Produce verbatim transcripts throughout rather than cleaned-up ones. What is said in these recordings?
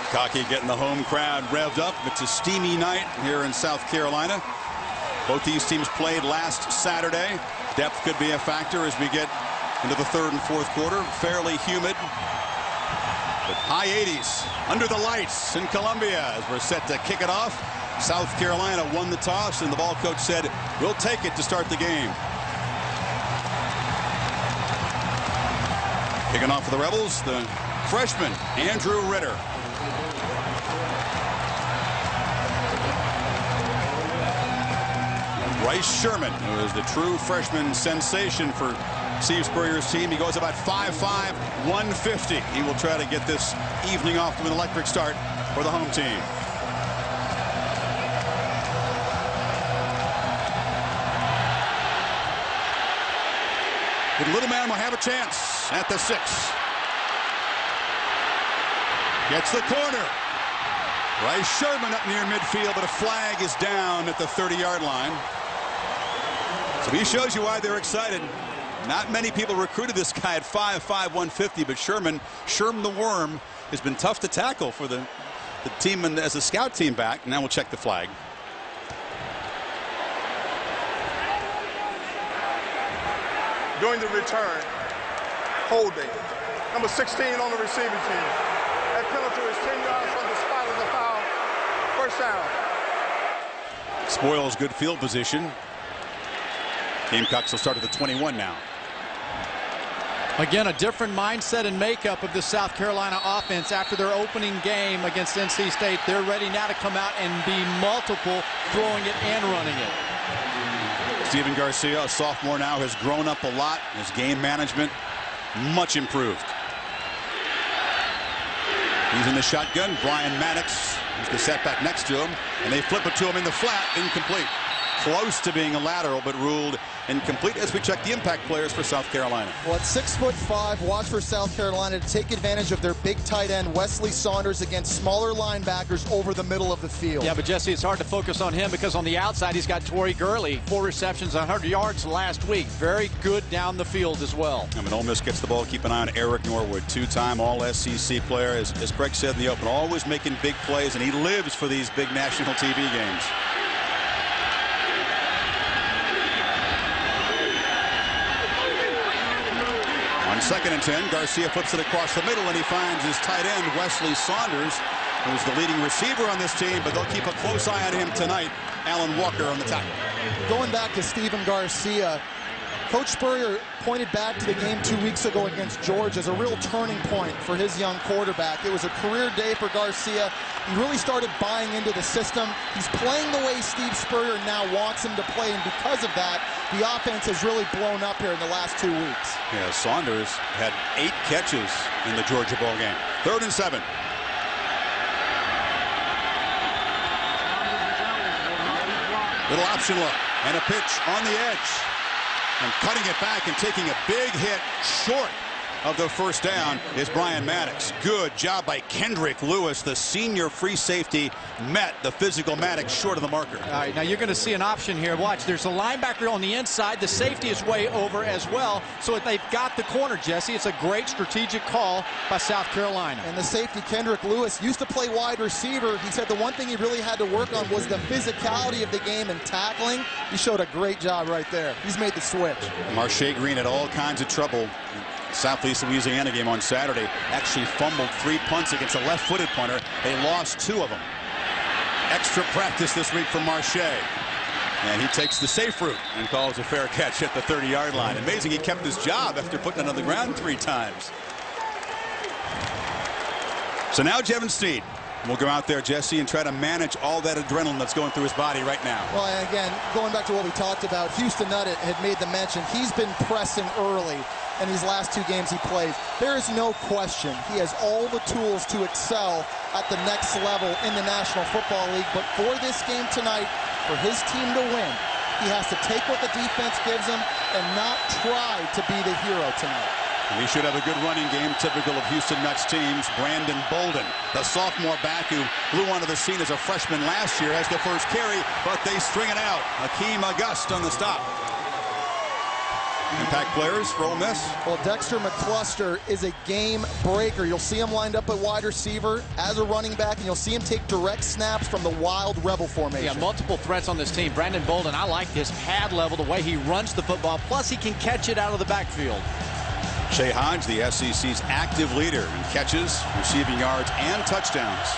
Cocky getting the home crowd revved up. It's a steamy night here in South Carolina. Both these teams played last Saturday. Depth could be a factor as we get into the third and fourth quarter. Fairly humid. But high eighties under the lights in Columbia as we're set to kick it off. South Carolina won the toss, and the ball coach said, "We'll take it" to start the game. Kicking off for the Rebels, the freshman, Andrew Ritter. Bryce Sherman, who is the true freshman sensation for Steve Spurrier's team. He goes about five five, one fifty. He will try to get this evening off to an electric start for the home team. The little man will have a chance at the six. Gets the corner. Bryce Sherman up near midfield, but a flag is down at the thirty yard line. So he shows you why they're excited. Not many people recruited this guy at five five, one fifty, but Sherman, Sherman the Worm, has been tough to tackle for the, the team and as a scout team back. Now we'll check the flag. During the return, holding. Number sixteen on the receiving team. That penalty is ten yards from the spot of the foul. First down. Spoils good field position. Gamecocks will start at the twenty-one now. Again, a different mindset and makeup of the South Carolina offense after their opening game against N C State. They're ready now to come out and be multiple, throwing it and running it. Steven Garcia, a sophomore now, has grown up a lot. His game management much improved. He's in the shotgun. Brian Maddox is the setback next to him, and they flip it to him in the flat. Incomplete. Close to being a lateral, but ruled incomplete as we check the impact players for South Carolina. Well, at six foot five, watch for South Carolina to take advantage of their big tight end Wesley Saunders against smaller linebackers over the middle of the field. Yeah, but Jesse, it's hard to focus on him because on the outside he's got Torrey Gurley, four receptions, one hundred yards last week. Very good down the field as well. I mean, Ole Miss gets the ball. Keep an eye on Eric Norwood, two-time All S E C player. As, as Greg said in the open, always making big plays, and he lives for these big national T V games. On second and ten, Garcia flips it across the middle, and he finds his tight end, Wesley Saunders, who's the leading receiver on this team, but they'll keep a close eye on him tonight. Alan Walker on the tackle. Going back to Steven Garcia, Coach Spurrier pointed back to the game two weeks ago against Georgia as a real turning point for his young quarterback. It was a career day for Garcia. He really started buying into the system. He's playing the way Steve Spurrier now wants him to play, and because of that, the offense has really blown up here in the last two weeks. Yeah, Saunders had eight catches in the Georgia bowl game. Third and seven. Little option look and a pitch on the edge. And cutting it back and taking a big hit short of the first down is Brian Maddox. Good job by Kendrick Lewis. The senior free safety met the physical Maddox short of the marker. All right, now you're going to see an option here. Watch, there's a linebacker on the inside. The safety is way over as well. So they've got the corner, Jesse. It's a great strategic call by South Carolina. And the safety, Kendrick Lewis, used to play wide receiver. He said the one thing he really had to work on was the physicality of the game and tackling. He showed a great job right there. He's made the switch. Marche Green had all kinds of trouble. Southeast Louisiana game on Saturday, actually fumbled three punts against a left-footed punter. They lost two of them. Extra practice this week for Marche. And he takes the safe route and calls a fair catch at the thirty yard line. Amazing he kept his job after putting it on the ground three times. So now Jevon Sneed will go out there, Jesse, and try to manage all that adrenaline that's going through his body right now. Well, and again, going back to what we talked about, Houston Nutt had made the mention. He's been pressing early in these last two games he plays. There is no question he has all the tools to excel at the next level in the National Football League. But for this game tonight, for his team to win, he has to take what the defense gives him and not try to be the hero tonight. And he should have a good running game, typical of Houston Nutt's teams. Brandon Bolden, the sophomore back who blew onto the scene as a freshman last year, has the first carry, but they string it out. Hakeem August on the stop. impact players for Ole Miss. Well, Dexter McCluster is a game breaker. You'll see him lined up at wide receiver as a running back, and you'll see him take direct snaps from the wild Rebel formation. Yeah, multiple threats on this team. Brandon Bolden, I like his pad level, the way he runs the football, plus he can catch it out of the backfield. Shea Hodge, the S E C's active leader in catches, receiving yards, and touchdowns.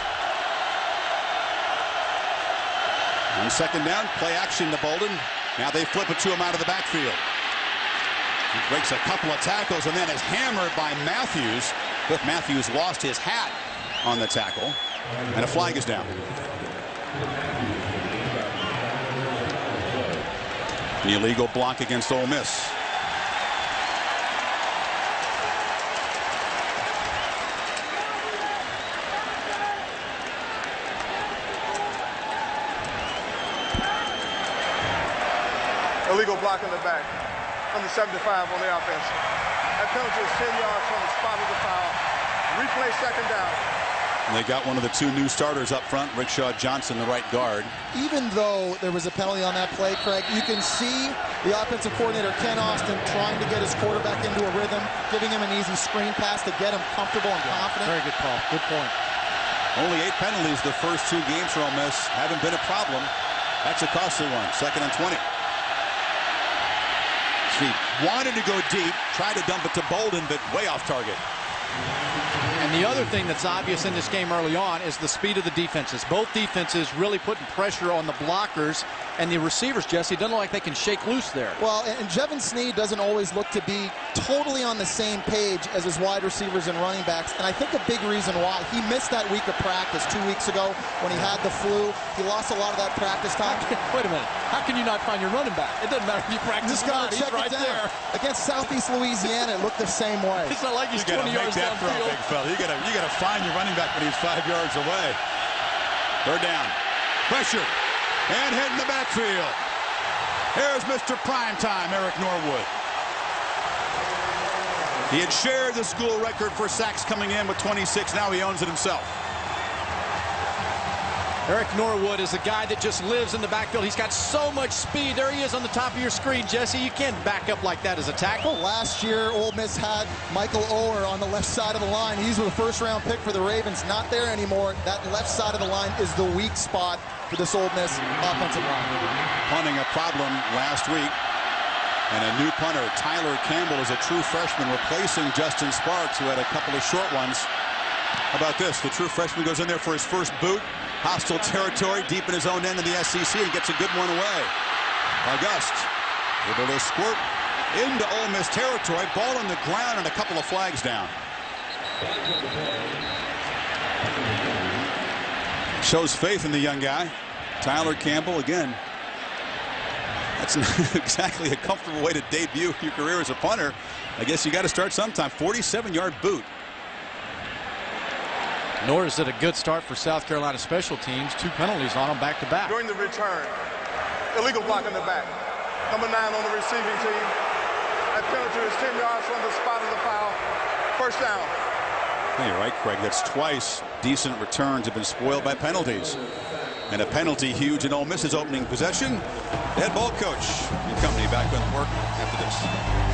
On second down, play action to Bolden. Now they flip it to him out of the backfield. He breaks a couple of tackles and then is hammered by Matthews. Cliff Matthews lost his hat on the tackle, and a flag is down. The illegal block against Ole Miss. Illegal block in the back. Number seventy-five on the offense. That penalty is ten yards from the spot of the foul. Replay second down. And they got one of the two new starters up front, Rickshaw Johnson, the right guard. Even though there was a penalty on that play, Craig, you can see the offensive coordinator, Ken Austin, trying to get his quarterback into a rhythm, giving him an easy screen pass to get him comfortable and confident. Very good call. Good point. Only eight penalties the first two games for Ole Miss. Haven't been a problem. That's a costly one. Second and twenty. He wanted to go deep, tried to dump it to Bolden, but way off target. And the other thing that's obvious in this game early on is the speed of the defenses. Both defenses really putting pressure on the blockers, and the receivers, Jesse, doesn't look like they can shake loose there. Well, and Jevon Sneed doesn't always look to be totally on the same page as his wide receivers and running backs, and I think a big reason why he missed that week of practice two weeks ago when he had the flu. He lost a lot of that practice time. Wait a minute. How can you not find your running back? It doesn't matter if you practice. Just got to check right it down. There. Against Southeast Louisiana, it looked the same way. It's not like he's you twenty yards that throw, downfield. big fella. You gotta, you gotta find your running back when he's five yards away. Third down. Pressure. And head in the backfield. Here's Mister Primetime, Eric Norwood. He had shared the school record for sacks coming in with twenty-six. Now he owns it himself. Eric Norwood is a guy that just lives in the backfield. He's got so much speed. There he is on the top of your screen, Jesse. You can't back up like that as a tackle. Last year, Ole Miss had Michael Oher on the left side of the line. He's a first-round pick for the Ravens. Not there anymore. That left side of the line is the weak spot for this Ole Miss offensive line. Punting a problem last week. And a new punter, Tyler Campbell, is a true freshman, replacing Justin Sparks, who had a couple of short ones. How about this? The true freshman goes in there for his first boot. Hostile territory, deep in his own end of the S E C, and gets a good one away. August able to squirt into Ole Miss territory. Ball on the ground and a couple of flags down. Shows faith in the young guy. Tyler Campbell again. That's not exactly a comfortable way to debut your career as a punter. I guess you got to start sometime. forty-seven yard boot. Nor is it a good start for South Carolina special teams. Two penalties on them back to back. During the return, illegal block in the back. Number nine on the receiving team. That penalty is ten yards from the spot of the foul. First down. Yeah, you're right, Craig. That's twice decent returns have been spoiled by penalties. And a penalty huge in Ole Miss's opening possession. The head ball coach and company back on work after this.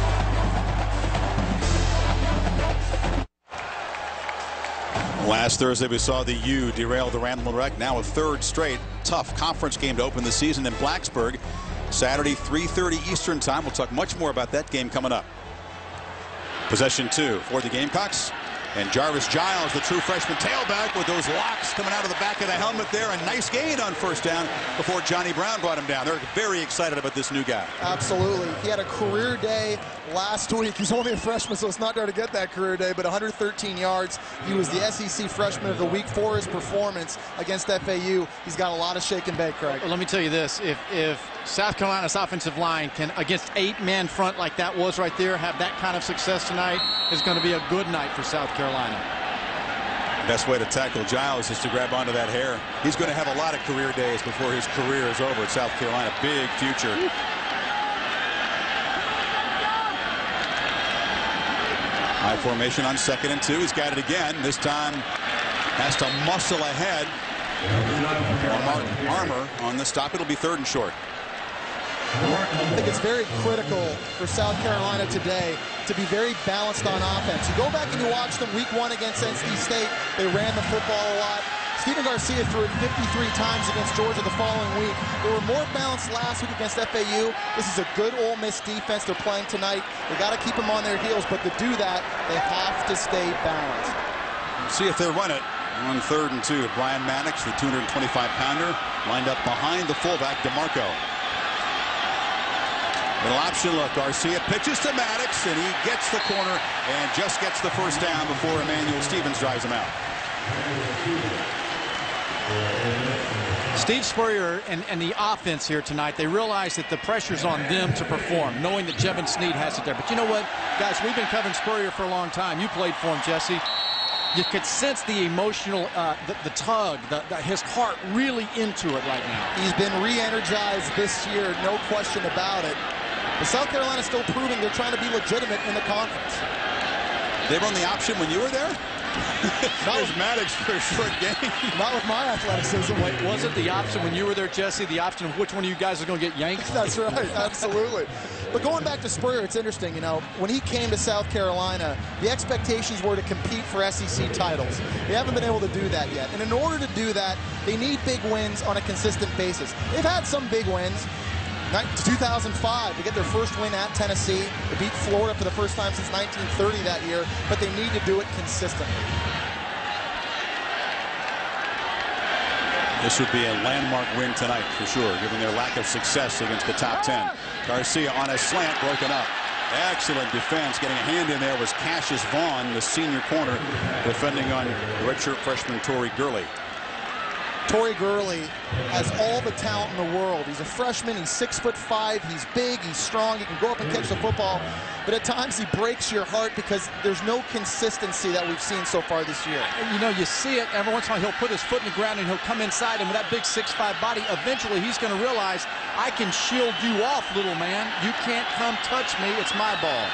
Last Thursday, we saw the U derail the Randall Wreck. Now a third straight tough conference game to open the season in Blacksburg. Saturday, three thirty Eastern time. We'll talk much more about that game coming up. Possession two for the Gamecocks. And Jarvis Giles, the true freshman tailback, with those locks coming out of the back of the helmet there. A nice gain on first down before Johnny Brown brought him down. They're very excited about this new guy. Absolutely. He had a career day last week. He's only a freshman, so it's not there to get that career day, but one hundred thirteen yards. He was the S E C freshman of the week for his performance against F A U. He's got a lot of shake and bake, Craig. Well, let me tell you this. If, if South Carolina's offensive line can, against eight-man front like that was right there, have that kind of success tonight, it's going to be a good night for South Carolina. Best way to tackle Giles is to grab onto that hair. He's going to have a lot of career days before his career is over at South Carolina. Big future. High formation on second and two. He's got it again. This time has to muscle ahead. Mark Armour on the stop. It'll be third and short. I think it's very critical for South Carolina today to be very balanced on offense. You go back and you watch them week one against N C State. They ran the football a lot. Stephen Garcia threw it fifty-three times against Georgia the following week. They were more balanced last week against F A U. This is a good Ole Miss defense they're playing tonight. They got to keep them on their heels, but to do that, they have to stay balanced. See if they run it on third and two. Brian Maddox, the two hundred twenty-five pounder, lined up behind the fullback, DeMarco. Little option look. Garcia pitches to Maddox, and he gets the corner and just gets the first down before Emmanuel Stevens drives him out. Steve Spurrier and, and the offense here tonight, they realize that the pressure's on them to perform, knowing that Jevin Sneed has it there. But you know what, guys, we've been covering Spurrier for a long time. You played for him, Jesse. You could sense the emotional, uh, the, the tug, the, the, his heart really into it right now. He's been re-energized this year, no question about it. But South Carolina's still proving they're trying to be legitimate in the conference. They run the option when you were there? Not with Maddox for a short game. Not with my athleticism. Wait, was it the option when you were there, Jesse, the option of which one of you guys are going to get yanked? That's right, absolutely. But going back to Spurrier, it's interesting, you know, when he came to South Carolina, the expectations were to compete for S E C titles. They haven't been able to do that yet. And in order to do that, they need big wins on a consistent basis. They've had some big wins. two thousand five, to get their first win at Tennessee. They beat Florida for the first time since nineteen thirty that year, but they need to do it consistently. This would be a landmark win tonight for sure, given their lack of success against the top ten. Garcia on a slant, broken up. Excellent defense. Getting a hand in there was Cassius Vaughn, the senior corner, defending on redshirt freshman Torrey Gurley. Torrey Gurley has all the talent in the world. He's a freshman. He's six foot five. He's big. He's strong. He can go up and catch the football. But at times he breaks your heart because there's no consistency that we've seen so far this year. You know, you see it every once in a while. He'll put his foot in the ground and he'll come inside, and with that big six five body, eventually he's going to realize, I can shield you off, little man. You can't come touch me. It's my ball.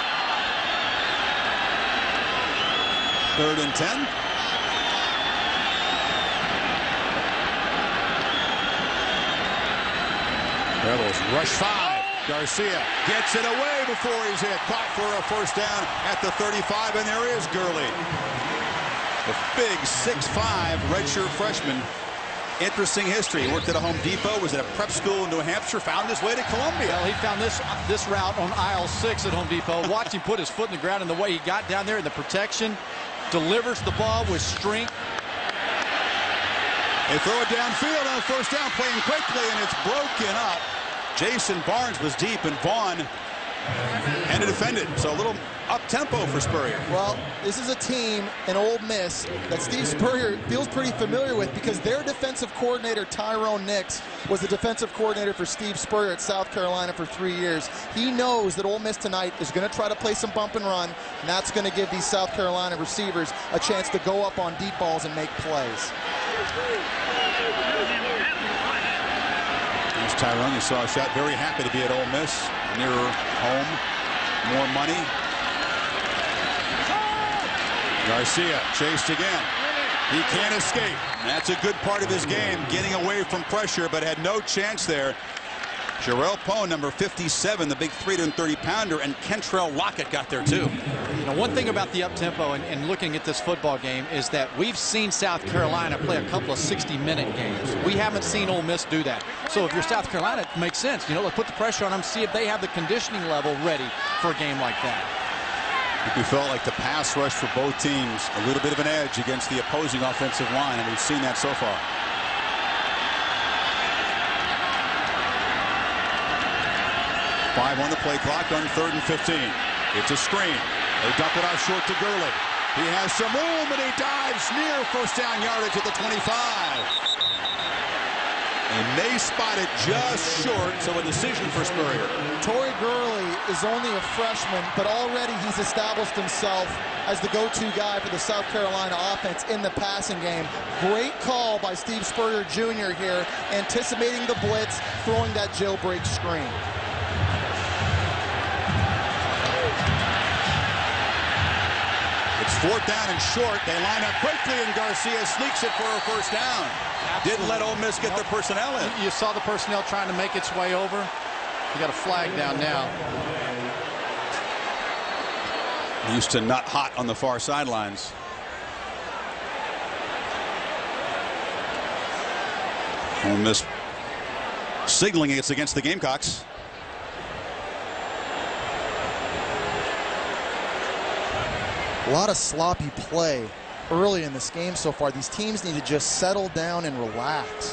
Third and ten. Rebels rush five. Garcia gets it away before he's hit. Caught for a first down at the thirty-five, and there is Gurley. The big six five redshirt freshman. Interesting history. He worked at a Home Depot, was at a prep school in New Hampshire, found his way to Columbia. Well, he found this this route on aisle six at Home Depot. Watch him put his foot in the ground, and the way he got down there in the protection, delivers the ball with strength. They throw it downfield on first down, playing quickly, and it's broken up. Jason Barnes was deep, and Vaughn had to defend it. So a little up-tempo for Spurrier. Well, this is a team in Ole Miss that Steve Spurrier feels pretty familiar with because their defensive coordinator, Tyrone Nix, was the defensive coordinator for Steve Spurrier at South Carolina for three years. He knows that Ole Miss tonight is going to try to play some bump and run, and that's going to give these South Carolina receivers a chance to go up on deep balls and make plays. There's Tyrone. You saw a shot. Very happy to be at Ole Miss. Nearer home. More money. Garcia chased again. He can't escape. That's a good part of his game, getting away from pressure, but had no chance there. Jarrell Poe, number fifty-seven, the big three hundred thirty pounder, and Kentrell Lockett got there too. You know, one thing about the up-tempo and, and looking at this football game is that we've seen South Carolina play a couple of sixty minute games. We haven't seen Ole Miss do that. So if you're South Carolina, it makes sense. You know, let's put the pressure on them, see if they have the conditioning level ready for a game like that. I think we felt like the pass rush for both teams, a little bit of an edge against the opposing offensive line, and we've seen that so far. Five on the play clock on third and fifteen. It's a screen. They dump it out short to Gurley. He has some room, and he dives near first down yardage at the twenty-five. And they spot it just short, so a decision for Spurrier. Torrey Gurley is only a freshman, but already he's established himself as the go-to guy for the South Carolina offense in the passing game. Great call by Steve Spurrier Junior here, anticipating the blitz, throwing that jailbreak screen. It's fourth down and short. They line up quickly, and Garcia sneaks it for a first down. Absolutely. Didn't let Ole Miss get nope. their personnel in. You saw the personnel trying to make its way over. You got a flag down now. Houston not hot on the far sidelines. Ole Miss signaling it's against the Gamecocks. A lot of sloppy play early in this game so far. These teams need to just settle down and relax.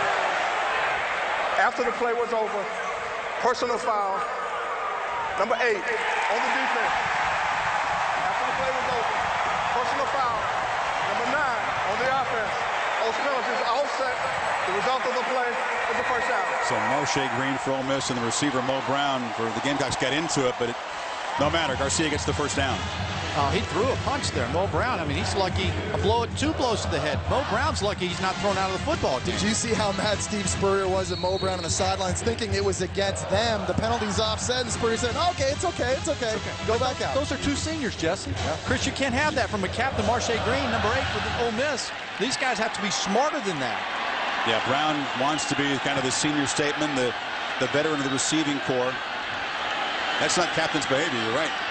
After the play was over, personal foul, number eight on the defense. After the play was over, personal foul, number nine on the offense. Those penalties offset the result of the play is the first down. So Marshae Green for Ole Miss and the receiver Mo Brown for the Gamecocks get into it, but it, no matter. Garcia gets the first down. Uh, he threw a punch there. Mo Brown, I mean, he's lucky a blow at two blows to the head. Mo Brown's lucky he's not thrown out of the football team. Did you see how mad Steve Spurrier was at Mo Brown on the sidelines, thinking it was against them? The penalty's offset, and Spurrier said, okay, it's okay, it's okay. It's okay. Go but back those, out. Those are two seniors, Jesse. Yeah. Chris, you can't have that from a captain, Marshae Green, number eight for the Ole Miss. These guys have to be smarter than that. Yeah, Brown wants to be kind of the senior statement, the, the veteran of the receiving corps. That's not captain's behavior, you're right.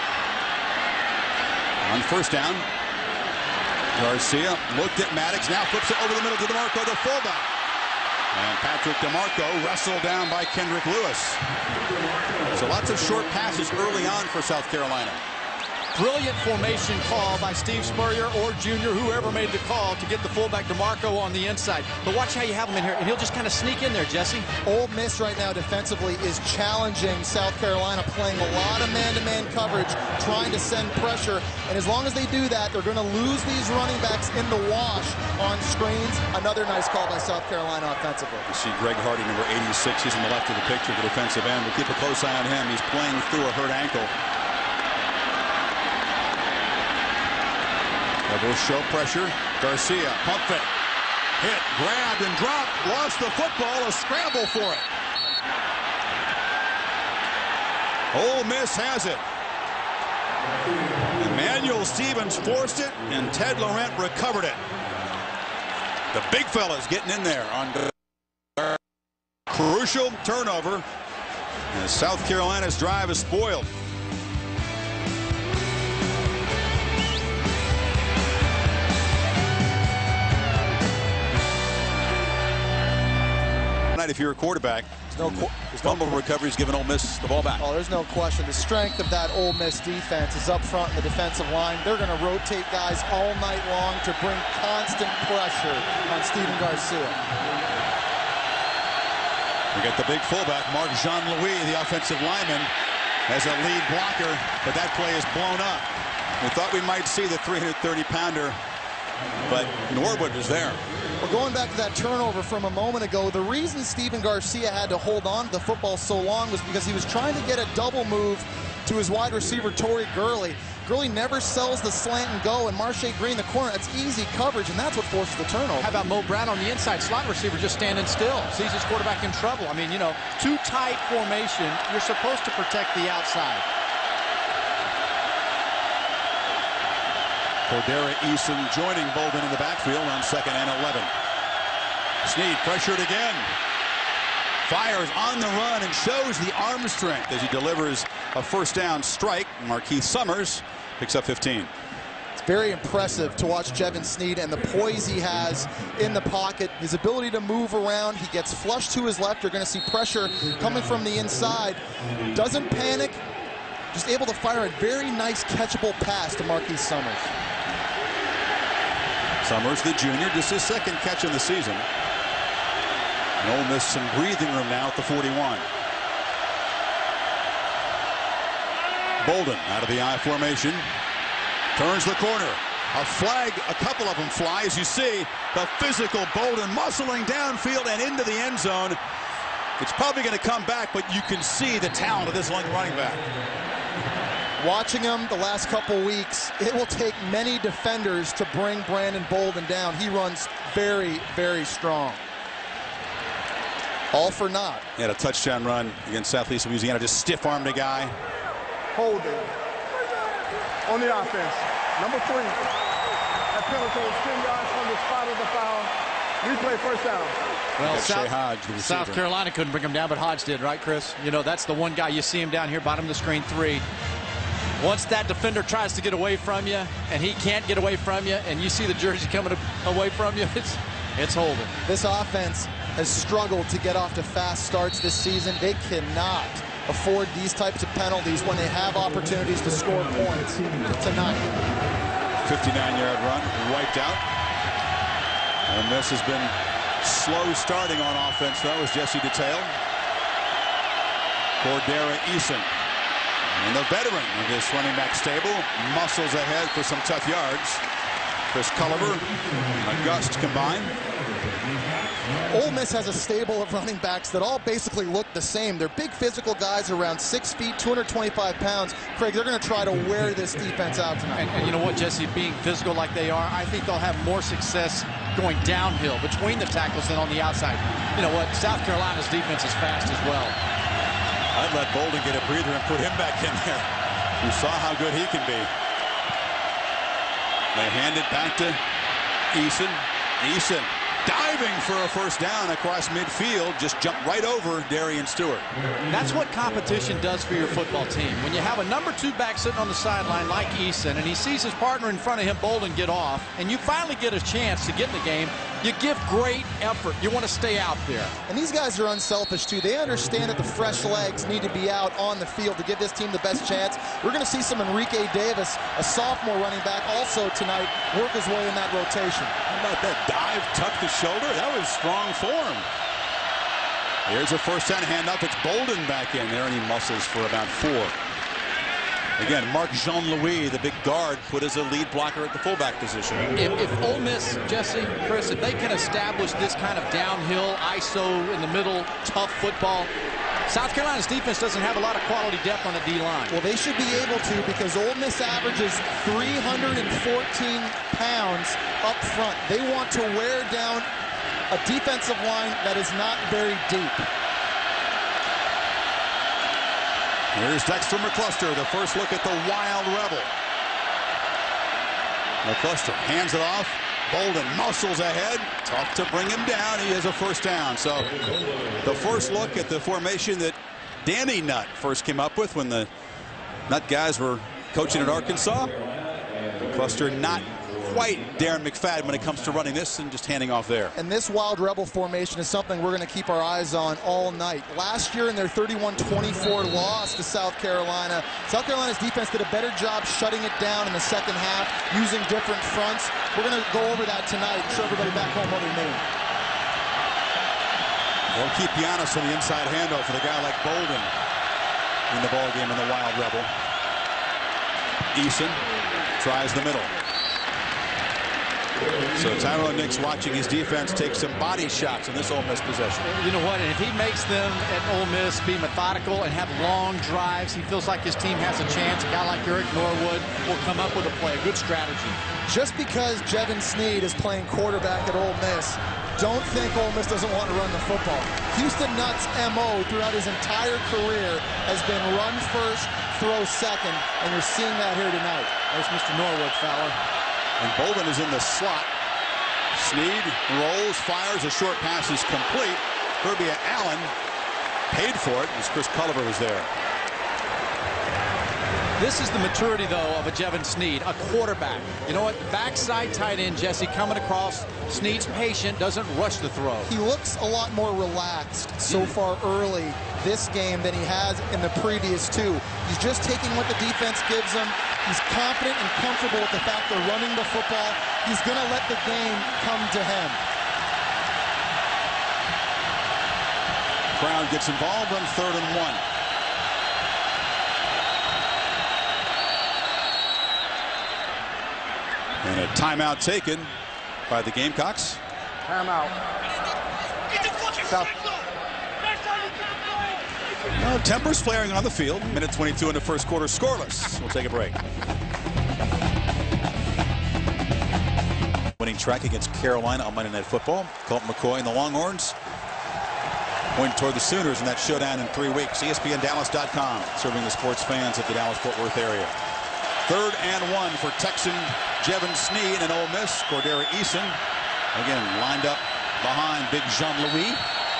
On first down, Garcia looked at Maddox, now flips it over the middle to DeMarco, the fullback. And Patrick DeMarco wrestled down by Kendrick Lewis. So lots of short passes early on for South Carolina. Brilliant formation call by Steve Spurrier or Junior, whoever made the call to get the fullback DeMarco on the inside. But watch how you have him in here, and he'll just kind of sneak in there, Jesse. Ole Miss right now defensively is challenging South Carolina, playing a lot of man-to-man coverage, trying to send pressure. And as long as they do that, they're going to lose these running backs in the wash on screens. Another nice call by South Carolina offensively. You see Greg Hardy, number eighty-six. He's on the left of the picture, the defensive end. We'll keep a close eye on him. He's playing through a hurt ankle. Rebels show pressure. Garcia, pump fake. Hit, grabbed and dropped. Lost the football. A scramble for it. Ole Miss has it. Emmanuel Stevens forced it, and Ted Laurent recovered it. The big fella's getting in there on the crucial turnover. And South Carolina's drive is spoiled. If you're a quarterback, there's no, there's fumble no recovery is giving Ole Miss the ball back. Oh, there's no question. The strength of that Ole Miss defense is up front in the defensive line. They're going to rotate guys all night long to bring constant pressure on Steven Garcia. We got the big fullback, Mark Jean-Louis, the offensive lineman, as a lead blocker, but that play is blown up. We thought we might see the three hundred thirty pounder, but Norwood was there. Well, going back to that turnover from a moment ago, the reason Steven Garcia had to hold on to the football so long was because he was trying to get a double move to his wide receiver, Torrey Gurley. Gurley never sells the slant and go, and Marshae Green, the corner, that's easy coverage, and that's what forces the turnover. How about Mo Brown on the inside? Slot receiver just standing still. Sees his quarterback in trouble. I mean, you know, too tight formation. You're supposed to protect the outside. Cordera Eason joining Bolden in the backfield on second and eleven. Snead pressured again. Fires on the run and shows the arm strength as he delivers a first down strike. Marquise Summers picks up fifteen. It's very impressive to watch Jevin Snead and the poise he has in the pocket, his ability to move around. He gets flushed to his left. You're going to see pressure coming from the inside. Doesn't panic. Just able to fire a very nice catchable pass to Marquise Summers. Summers, the junior, just his second catch of the season. And Ole Miss some breathing room now at the forty-one. Bolden out of the I formation. Turns the corner. A flag, a couple of them fly. As you see, the physical Bolden muscling downfield and into the end zone. It's probably going to come back, but you can see the talent of this running back. Watching him the last couple weeks, it will take many defenders to bring Brandon Bolden down. He runs very, very strong. All for naught. He had a touchdown run against Southeast Louisiana. Just stiff-armed a guy. Holding on the offense. Number three. That penalty is ten yards from the spot of the foul. Replay first down. Well, South, Hodge, South Carolina couldn't bring him down, but Hodge did, right, Chris? You know, that's the one guy you see him down here, bottom of the screen, three. Once that defender tries to get away from you, and he can't get away from you, and you see the jersey coming away from you, it's, it's holding. This offense has struggled to get off to fast starts this season. They cannot afford these types of penalties when they have opportunities to score points tonight. fifty-nine yard run, wiped out. And this has been slow starting on offense. That was Jesse Detail. Cordera Eason. And the veteran of this running back stable muscles ahead for some tough yards. Chris Culliver, August combined. Ole Miss has a stable of running backs that all basically look the same. They're big physical guys around six feet, two hundred twenty-five pounds. Craig, they're going to try to wear this defense out tonight. And, and you know what, Jesse, being physical like they are, I think they'll have more success going downhill between the tackles than on the outside. You know what, South Carolina's defense is fast as well. I'd let Bolden get a breather and put him back in there. You saw how good he can be. They hand it back to Eason. Eason diving for a first down across midfield, just jumped right over Darian Stewart. That's what competition does for your football team. When you have a number two back sitting on the sideline like Eason, and he sees his partner in front of him, Bolden, get off, and you finally get a chance to get in the game, you give great effort. You want to stay out there. And these guys are unselfish, too. They understand that the fresh legs need to be out on the field to give this team the best chance. We're going to see some Enrique Davis, a sophomore running back, also tonight, work his way in that rotation. How about that dive, tuck the shoulder? That was strong form. Here's a first down handoff. It's Bolden back in there, and he muscles for about four. Again, Mark Jean-Louis, the big guard, put as a lead blocker at the fullback position. If, if Ole Miss, Jesse, Chris, if they can establish this kind of downhill, I S O in the middle, tough football, South Carolina's defense doesn't have a lot of quality depth on the D-line. Well, they should be able to, because Ole Miss averages three hundred fourteen pounds up front. They want to wear down a defensive line that is not very deep. Here's Dexter McCluster, the first look at the Wild Rebel. McCluster hands it off. Bolden muscles ahead. Tough to bring him down. He has a first down. So the first look at the formation that Danny Nutt first came up with when the Nutt guys were coaching at Arkansas. McCluster not quite Darren McFadden when it comes to running this and just handing off there. And this Wild Rebel formation is something we're going to keep our eyes on all night. Last year in their thirty-one twenty-four loss to South Carolina, South Carolina's defense did a better job shutting it down in the second half, using different fronts. We're going to go over that tonight and show everybody back home what we mean. They'll keep Giannis on the inside handoff for the guy like Bolden in the ball game in the Wild Rebel. Eason tries the middle. So Tyrone Nix, watching his defense take some body shots in this Ole Miss possession. You know what? And if he makes them at Ole Miss be methodical and have long drives, he feels like his team has a chance. A guy like Eric Norwood will come up with a play, a good strategy. Just because Jevin Sneed is playing quarterback at Ole Miss, don't think Ole Miss doesn't want to run the football. Houston Nutt's M O throughout his entire career has been run first, throw second, and you're seeing that here tonight. There's Mister Norwood, fella. And Bolden is in the slot. Sneed rolls, fires, a short pass is complete. Herbia Allen paid for it as Chris Culliver was there. This is the maturity, though, of a Jevin Sneed, a quarterback. You know what? Backside tight end, Jesse, coming across. Sneed's patient, doesn't rush the throw. He looks a lot more relaxed so far early this game than he has in the previous two. He's just taking what the defense gives him. He's confident and comfortable with the fact they're running the football. He's going to let the game come to him. Crowd gets involved on third and one. And a timeout taken by the Gamecocks. Timeout. South. No, tempers flaring on the field. Minute twenty-two in the first quarter, scoreless. We'll take a break. Winning track against Carolina on Monday Night Football. Colt McCoy and the Longhorns point toward the Sooners in that showdown in three weeks. E S P N Dallas dot com serving the sports fans of the Dallas-Fort Worth area. Third and one for Texan Jevin Sneed and Ole Miss. Cordera Eason again lined up behind big Jean-Louis.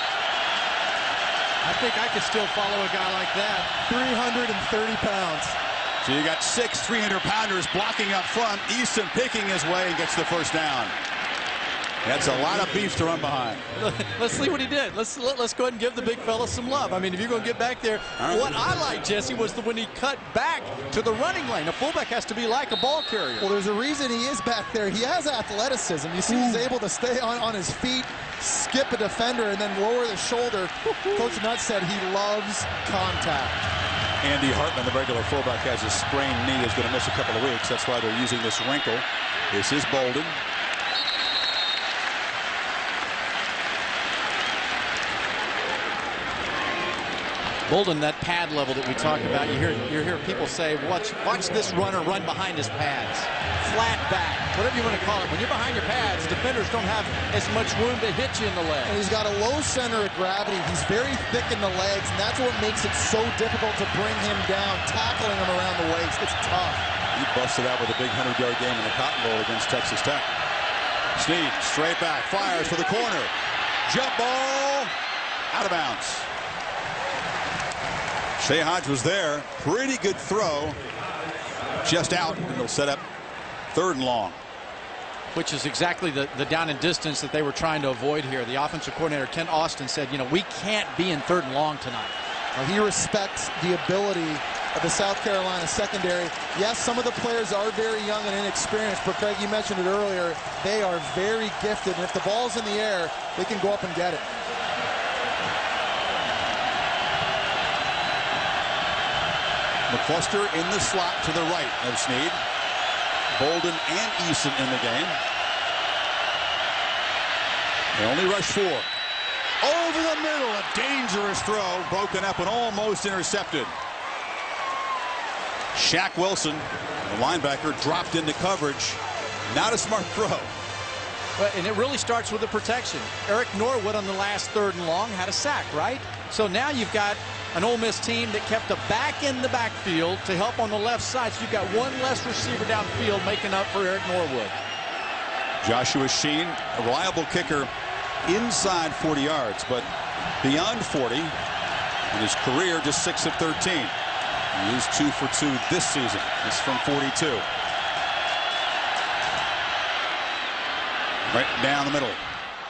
I think I could still follow a guy like that. three hundred thirty pounds. So you got six three hundred pounders blocking up front. Easton picking his way and gets the first down. That's a lot of beef to run behind. Let's see what he did. Let's let, let's go ahead and give the big fella some love. I mean, if you're going to get back there, right. What I like, Jesse, was the, when he cut back to the running lane. A fullback has to be like a ball carrier. Well, there's a reason he is back there. He has athleticism. You see, Ooh. he's able to stay on, on his feet, skip a defender, and then lower the shoulder. Coach Nutt said he loves contact. Andy Hartman, the regular fullback, has a sprained knee, is going to miss a couple of weeks. That's why they're using this wrinkle. This is Bolden. Bolden, that pad level that we talked about, you hear you hear people say, watch, watch this runner run behind his pads. Flat back, whatever you want to call it. When you're behind your pads, defenders don't have as much room to hit you in the legs. And he's got a low center of gravity. He's very thick in the legs, and that's what makes it so difficult to bring him down, tackling him around the waist. It's tough. He busted out with a big hundred-yard game in the Cotton Bowl against Texas Tech. Snead, straight back, fires for the corner. Jump ball, out of bounds. Shea Hodge was there. Pretty good throw. Just out, and it'll set up third and long. Which is exactly the, the down and distance that they were trying to avoid here. The offensive coordinator, Ken Austin, said, you know, we can't be in third and long tonight. Well, he respects the ability of the South Carolina secondary. Yes, some of the players are very young and inexperienced, but Craig, you mentioned it earlier, they are very gifted, and if the ball's in the air, they can go up and get it. McCluster in the slot to the right of Snead. Bolden and Eason in the game. They only rush four. Over the middle, a dangerous throw, broken up and almost intercepted. Shaq Wilson, the linebacker, dropped into coverage. Not a smart throw. But, and it really starts with the protection. Eric Norwood on the last third and long had a sack, right? So now you've got an Ole Miss team that kept a back in the backfield to help on the left side. So you've got one less receiver downfield making up for Eric Norwood. Joshua Sheen, a reliable kicker inside forty yards, but beyond forty in his career, just six of thirteen. He is two for two this season. It's from forty-two. Right down the middle.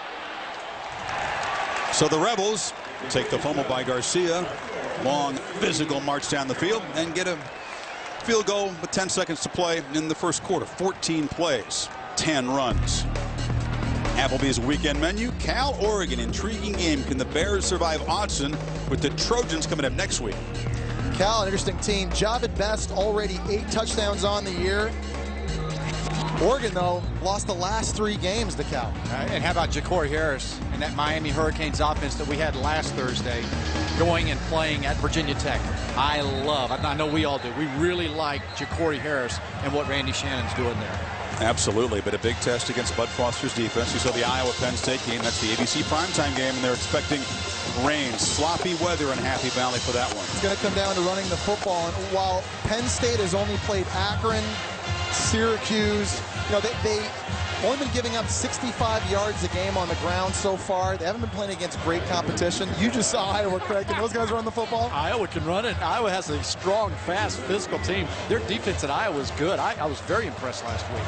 So the Rebels take the fumble by Garcia. Long physical march down the field and get a field goal with ten seconds to play in the first quarter. fourteen plays, ten runs. Applebee's weekend menu. Cal, Oregon, intriguing game. Can the Bears survive Autzen with the Trojans coming up next week? Cal, an interesting team. Javid Best already eight touchdowns on the year. Oregon, though, lost the last three games to Cal. Right, and how about Ja'Cory Harris and that Miami Hurricanes offense that we had last Thursday going and playing at Virginia Tech? I love, I know we all do, we really like Ja'Cory Harris and what Randy Shannon's doing there. Absolutely, but a big test against Bud Foster's defense. You saw the Iowa-Penn State game. That's the A B C primetime game, and they're expecting rain, sloppy weather in Happy Valley for that one. It's going to come down to running the football, and while Penn State has only played Akron, Syracuse, you know, they, they've only been giving up sixty-five yards a game on the ground so far. They haven't been playing against great competition. You just saw Iowa, Craig. Can those guys run the football? Iowa can run it. Iowa has a strong, fast, physical team. Their defense at Iowa is good. I, I was very impressed last week.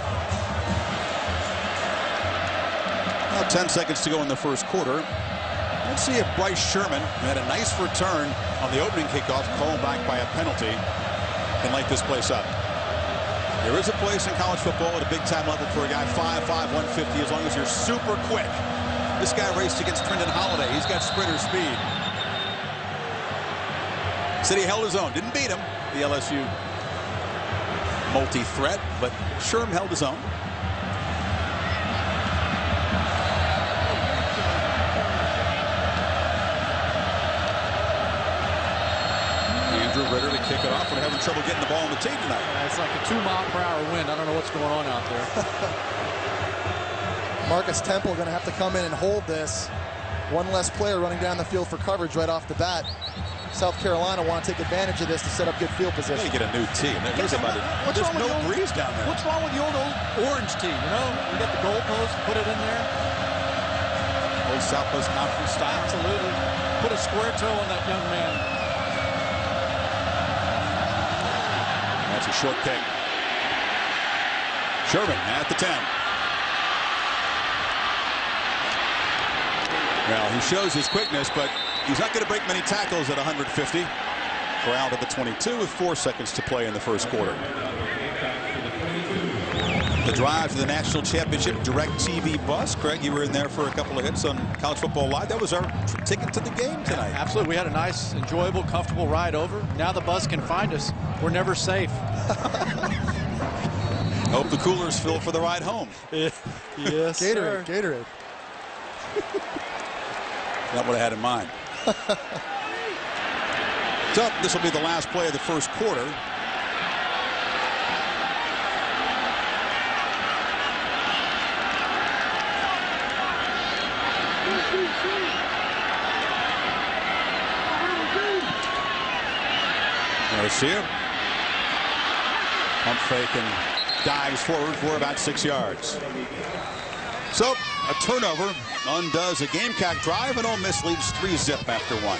Now ten seconds to go in the first quarter. Let's see if Bryce Sherman, who had a nice return on the opening kickoff, called back by a penalty, can light this place up. There is a place in college football at a big-time level for a guy five five, one fifty, as long as you're super quick. This guy raced against Trendon Holiday. He's got sprinter speed. Said he held his own. Didn't beat him, the L S U multi-threat, but Sherman held his own. Andrew Ritter to kick it off. We're having trouble getting the ball on the tee tonight. Uh, it's like a two mile per hour wind. I don't know what's going on out there. Marcus Temple going to have to come in and hold this. One less player running down the field for coverage right off the bat. South Carolina want to take advantage of this to set up good field position. You get a new tee. There's, about it. There's no the breeze down there. What's wrong with the old, old orange tee? You know, you got the goalpost, put it in there. Southwest Conference style. Absolutely. Put a square toe on that young man. That's a short kick. Sherman at the ten. Well, he shows his quickness, but he's not going to break many tackles at one hundred fifty. Corralled at the twenty-two with four seconds to play in the first quarter. The drive to the national championship direct T V bus. Craig, you were in there for a couple of hits on College Football Live. That was our ticket to the game tonight. Absolutely. We had a nice, enjoyable, comfortable ride over. Now the bus can find us. We're never safe. Hope the cooler's fill for the ride home. Yes, Gatorade, Gatorade. Not what I had in mind. So this will be the last play of the first quarter. Garcia. Pump fake and dives forward for about six yards. So a turnover undoes a Gamecock drive, and Ole Miss leads three zip after one.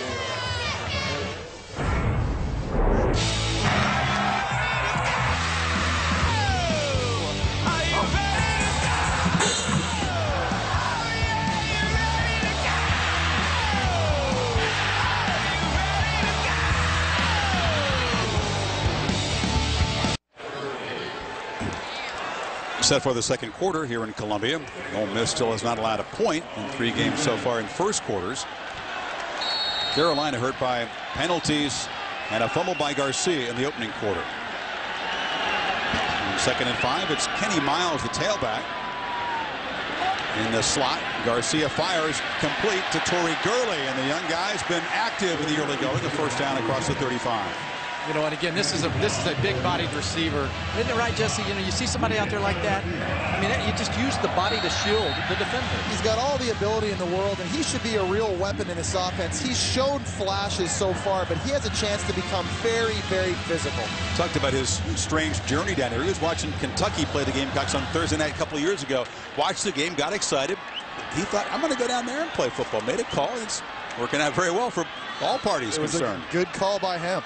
Set for the second quarter here in Columbia. Ole Miss still has not allowed a point in three games so far in first quarters. Carolina hurt by penalties and a fumble by Garcia in the opening quarter. In second and five, it's Kenny Miles, the tailback. In the slot, Garcia fires complete to Torrey Gurley, and the young guy's been active in the early going. The first down across the thirty-five. You know, and again, this is a this is a big-bodied receiver, isn't it right, Jesse? You know, you see somebody out there like that. I mean, you just use the body to shield the defender. He's got all the ability in the world, and he should be a real weapon in this offense. He's showed flashes so far, but he has a chance to become very, very physical. Talked about his strange journey down here. He was watching Kentucky play the Gamecocks on Thursday night a couple of years ago. Watched the game, got excited. He thought, I'm going to go down there and play football. Made a call. It's working out very well for all parties it was concerned. A good call by him.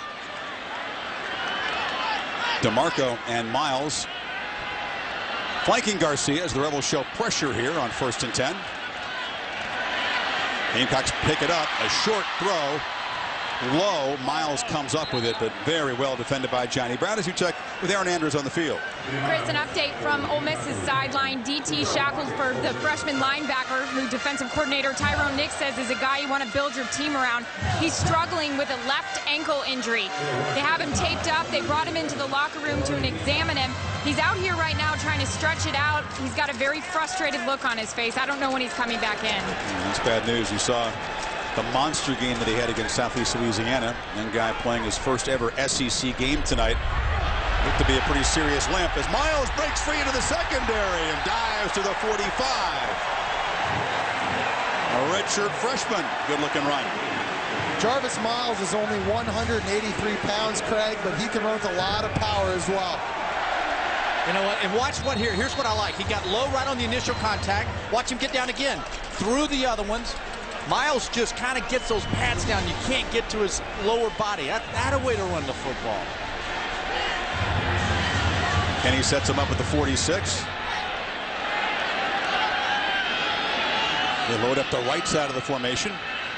DeMarco and Miles flanking Garcia as the Rebels show pressure here on first and ten. Gamecocks pick it up. A short throw. Low. Miles comes up with it, but very well defended by Johnny Brown as you check with Aaron Andrews on the field. Chris, an update from Ole Miss's sideline. D T Shackelford, the freshman linebacker, who defensive coordinator Tyrone Nix says is a guy you want to build your team around. He's struggling with a left ankle injury. They have him taped up. They brought him into the locker room to examine him. He's out here right now trying to stretch it out. He's got a very frustrated look on his face. I don't know when he's coming back in. That's bad news. You saw the monster game that he had against Southeast Louisiana. Young guy playing his first ever S E C game tonight. Looked to be a pretty serious limp as Miles breaks free into the secondary and dives to the forty-five. A redshirt freshman. Good looking run. Jarvis Miles is only one hundred eighty-three pounds, Craig, but he can run with a lot of power as well. You know what? And watch what here. Here's what I like. He got low right on the initial contact. Watch him get down again. Through the other ones. Miles just kind of gets those pads down. You can't get to his lower body. That, that a way to run the football. Kenny sets him up at the forty-six. They load up the right side of the formation.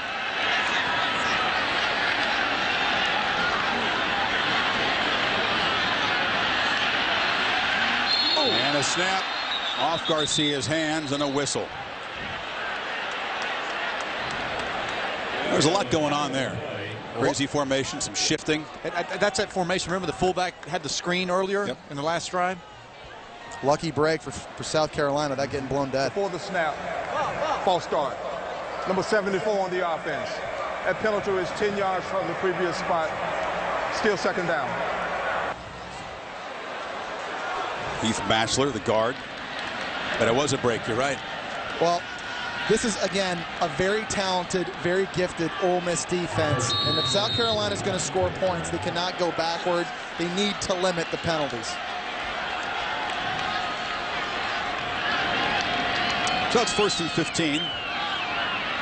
Oh. And a snap off Garcia's hands and a whistle. There's a lot going on there. Crazy formation, some shifting. And that's that formation. Remember the fullback had the screen earlier yep. in the last drive? Lucky break for, for South Carolina, that getting blown dead. Before the snap, false start. Number seventy-four on the offense. That penalty is ten yards from the previous spot. Still second down. Heath Bachelor, the guard. But it was a break, you're right. Well, this is, again, a very talented, very gifted Ole Miss defense. And if South Carolina is going to score points, they cannot go backward. They need to limit the penalties. So it's first and fifteen.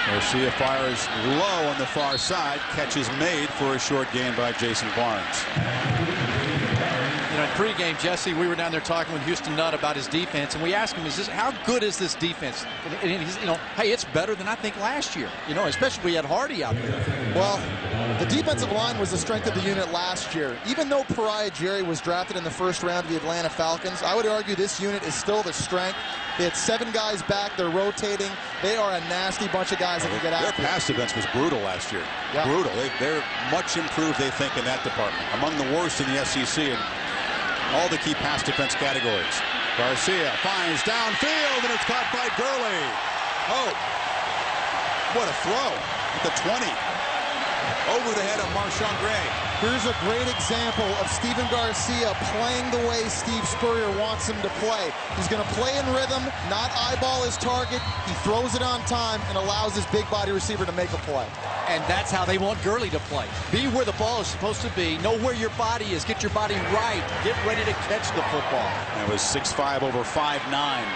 Garcia fires low on the far side. Catch is made for a short gain by Jason Barnes. You know, in pregame, Jesse, we were down there talking with Houston Nutt about his defense, and we asked him, "Is this how good is this defense?" And, and he's, you know, hey, it's better than I think last year. You know, especially we had Hardy out there. Well, the defensive line was the strength of the unit last year. Even though Pariah Jerry was drafted in the first round of the Atlanta Falcons, I would argue this unit is still the strength. They had seven guys back. They're rotating. They are a nasty bunch of guys that can get out. Their pass defense was brutal last year. Yeah. Brutal. They, they're much improved, they think, in that department. Among the worst in the S E C in all the key pass defense categories. Garcia finds downfield, and it's caught by Gurley. Oh, what a throw at the twenty. Over the head of Marshawn Gray. Here's a great example of Steven Garcia playing the way Steve Spurrier wants him to play. He's going to play in rhythm, not eyeball his target. He throws it on time and allows his big body receiver to make a play. And that's how they want Gurley to play. Be where the ball is supposed to be. Know where your body is. Get your body right. Get ready to catch the football. That was six five over five nine.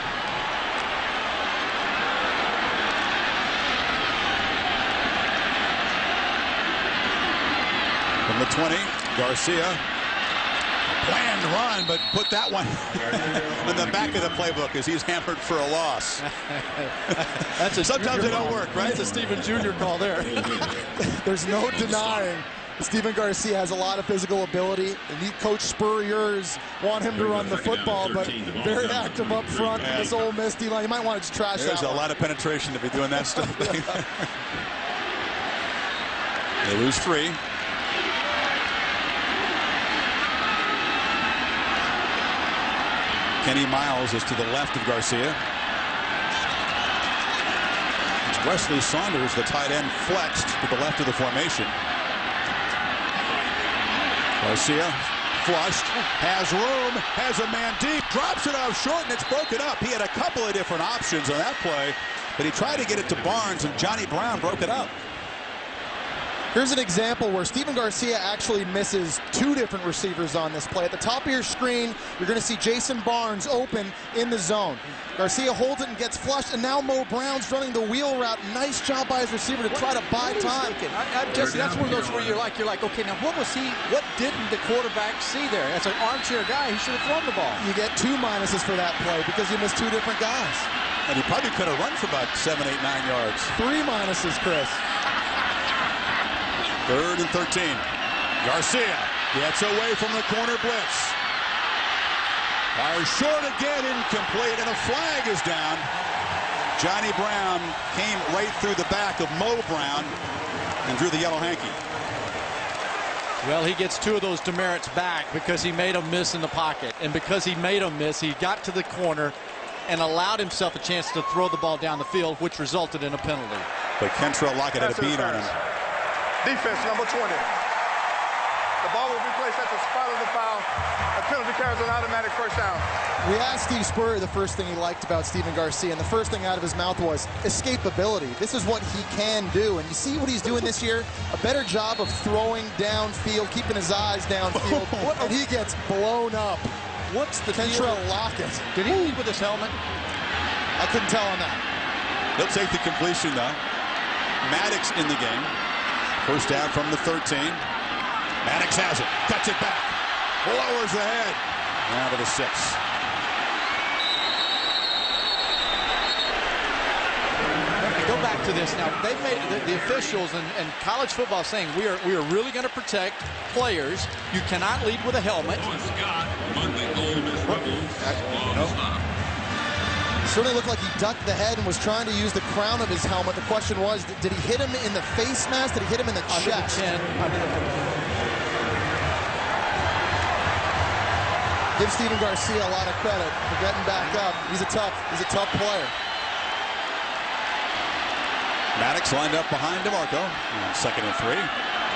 From the twenty, Garcia. Planned run, but put that one in the back of the playbook as he's hampered for a loss. That's a Sometimes they don't call. work, right? That's a Stephen Junior call there. There's no denying Steven Garcia has a lot of physical ability. And he, Coach Spurrier's want him to run the football, but very active up front. Yeah. This Ole Miss D-line, you might want to just trash There's that a one. lot of penetration to be doing that stuff. They lose three. Kenny Miles is to the left of Garcia. It's Wesley Saunders, the tight end, flexed to the left of the formation. Garcia flushed, has room, has a man deep, drops it off short, and it's broken up. He had a couple of different options on that play, but he tried to get it to Barnes, and Johnny Brown broke it up. Here's an example where Steven Garcia actually misses two different receivers on this play. At the top of your screen, you're going to see Jason Barnes open in the zone. Garcia holds it and gets flushed, and now Mo Brown's running the wheel route. Nice job by his receiver to try to buy time. I, I, Jesse, that's one of those where you're like, you're like, okay, now what was he? What didn't the quarterback see there? As an armchair guy, he should have thrown the ball. You get two minuses for that play because you missed two different guys. And he probably could have run for about seven, eight, nine yards. Three minuses, Chris. Third and thirteen. Garcia gets away from the corner blitz. Fires short again, incomplete, and a flag is down. Johnny Brown came right through the back of Mo Brown and drew the yellow hanky. Well, he gets two of those demerits back because he made a miss in the pocket. And because he made a miss, he got to the corner and allowed himself a chance to throw the ball down the field, which resulted in a penalty. But Kentrell Lockett had a beat on him. Defense number twenty. The ball will be placed at the spot of the foul. A penalty carries an automatic first down. We asked Steve Spurrier the first thing he liked about Steven Garcia, and the first thing out of his mouth was escapability. This is what he can do, and you see what he's doing this year? A better job of throwing downfield, keeping his eyes downfield, and he gets blown up. What's the Kentrell Lockett? Did he lead with his helmet? I couldn't tell on that. They'll take the completion, though. Maddox in the game. First down from the thirteen. Maddox has it. Cuts it back. Lowers the head. Now to the six. Go back to this now. They've made the, the officials and, and college football saying we are we are really going to protect players. You cannot lead with a helmet. Certainly looked like he ducked the head and was trying to use the crown of his helmet. The question was, did he hit him in the face mask? Did he hit him in the Under chest? the chin. Under the... Give Steven Garcia a lot of credit for getting back up. He's a tough, he's a tough player. Maddox lined up behind DeMarco. Second and three.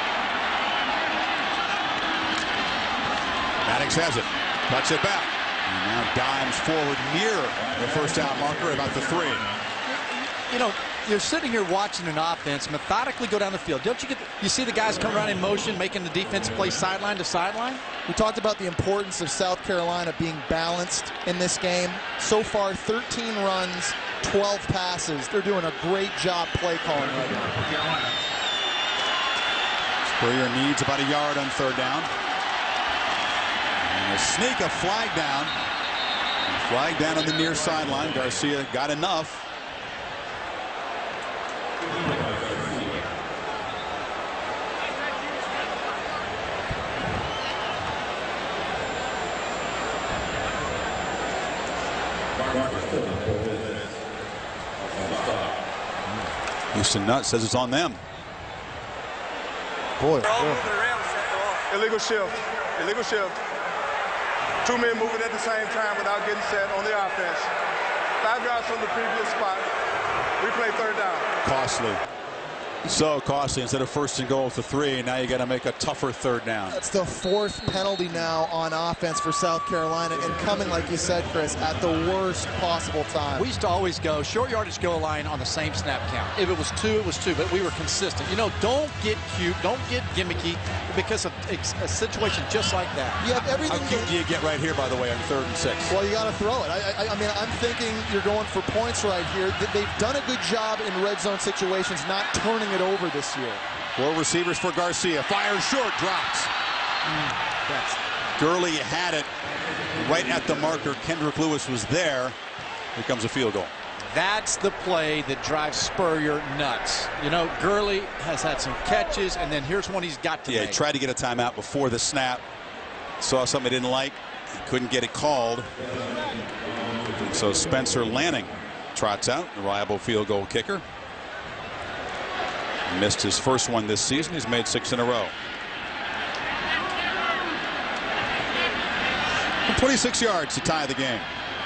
Maddox has it. Cuts it back. And now dimes forward near the first down marker, about the three. you know, you're sitting here watching an offense methodically go down the field. Don't you get, you see the guys come around in motion, making the defense play sideline to sideline? We talked about the importance of South Carolina being balanced in this game. So far, thirteen runs, twelve passes. They're doing a great job play calling right now. Spurrier needs about a yard on third down. And a sneak, a flag down. Flag down on the near sideline. Garcia got enough. Houston Nutt says it's on them. Boy, illegal shift. Illegal shift. Two men moving at the same time without getting set on the offense. Five yards from the previous spot. Replay third down. Costly. So costly. Instead of first and goal for three, now you got to make a tougher third down. That's the fourth penalty now on offense for South Carolina, and coming, like you said, Chris, at the worst possible time. We used to always go short yardage goal line on the same snap count. If it was two, it was two, but we were consistent. You know, don't get cute, don't get gimmicky because of a situation just like that. You have everything. How cute do you get right here, by the way, on third and six? Well, you got to throw it. I, I, I mean, I'm thinking you're going for points right here. They've done a good job in red zone situations, not turning it over this year. Four receivers for Garcia. Fires short, drops. Mm, that's Gurley had it right at the marker. Kendrick Lewis was there. Here comes a field goal. That's the play that drives Spurrier nuts. You know, Gurley has had some catches, and then here's one he's got to Yeah, make. he tried to get a timeout before the snap. Saw something he didn't like. He couldn't get it called. So Spencer Lanning trots out, a reliable field goal kicker. Missed his first one this season. He's made six in a row. twenty-six yards to tie the game.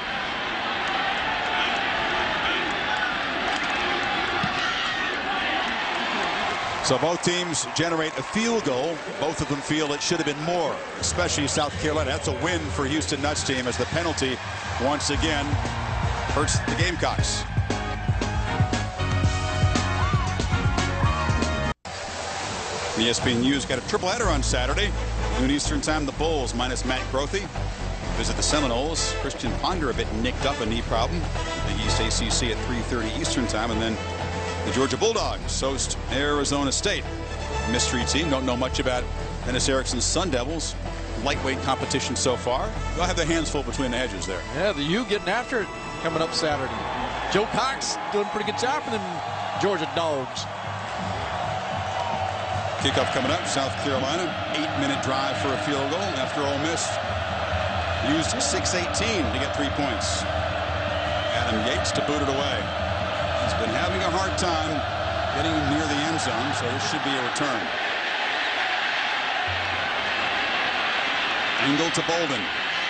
So both teams generate a field goal. Both of them feel it should have been more, especially South Carolina. That's a win for Houston Nutt's team, as the penalty once again hurts the Gamecocks. E S P N U's got a triple header on Saturday. Noon Eastern time, the Bulls minus Matt Grothe visit the Seminoles. Christian Ponder a bit nicked up, a knee problem. The East A C C at three thirty Eastern time, and then the Georgia Bulldogs host Arizona State. Mystery team. Don't know much about Dennis Erickson's Sun Devils. Lightweight competition so far. They'll have their hands full between the edges there. Yeah, the U getting after it coming up Saturday. Joe Cox doing a pretty good job for them Georgia Dogs. Kickoff coming up. South Carolina, eight-minute drive for a field goal after Ole Miss used six eighteen to get three points. Adam Yates to boot it away. He's been having a hard time getting near the end zone, so this should be a return. Engel to Bolden.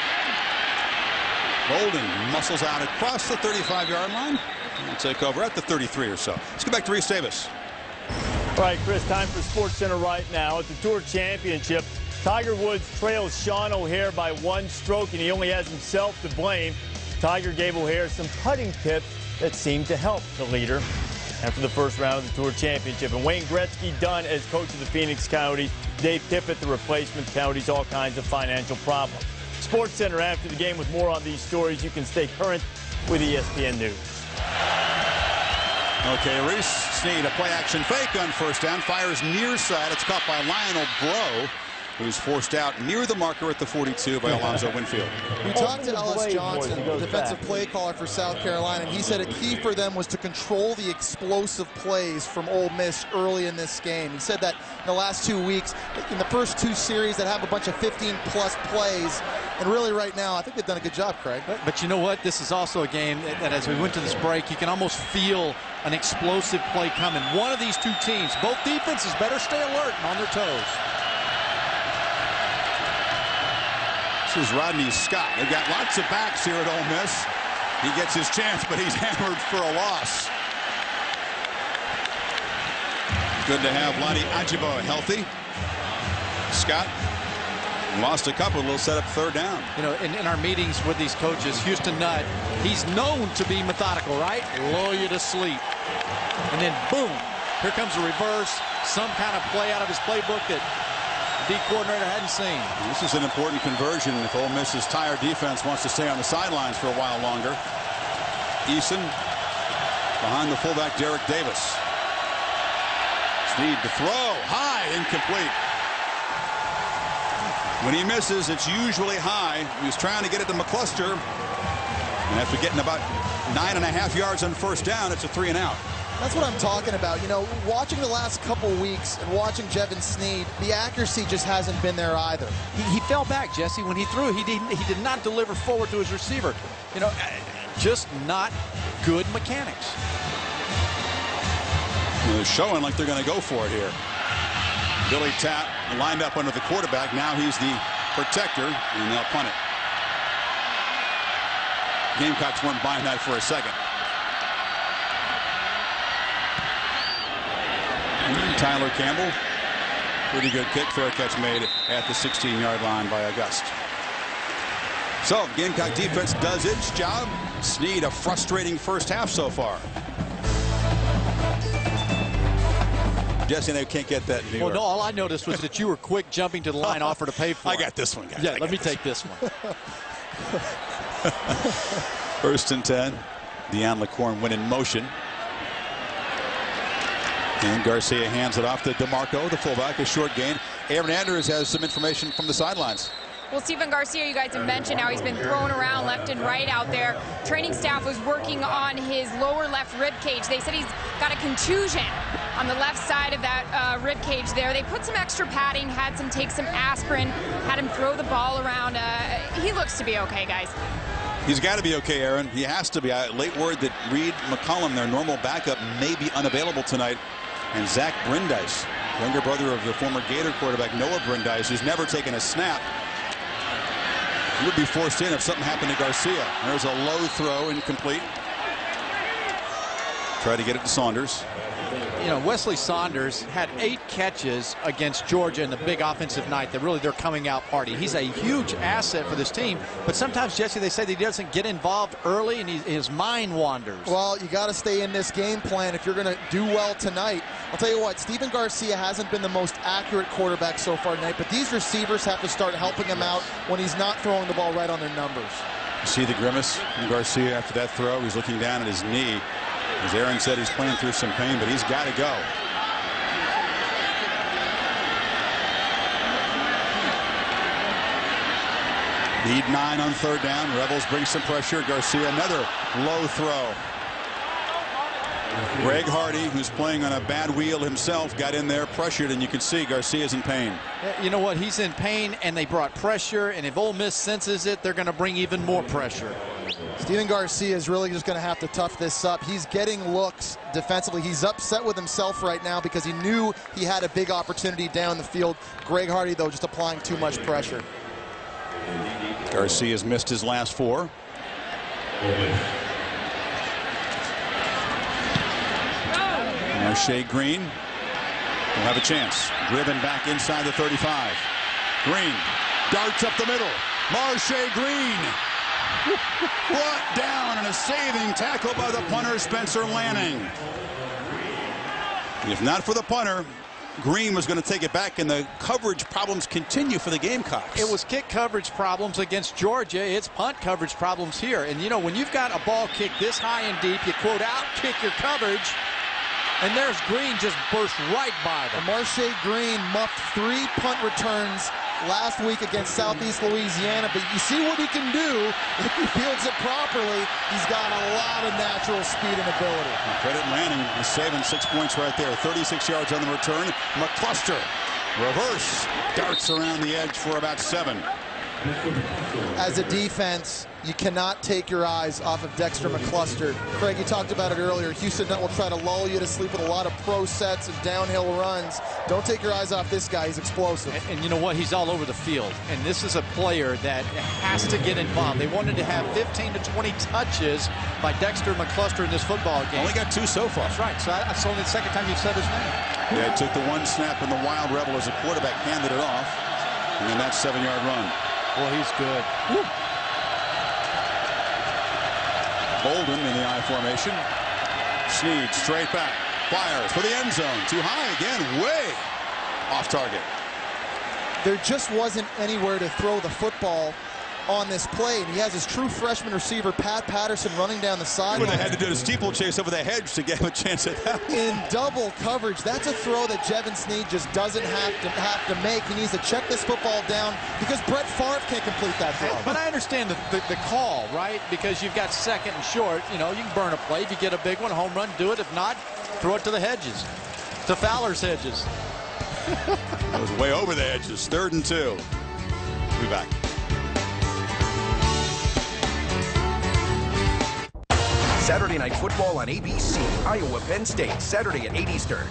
Bolden muscles out across the thirty-five yard line. He'll take over at the thirty-three or so. Let's go back to Reese Davis. All right, Chris, time for Sports Center right now. At the Tour Championship, Tiger Woods trails Sean O'Haire by one stroke, and he only has himself to blame. Tiger gave O'Haire some putting tips that seemed to help the leader after the first round of the Tour Championship. And Wayne Gretzky done as coach of the Phoenix Coyotes. Dave Tippett, the replacement. Coyotes, all kinds of financial problems. Sports Center after the game with more on these stories. You can stay current with E S P N News. Okay, Reese Snead, a play-action fake on first down. Fires near side. It's caught by Lionel Bro, who's forced out near the marker at the forty-two by Alonzo Winfield. We talked to Ellis Johnson, the defensive play caller for South Carolina, and he said a key for them was to control the explosive plays from Ole Miss early in this game. He said that in the last two weeks, in the first two series that have a bunch of fifteen plus plays, and really right now, I think they've done a good job, Craig. But, but you know what? This is also a game that, that as we went to this break, you can almost feel an explosive play coming. One of these two teams, both defenses better stay alert and on their toes. This is Rodney Scott. They've got lots of backs here at Ole Miss. He gets his chance, but he's hammered for a loss. Good to have Lottie Ajibo healthy. Scott Lost a couple. Will set up third down. You know, in, in our meetings with these coaches, Houston Nutt, he's known to be methodical, right? Lull you to sleep. And then, boom, here comes a reverse, some kind of play out of his playbook that the D coordinator hadn't seen. This is an important conversion if Ole Miss's tired defense wants to stay on the sidelines for a while longer. Eason behind the fullback, Derek Davis. Snead to throw. High, incomplete. When he misses, it's usually high. He was trying to get it to McCluster. And after getting about nine and a half yards on first down, it's a three and out. That's what I'm talking about. You know, watching the last couple weeks and watching Jevin Snead, the accuracy just hasn't been there either. He, he fell back, Jesse. When he threw, he did, he did not deliver forward to his receiver. You know, just not good mechanics. Well, they're showing like they're going to go for it here. Billy Tapp lined up under the quarterback. Now he's the protector, and they'll punt it. Gamecocks weren't buying that for a second. Tyler Campbell, pretty good kick. Fair catch made at the sixteen yard line by August. So Gamecock defense does its job. Snead, a frustrating first half so far. Jesse, they can't get that in New York. Well, no, all I noticed was that you were quick jumping to the line, offer to pay for I it. got this one, guys. Yeah, I let me this take this one. First and ten. Deanne LaCorn went in motion. And Garcia hands it off to DeMarco, the fullback, a short gain. Aaron Andrews has some information from the sidelines. Well, Stephen Garcia, you guys have mentioned how he's been thrown around left and right out there. Training staff was working on his lower left rib cage. They said he's got a contusion on the left side of that uh, rib cage there. They put some extra padding, had some take some aspirin, had him throw the ball around. Uh, he looks to be okay, guys. He's got to be okay, Aaron. He has to be. Uh, late word that Reed McCollum, their normal backup, may be unavailable tonight. And Zach Brandeis, younger brother of the former Gator quarterback Noah Brandeis, who's never taken a snap, he would be forced in if something happened to Garcia. There's a low throw, incomplete. Try to get it to Saunders. You know, Wesley Saunders had eight catches against Georgia in the big offensive night that really they're coming out party. He's a huge asset for this team, but sometimes, Jesse, they say that he doesn't get involved early and he, his mind wanders. Well, you got to stay in this game plan if you're going to do well tonight. I'll tell you what, Stephen Garcia hasn't been the most accurate quarterback so far tonight, but these receivers have to start helping him out when he's not throwing the ball right on their numbers. You see the grimace from Garcia after that throw. He's looking down at his knee. As Aaron said, he's playing through some pain, but he's got to go. Lead nine on third down. Rebels bring some pressure. Garcia, another low throw. Greg Hardy, who's playing on a bad wheel himself, got in there, pressured, and you can see Garcia's in pain. You know what? He's in pain, and they brought pressure, and if Ole Miss senses it, they're going to bring even more pressure. Stephen Garcia is really just going to have to tough this up. He's getting looks defensively. He's upset with himself right now because he knew he had a big opportunity down the field. Greg Hardy, though, just applying too much pressure. Garcia's missed his last four. Marche Green will have a chance. Driven back inside the thirty-five. Green darts up the middle. Marche Green brought down in a saving tackle by the punter, Spencer Lanning. If not for the punter, Green was going to take it back, and the coverage problems continue for the Gamecocks. It was kick coverage problems against Georgia. It's punt coverage problems here. And, you know, when you've got a ball kicked this high and deep, you, quote, out-kick your coverage, and there's Green just burst right by them. Marche Green muffed three punt returns last week against Southeast Louisiana, but you see what he can do if he fields it properly. He's got a lot of natural speed and ability. Credit Lanning is saving six points right there. thirty-six yards on the return. McCluster, reverse, darts around the edge for about seven. As a defense, you cannot take your eyes off of Dexter McCluster. Craig, you talked about it earlier. Houston Nutt will try to lull you to sleep with a lot of pro sets and downhill runs. Don't take your eyes off this guy. He's explosive. And, and you know what? He's all over the field. And this is a player that has to get involved. They wanted to have fifteen to twenty touches by Dexter McCluster in this football game. Only got two so far. That's right. So that's only the second time you've said his name. Yeah, it took the one snap, and the Wild Rebel as a quarterback handed it off. And then that seven-yard run. Boy, he's good. Woo. Bolden in the I formation. Snead straight back. Fires for the end zone. Too high again. Way off target. There just wasn't anywhere to throw the football on this play, and he has his true freshman receiver Pat Patterson running down the sideline. They had to do a steeplechase over the hedge to get him a chance at that. In double coverage, that's a throw that Jevin Snead just doesn't have to have to make. He needs to check this football down because Brett Favre can't complete that throw. But I understand the, the, the call, right? Because you've got second and short. You know, you can burn a play. If you get a big one, home run, do it. If not, throw it to the hedges, to Fowler's hedges. That was way over the edges. Third and two. We'll be back. Saturday Night Football on A B C. Iowa Penn State, Saturday at eight Eastern.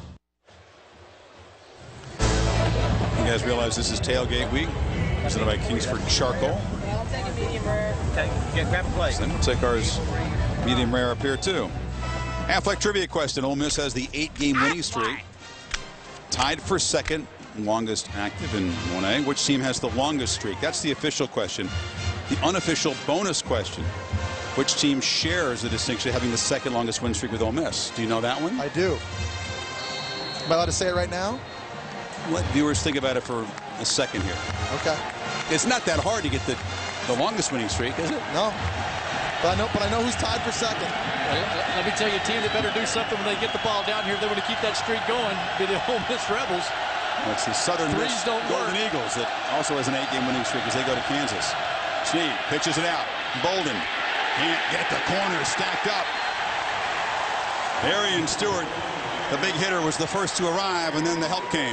You guys realize this is tailgate week, presented by Kingsford Charcoal. I'll take a medium rare. Okay, get grab a plate. And we'll take ours medium rare up here too. Half-Life trivia question. Ole Miss has the eight-game winning streak. Tied for second, longest active in one A. Which team has the longest streak? That's the official question. The unofficial bonus question. Which team shares the distinction of having the second longest win streak with Ole Miss? Do you know that one? I do. Am I allowed to say it right now? Let viewers think about it for a second here. Okay. It's not that hard to get the, the longest winning streak, is it? No. But I know, but I know who's tied for second. Let me tell you, a team that better do something when they get the ball down here. They want to keep that streak going. Be the Ole Miss Rebels. That's the Southern Threes Miss don't Golden work. Eagles that also has an eight-game winning streak as they go to Kansas. Snead pitches it out. Bolden can't get the corner stacked up. Arian Stewart, the big hitter, was the first to arrive, and then the help came.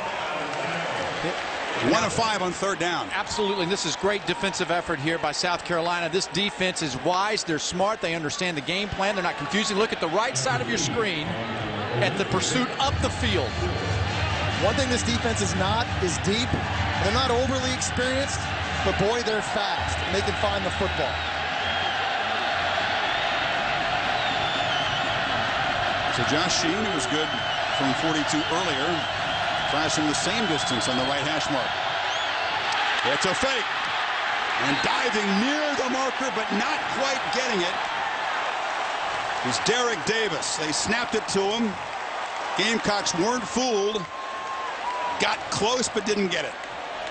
One of five on third down. Absolutely. And this is great defensive effort here by South Carolina. This defense is wise. They're smart. They understand the game plan. They're not confusing. Look at the right side of your screen at the pursuit up the field. One thing this defense is not is deep. They're not overly experienced, but boy, they're fast, and they can find the football. So Josh Sheen, who was good from forty-two earlier, tries from the same distance on the right hash mark. It's a fake. And diving near the marker, but not quite getting it, is Derek Davis. They snapped it to him. Gamecocks weren't fooled. Got close, but didn't get it.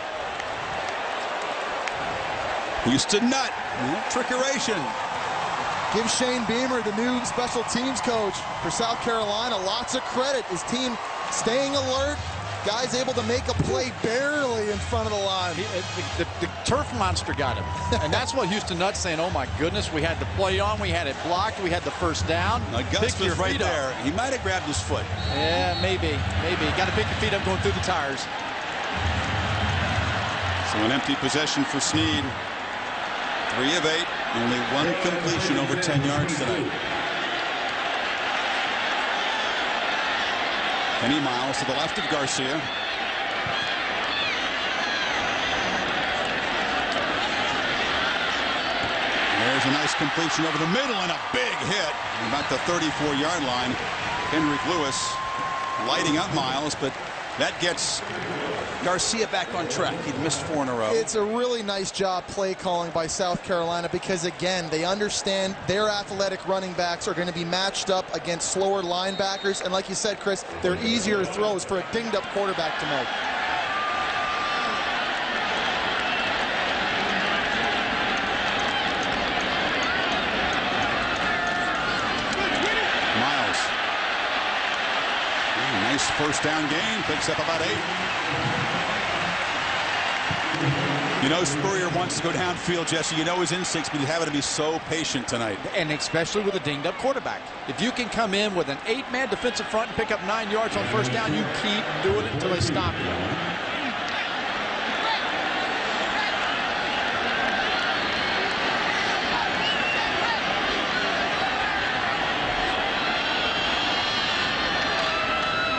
Houston Nutt, trickeration. Give Shane Beamer, the new special teams coach for South Carolina, lots of credit. His team staying alert. Guys able to make a play barely in front of the line. He, the, the, the turf monster got him. And that's what Houston Nutt's saying, oh my goodness, we had the play on, we had it blocked, we had the first down. Now, Gus was right there. He might have grabbed his foot. Yeah, maybe, maybe. Got to pick your feet up going through the tires. So an empty possession for Snead. Three of eight, only one completion over ten yards tonight. Kenny Miles to the left of Garcia. There's a nice completion over the middle and a big hit. About the thirty-four yard line. Henrik Lewis lighting up Miles, but that gets Garcia back on track. He'd missed four in a row. It's a really nice job play calling by South Carolina because, again, they understand their athletic running backs are going to be matched up against slower linebackers. And like you said, Chris, they're easier throws for a dinged-up quarterback to make. Miles. Nice first down gain. Picks up about eight. You know Spurrier wants to go downfield, Jesse. You know his instincts, but he's having to be so patient tonight. And especially with a dinged-up quarterback. If you can come in with an eight-man defensive front and pick up nine yards on first down, you keep doing it until they stop you.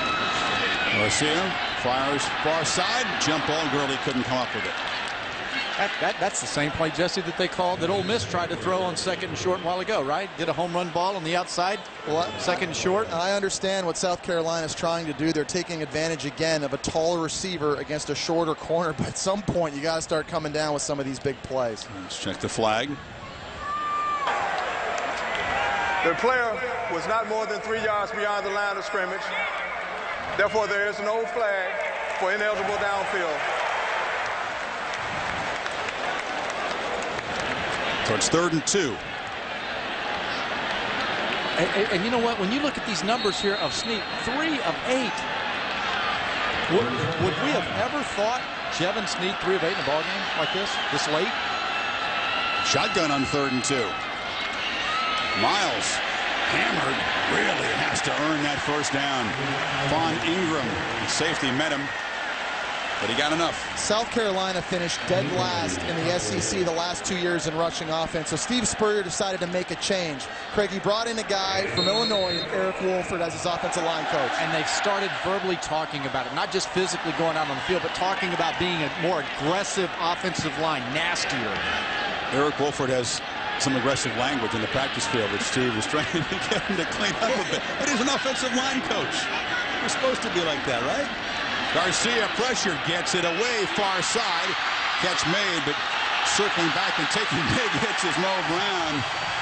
Garcia fires far side. Jump ball. Gurley couldn't come up with it. That, that, that's the same play, Jesse, that they called that Ole Miss tried to throw on second and short a while ago, right? Did a home run ball on the outside, well, second and short. I understand what South Carolina is trying to do. They're taking advantage again of a taller receiver against a shorter corner, but at some point you got to start coming down with some of these big plays. Let's check the flag. The player was not more than three yards beyond the line of scrimmage. Therefore, there is no flag for ineligible downfield. So it's third and two. And, and, and you know what? When you look at these numbers here of Snead, three of eight. Would, would we have ever thought Jevin Snead three of eight in a ball game like this, this late? Shotgun on third and two. Miles hammered, really has to earn that first down. Von Ingram, safety, met him, but he got enough. South Carolina finished dead last in the S E C the last two years in rushing offense, so Steve Spurrier decided to make a change. Craig, he brought in a guy from Illinois, Eric Wolford, as his offensive line coach. And they've started verbally talking about it, not just physically going out on the field, but talking about being a more aggressive offensive line, nastier. Eric Wolford has some aggressive language in the practice field, which Steve was trying to get him to clean up a bit. But he's an offensive line coach. You're supposed to be like that, right? Garcia pressure gets it away far side. Catch made, but circling back and taking big hits is Mo Brown.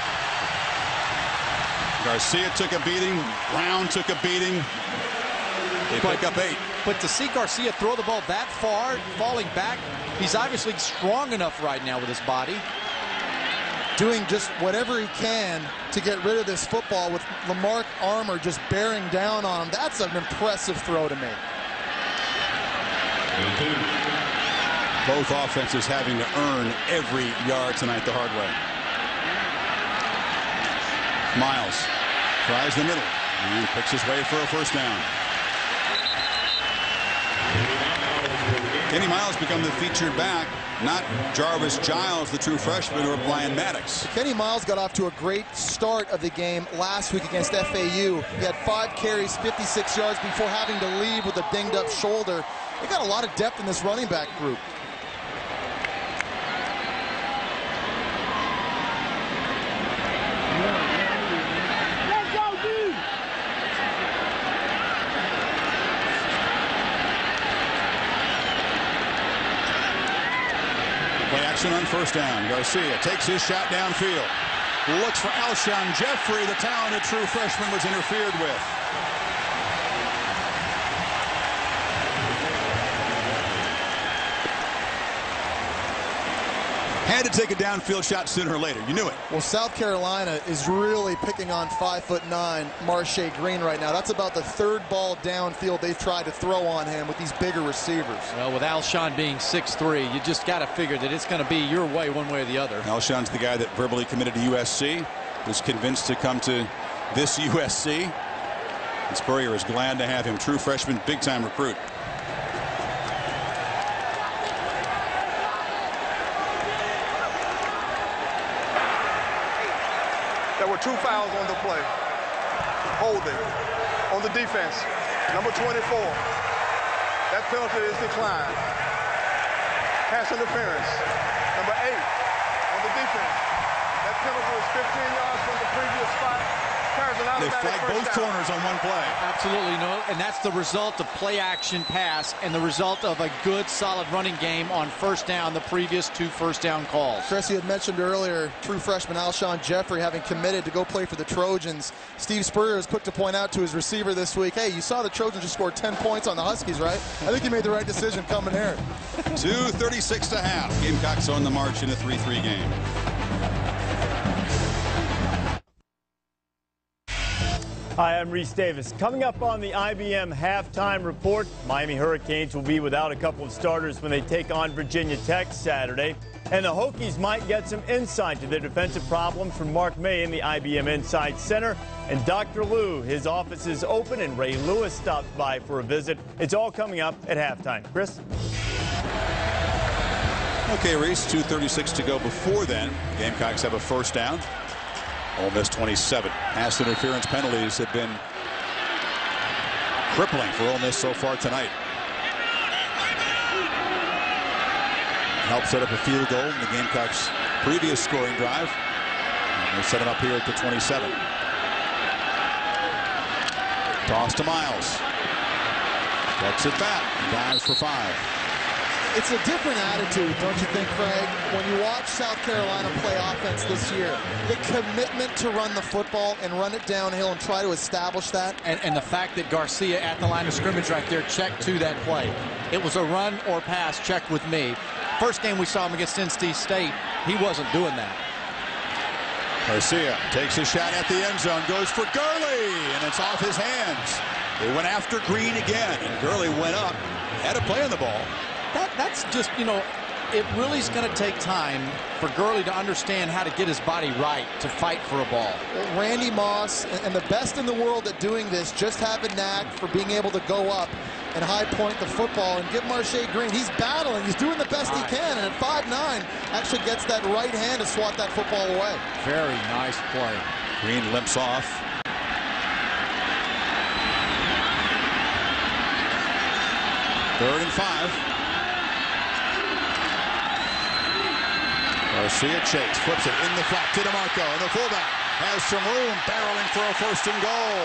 Garcia took a beating. Brown took a beating. They pick up eight. But to see Garcia throw the ball that far, falling back, he's obviously strong enough right now with his body. Doing just whatever he can to get rid of this football with Lamarck Armour just bearing down on him. That's an impressive throw to me. Both offenses having to earn every yard tonight the hard way. Miles tries the middle and picks his way for a first down. Kenny Miles become the featured back, not Jarvis Giles, the true freshman, or Brian Maddox. Kenny Miles got off to a great start of the game last week against F A U. He had five carries, fifty-six yards before having to leave with a dinged up shoulder. They got a lot of depth in this running back group. Play action on first down. Garcia takes his shot downfield. Looks for Alshon Jeffrey. The talented true freshman was interfered with. Had to take a downfield shot sooner or later. You knew it. Well, South Carolina is really picking on five foot nine Marshae Green right now. That's about the third ball downfield they've tried to throw on him with these bigger receivers. Well, with Alshon being six three, you just got to figure that it's going to be your way one way or the other. Alshon's the guy that verbally committed to U S C, was convinced to come to this U S C. And Spurrier is glad to have him. True freshman, big-time recruit. There were two fouls on the play. Holding on the defense. Number twenty-four. That penalty is declined. Pass interference. Number eight on the defense. That penalty is fifteen yards from the previous spot. They flag both corners on one play. Absolutely, no, and that's the result of play action pass and the result of a good solid running game on first down, the previous two first down calls. Chris, you had mentioned earlier true freshman Alshon Jeffrey having committed to go play for the Trojans. Steve Spurrier is quick to point out to his receiver this week, hey, you saw the Trojans just scored ten points on the Huskies, right? I think you made the right decision coming here. two thirty-six to half. Gamecocks on the march in a three three game. Hi, I'm Reese Davis. Coming up on the I B M halftime report, Miami Hurricanes will be without a couple of starters when they take on Virginia Tech Saturday. And the Hokies might get some insight to their defensive problems from Mark May in the I B M Inside Center. And Doctor Lou, his office is open, and Ray Lewis stops by for a visit. It's all coming up at halftime. Chris? Okay, Reese, two thirty-six to go before then. Gamecocks have a first down. Ole Miss twenty-seven. Pass interference penalties have been crippling for Ole Miss so far tonight. helped set up a field goal in the Gamecocks' previous scoring drive. And they set him up here at the twenty-seven. Toss to Miles. Gets it back. Dives for five. It's a different attitude, don't you think, Craig? When you watch South Carolina play offense this year, the commitment to run the football and run it downhill and try to establish that. And, and the fact that Garcia at the line of scrimmage right there checked to that play. It was a run or pass checked with me. First game we saw him against N C State, he wasn't doing that. Garcia takes a shot at the end zone, goes for Gurley, and it's off his hands. They went after Green again, and Gurley went up, had a play on the ball. That, that's just, you know, it really is going to take time for Gurley to understand how to get his body right to fight for a ball. Well, Randy Moss and the best in the world at doing this just have a knack for being able to go up and high point the football and give Marche Green. He's battling. He's doing the best he can. And at five nine, actually gets that right hand to swat that football away. Very nice play. Green limps off. Third and five. Garcia Chase flips it in the flat to DeMarco, and the fullback has some room, barreling for a first and goal.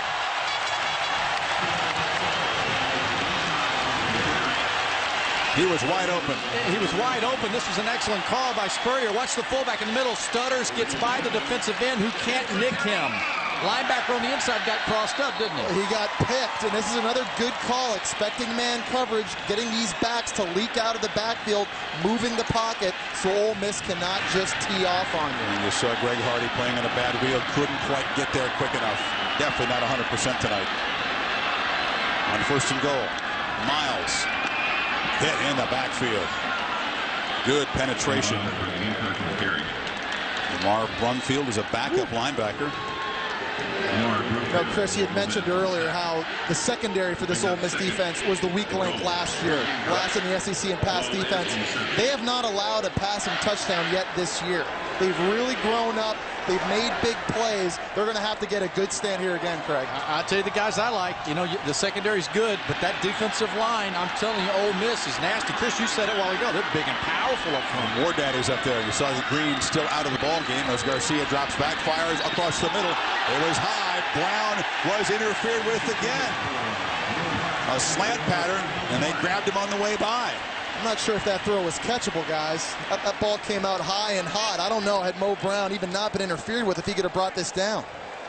He was wide open. He was wide open. This was an excellent call by Spurrier. Watch the fullback in the middle. Stutters, gets by the defensive end who can't nick him. Linebacker on the inside got crossed up, didn't he? He got picked, and this is another good call. Expecting man coverage, getting these backs to leak out of the backfield, moving the pocket so Ole Miss cannot just tee off on you. And you saw Greg Hardy playing on a bad wheel. Couldn't quite get there quick enough. Definitely not one hundred percent tonight. On first and goal, Miles hit in the backfield. Good penetration. Lamar Brumfield is a backup Ooh. linebacker. Now, Chris, you had mentioned earlier how the secondary for this Ole Miss defense was the weak link last year. Last in the S E C in pass defense. They have not allowed a passing touchdown yet this year. They've really grown up. They've made big plays. They're going to have to get a good stand here again, Craig. I, I'll tell you the guys I like. You know, the secondary's good, but that defensive line, I'm telling you, Ole Miss is nasty. Chris, you said it a while ago. They're big and powerful up front. War Daddy's up there. You saw the Green still out of the ball game as Garcia drops back, fires across the middle. It was high. Brown was interfered with again. A slant pattern, and they grabbed him on the way by. I'm not sure if that throw was catchable, guys. That, that ball came out high and hot. I don't know, had Mo Brown even not been interfered with, if he could have brought this down.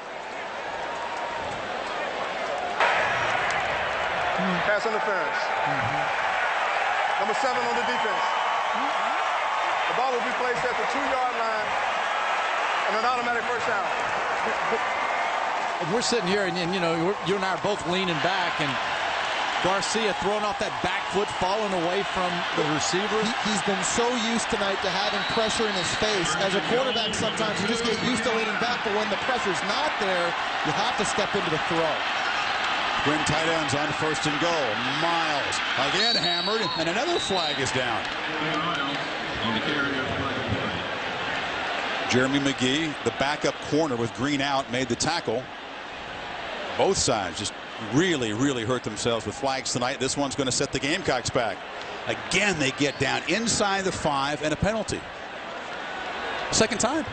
Pass interference. Mm-hmm. Number seven on the defense. Mm-hmm. The ball will be placed at the two-yard line and an automatic first down. We're sitting here, and, and you know, you and I are both leaning back, and Garcia throwing off that back foot, falling away from the receiver. He, he's been so used tonight to having pressure in his face. As a quarterback, sometimes you just get used to leaning back, but when the pressure's not there, you have to step into the throw. Twin tight ends on first and goal. Miles again hammered, and another flag is down. Jeremy McGee, the backup corner with Green out, made the tackle. Both sides just really, really hurt themselves with flags tonight. This one's going to set the Gamecocks back. Again, they get down inside the five and a penalty. Second time.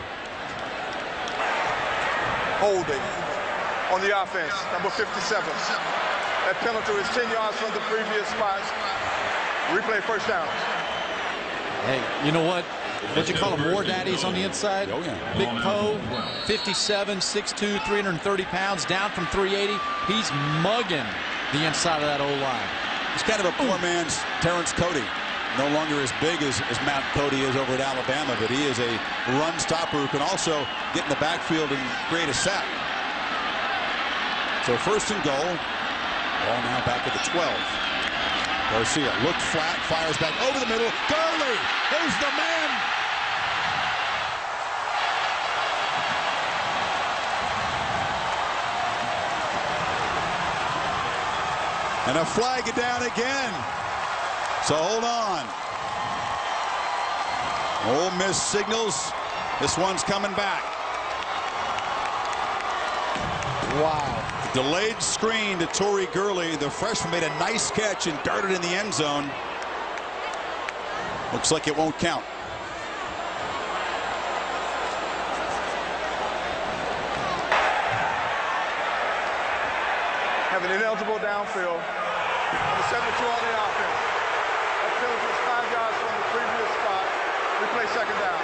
Holding on the offense, number fifty-seven. That penalty is ten yards from the previous spot. Replay first down. Hey, you know what? What you call them, War Daddies on the inside? Oh, yeah. Big Poe, fifty-seven, six two, three hundred thirty pounds, down from three eighty. He's mugging the inside of that O-line. He's kind of a poor man's Terrence Cody. No longer as big as, as Matt Cody is over at Alabama, but he is a run stopper who can also get in the backfield and create a sack. So first and goal. Ball now back at the twelve. Garcia looked flat, fires back over the middle. Gurley is the man. And a flag down again. So hold on. Ole Miss signals. This one's coming back. Wow. Delayed screen to Torrey Gurley. The freshman made a nice catch and darted in the end zone. Looks like it won't count. Have an ineligible downfield. Number seventy-two on the offense. Upfield is five yards from the previous spot. We play second down.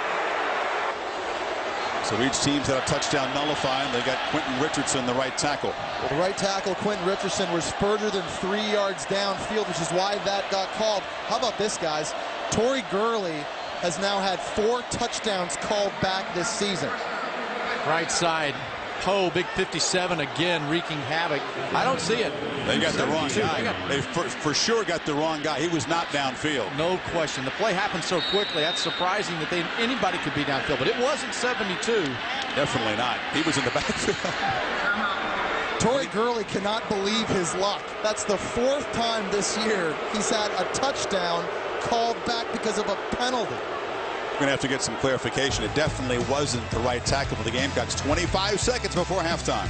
So each team's had a touchdown nullified. They got Quentin Richardson, the right tackle. The right tackle, Quentin Richardson, was further than three yards downfield, which is why that got called. How about this, guys? Torrey Gurley has now had four touchdowns called back this season. Right side. Poe, big fifty-seven again, wreaking havoc. I don't see it. They got the wrong guy. They for, for sure got the wrong guy. He was not downfield. No question. The play happened so quickly. That's surprising that they, anybody could be downfield, but it wasn't seventy-two. Definitely not. He was in the backfield. Torrey Gurley cannot believe his luck. That's the fourth time this year he's had a touchdown called back because of a penalty. We're going to have to get some clarification. It definitely wasn't the right tackle for the Gamecocks. twenty-five seconds before halftime.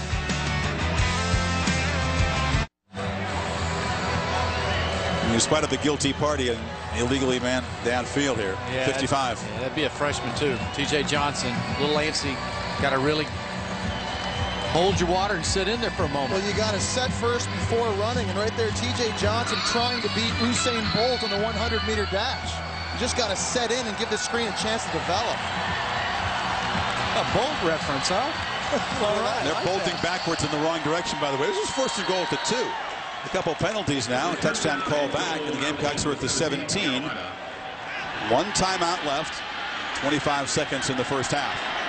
In spite of the guilty party and illegally man downfield here. Yeah, fifty-five. That'd, yeah, that'd be a freshman too. T J Johnson, a little antsy. Got to really hold your water and sit in there for a moment. Well, you got to set first before running, and right there, T J Johnson trying to beat Usain Bolt on the hundred meter dash. You just got to set in and give the screen a chance to develop. A Bolt reference, huh? All right. They're like bolting that. backwards in the wrong direction, by the way. This is first and goal at the two. A couple penalties now. A touchdown call back, and the Gamecocks are at the seventeen. One timeout left. twenty-five seconds in the first half.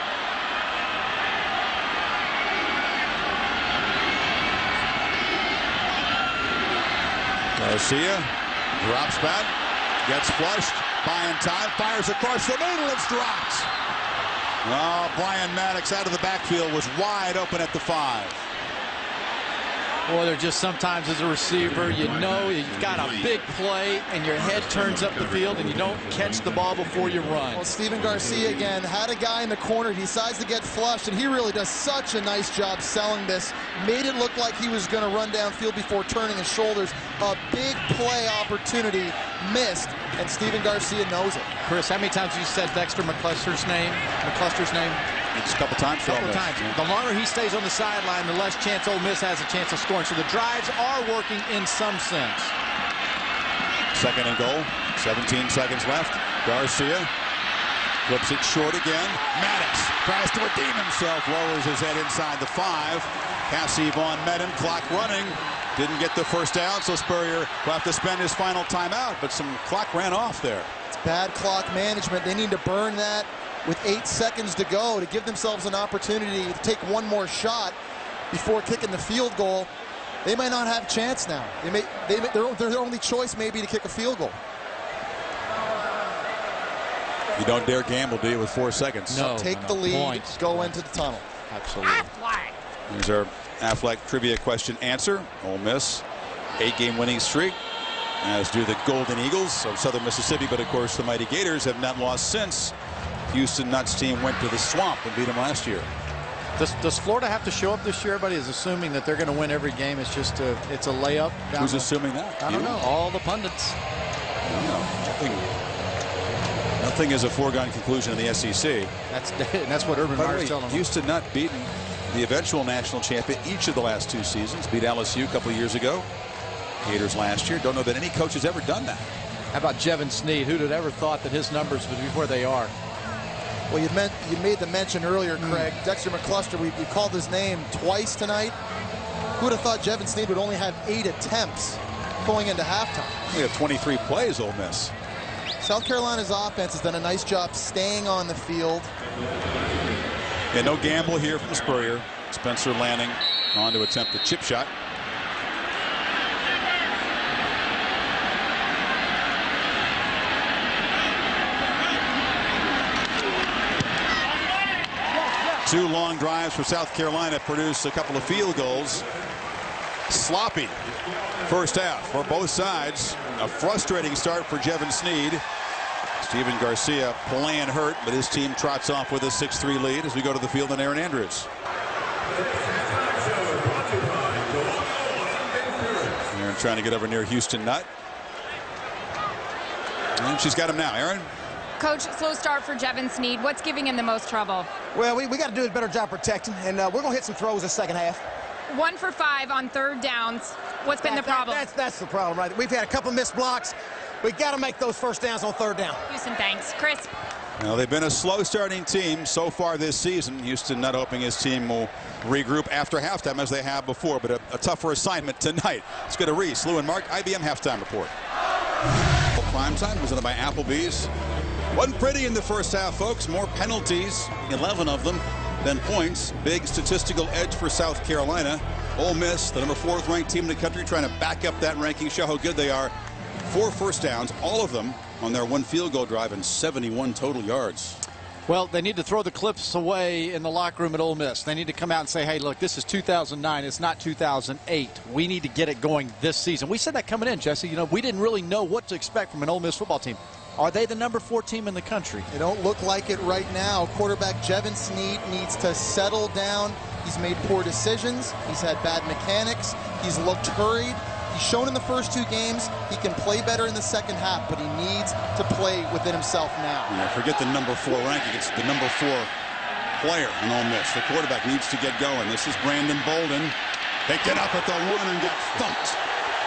Garcia drops back, gets flushed, buying time, fires across the middle, it's dropped. Oh, Brian Maddox out of the backfield was wide open at the five. Boy, they're just sometimes as a receiver, you know you've got a big play and your head turns up the field and you don't catch the ball before you run. Well, Stephen Garcia again had a guy in the corner. He decides to get flushed, and he really does such a nice job selling this. Made it look like he was going to run downfield before turning his shoulders. A big play opportunity missed, and Stephen Garcia knows it. Chris, how many times have you said Dexter McCluster's name? McCluster's name? It's a couple times. A couple times. Yeah. The longer he stays on the sideline, the less chance Ole Miss has a chance of scoring. So the drives are working in some sense. Second and goal. seventeen seconds left. Garcia flips it short again. Maddox tries to redeem himself. Lowers his head inside the five. Cassie Vaughn met him. Clock running. Didn't get the first down, so Spurrier will have to spend his final timeout. But some clock ran off there. It's bad clock management. They need to burn that with eight seconds to go to give themselves an opportunity to take one more shot before kicking the field goal. They might not have a chance now. They may, they may, their, their only choice may be to kick a field goal. You don't dare gamble, do you, with four seconds? No. Take no, the lead, points. go into the tunnel. Absolutely. Here's our Affleck trivia question answer. Ole Miss, eight-game winning streak, as do the Golden Eagles of Southern Mississippi. But, of course, the Mighty Gators have not lost since Houston Nutt's team went to the Swamp and beat them last year. Does, does Florida have to show up this year? Everybody is assuming that they're going to win every game. It's just a, it's a layup. Down Who's the, assuming that? I don't You? know. All the pundits. No, nothing, nothing is a foregone conclusion in the S E C. That's that's what Urban By the Meyer's way, telling them. Houston Nutt beaten the eventual national champion each of the last two seasons. Beat L S U a couple of years ago. Gators last year. Don't know that any coach has ever done that. How about Jevin Sneed? Who'd have ever thought that his numbers would be where they are? Well, you meant you made the mention earlier, Craig. Mm. Dexter McCluster, we, we called his name twice tonight. Who would have thought Jevin Sneed would only have eight attempts going into halftime? We have twenty-three plays, Ole Miss. South Carolina's offense has done a nice job staying on the field. Yeah, no gamble here from Spurrier. Spencer Lanning on to attempt the chip shot. Two long drives for South Carolina produce a couple of field goals. Sloppy first half for both sides. A frustrating start for Jevin Sneed. Stephen Garcia playing hurt, but his team trots off with a six three lead as we go to the field and Aaron Andrews. Aaron trying to get over near Houston Nutt. And she's got him now. Aaron? Coach, slow start for Jevin Sneed. What's giving him the most trouble? Well, we, we got to do a better job protecting, and uh, we're going to hit some throws the second half. One for five on third downs. What's been that, the problem? That, that's, that's the problem, right? We've had a couple missed blocks. We got to make those first downs on third down. Houston, thanks. Chris? Well, they've been a slow starting team so far this season. Houston not hoping his team will regroup after halftime as they have before, but a, a tougher assignment tonight. Let's go to Reese, Lou, and Mark. I B M halftime report. Primetime presented by Applebee's. Wasn't pretty in the first half, folks. More penalties, eleven of them, than points. Big statistical edge for South Carolina. Ole Miss, the number fourth ranked team in the country, trying to back up that ranking, show how good they are. Four first downs, all of them on their one field goal drive and seventy-one total yards. Well, they need to throw the clips away in the locker room at Ole Miss. They need to come out and say, hey, look, this is two thousand nine. It's not two thousand eight. We need to get it going this season. We said that coming in, Jesse. You know, we didn't really know what to expect from an Ole Miss football team. Are they the number four team in the country? They don't look like it right now. Quarterback Jevin Sneed needs to settle down. He's made poor decisions. He's had bad mechanics. He's looked hurried. He's shown in the first two games he can play better in the second half, but he needs to play within himself now. Yeah, forget the number four ranking. It's the number four player in Ole Miss. The quarterback needs to get going. This is Brandon Bolden. Picked it up at the one and got thumped.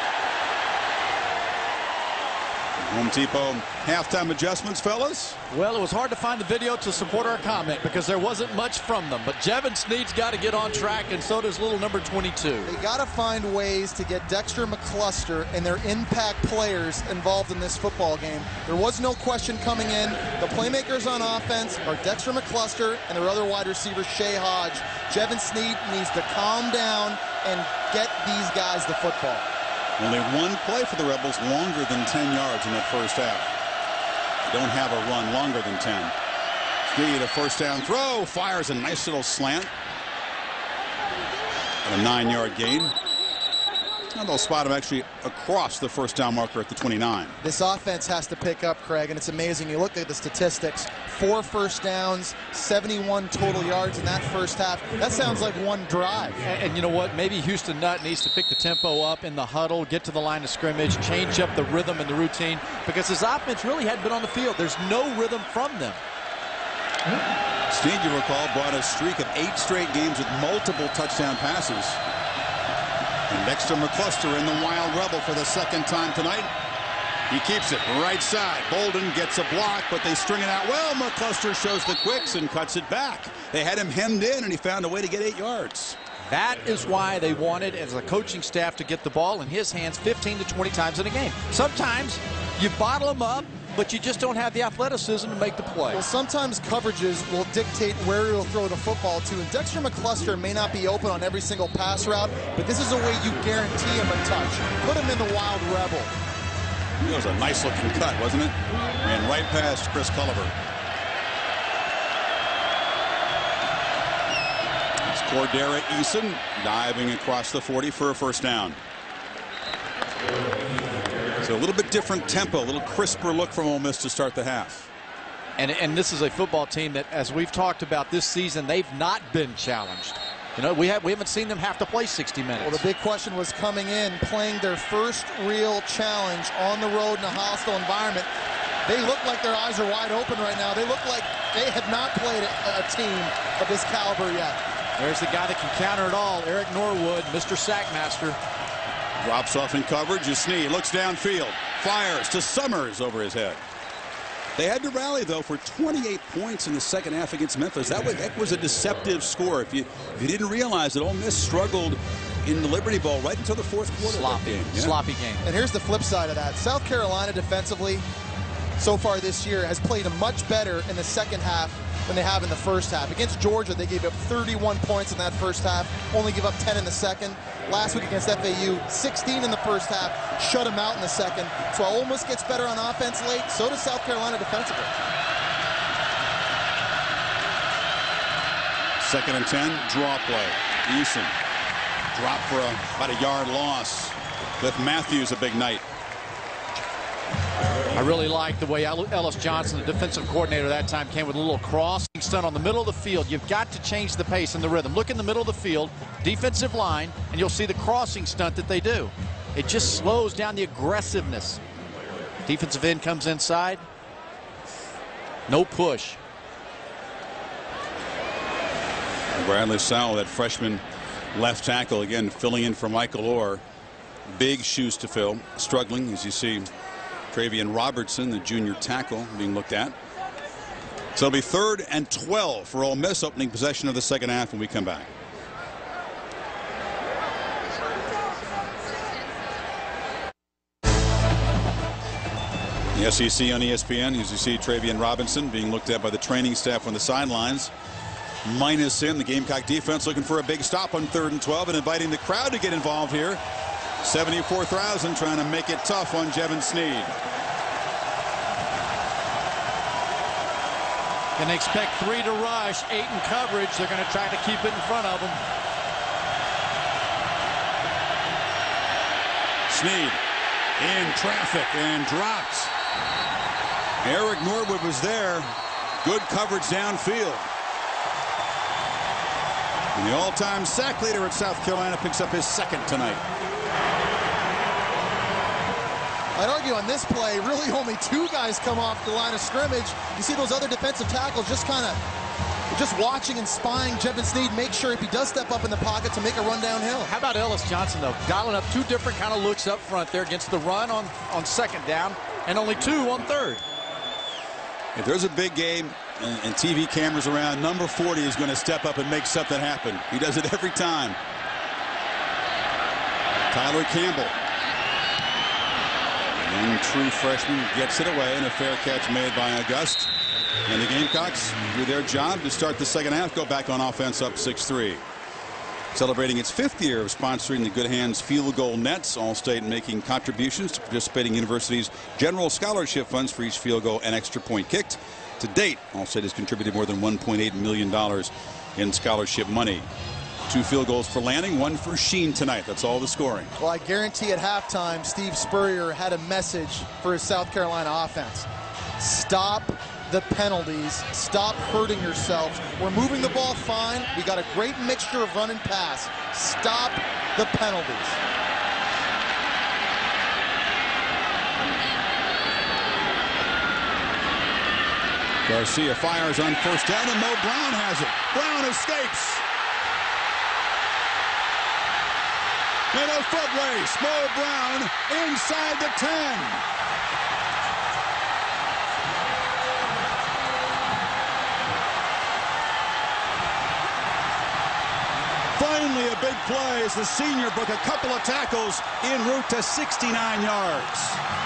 Home Depot halftime adjustments, fellas. Well, it was hard to find the video to support our comment because there wasn't much from them. But Jevin Sneed's got to get on track, and so does little number twenty-two. They got to find ways to get Dexter McCluster and their impact players involved in this football game. There was no question coming in. The playmakers on offense are Dexter McCluster and their other wide receiver, Shea Hodge. Jevin Sneed needs to calm down and get these guys the football. Only one play for the Rebels longer than ten yards in that first half. They don't have a run longer than ten. Sneed, a first down throw, fires a nice little slant. And a nine yard gain. And they'll spot him actually across the first down marker at the twenty-nine. This offense has to pick up, Craig, and it's amazing. You look at the statistics. Four first downs, seventy-one total yards in that first half. That sounds like one drive. And, and you know what? Maybe Houston Nutt needs to pick the tempo up in the huddle, get to the line of scrimmage, change up the rhythm and the routine, because his offense really hadn't been on the field. There's no rhythm from them. Sneed, you recall, brought a streak of eight straight games with multiple touchdown passes. And Dexter McCluster in the Wild Rebel for the second time tonight. He keeps it right side. Bolden gets a block, but they string it out well. McCluster shows the quicks and cuts it back. They had him hemmed in, and he found a way to get eight yards. That is why they wanted, as a coaching staff, to get the ball in his hands fifteen to twenty times in a game. Sometimes you bottle him up, but you just don't have the athleticism to make the play. Well, sometimes coverages will dictate where he'll throw the football to, and Dexter McCluster may not be open on every single pass route, but this is a way you guarantee him a touch. Put him in the Wild Rebel. It was a nice looking cut, wasn't it? Ran right past Chris Culliver. It's Cordera Eason diving across the forty for a first down. So a little bit different tempo, a little crisper look from Ole Miss to start the half. And, and this is a football team that, as we've talked about this season, they've not been challenged. You know, we, have, we haven't seen them have to play sixty minutes. Well, the big question was coming in, playing their first real challenge on the road in a hostile environment. They look like their eyes are wide open right now. They look like they have not played a, a team of this caliber yet. There's the guy that can counter it all, Eric Norwood, Mister Sackmaster. Drops off in coverage. Sneed looks downfield. Fires to Summers over his head. They had to rally, though, for twenty-eight points in the second half against Memphis. That was, that was a deceptive score. If you, if you didn't realize that Ole Miss struggled in the Liberty Bowl right until the fourth quarter. Sloppy, game. Yeah. sloppy game. And here's the flip side of that. South Carolina defensively, so far this year, has played much better in the second half than they have in the first half. Against Georgia, they gave up thirty-one points in that first half, only give up ten in the second. Last week against F A U, sixteen in the first half, shut them out in the second. So Ole Miss gets better on offense late, so does South Carolina defensively. Second and ten, draw play. Eason drop for a, about a yard loss. With Matthews, a big night. I really like the way Ellis Johnson, the defensive coordinator that time, came with a little crossing stunt on the middle of the field. You've got to change the pace and the rhythm. Look in the middle of the field, defensive line, and you'll see the crossing stunt that they do. It just slows down the aggressiveness. Defensive end comes inside. No push. Bradley Sowell, that freshman left tackle, again filling in for Michael Orr. Big shoes to fill. Struggling, as you see Travian Robertson, the junior tackle, being looked at. So it'll be third and twelve for Ole Miss, opening possession of the second half when we come back. The S E C on E S P N, as you see Travian Robinson being looked at by the training staff on the sidelines. Minus in the Gamecock defense looking for a big stop on third and twelve and inviting the crowd to get involved here. seventy-four thousand trying to make it tough on Jevin Sneed. Can expect three to rush, eight in coverage. They're going to try to keep it in front of them. Sneed in traffic and drops. Eric Norwood was there. Good coverage downfield. And the all-time sack leader at South Carolina picks up his second tonight. I'd argue on this play, really only two guys come off the line of scrimmage. You see those other defensive tackles just kind of just watching and spying Jevin Sneed, make sure if he does step up in the pocket to make a run downhill. How about Ellis Johnson, though? Dialing up two different kind of looks up front there against the run on, on second down and only two on third. If there's a big game and, and T V cameras around, number forty is going to step up and make something happen. He does it every time. Tyler Campbell. And true freshman gets it away, and a fair catch made by August. And the Gamecocks do their job to start the second half, go back on offense up six three. Celebrating its fifth year of sponsoring the Good Hands Field Goal Nets, All-State making contributions to participating universities' general scholarship funds for each field goal and extra point kicked. To date, All-State has contributed more than one point eight million dollars in scholarship money. Two field goals for Lanning, one for Sheen tonight. That's all the scoring. Well, I guarantee at halftime, Steve Spurrier had a message for his South Carolina offense. Stop the penalties. Stop hurting yourselves. We're moving the ball fine. We got a great mixture of run and pass. Stop the penalties. Garcia fires on first down, and Mo Brown has it. Brown escapes. In a foot race, Mo Brown inside the ten. Finally a big play as the senior broke a couple of tackles en route to sixty-nine yards.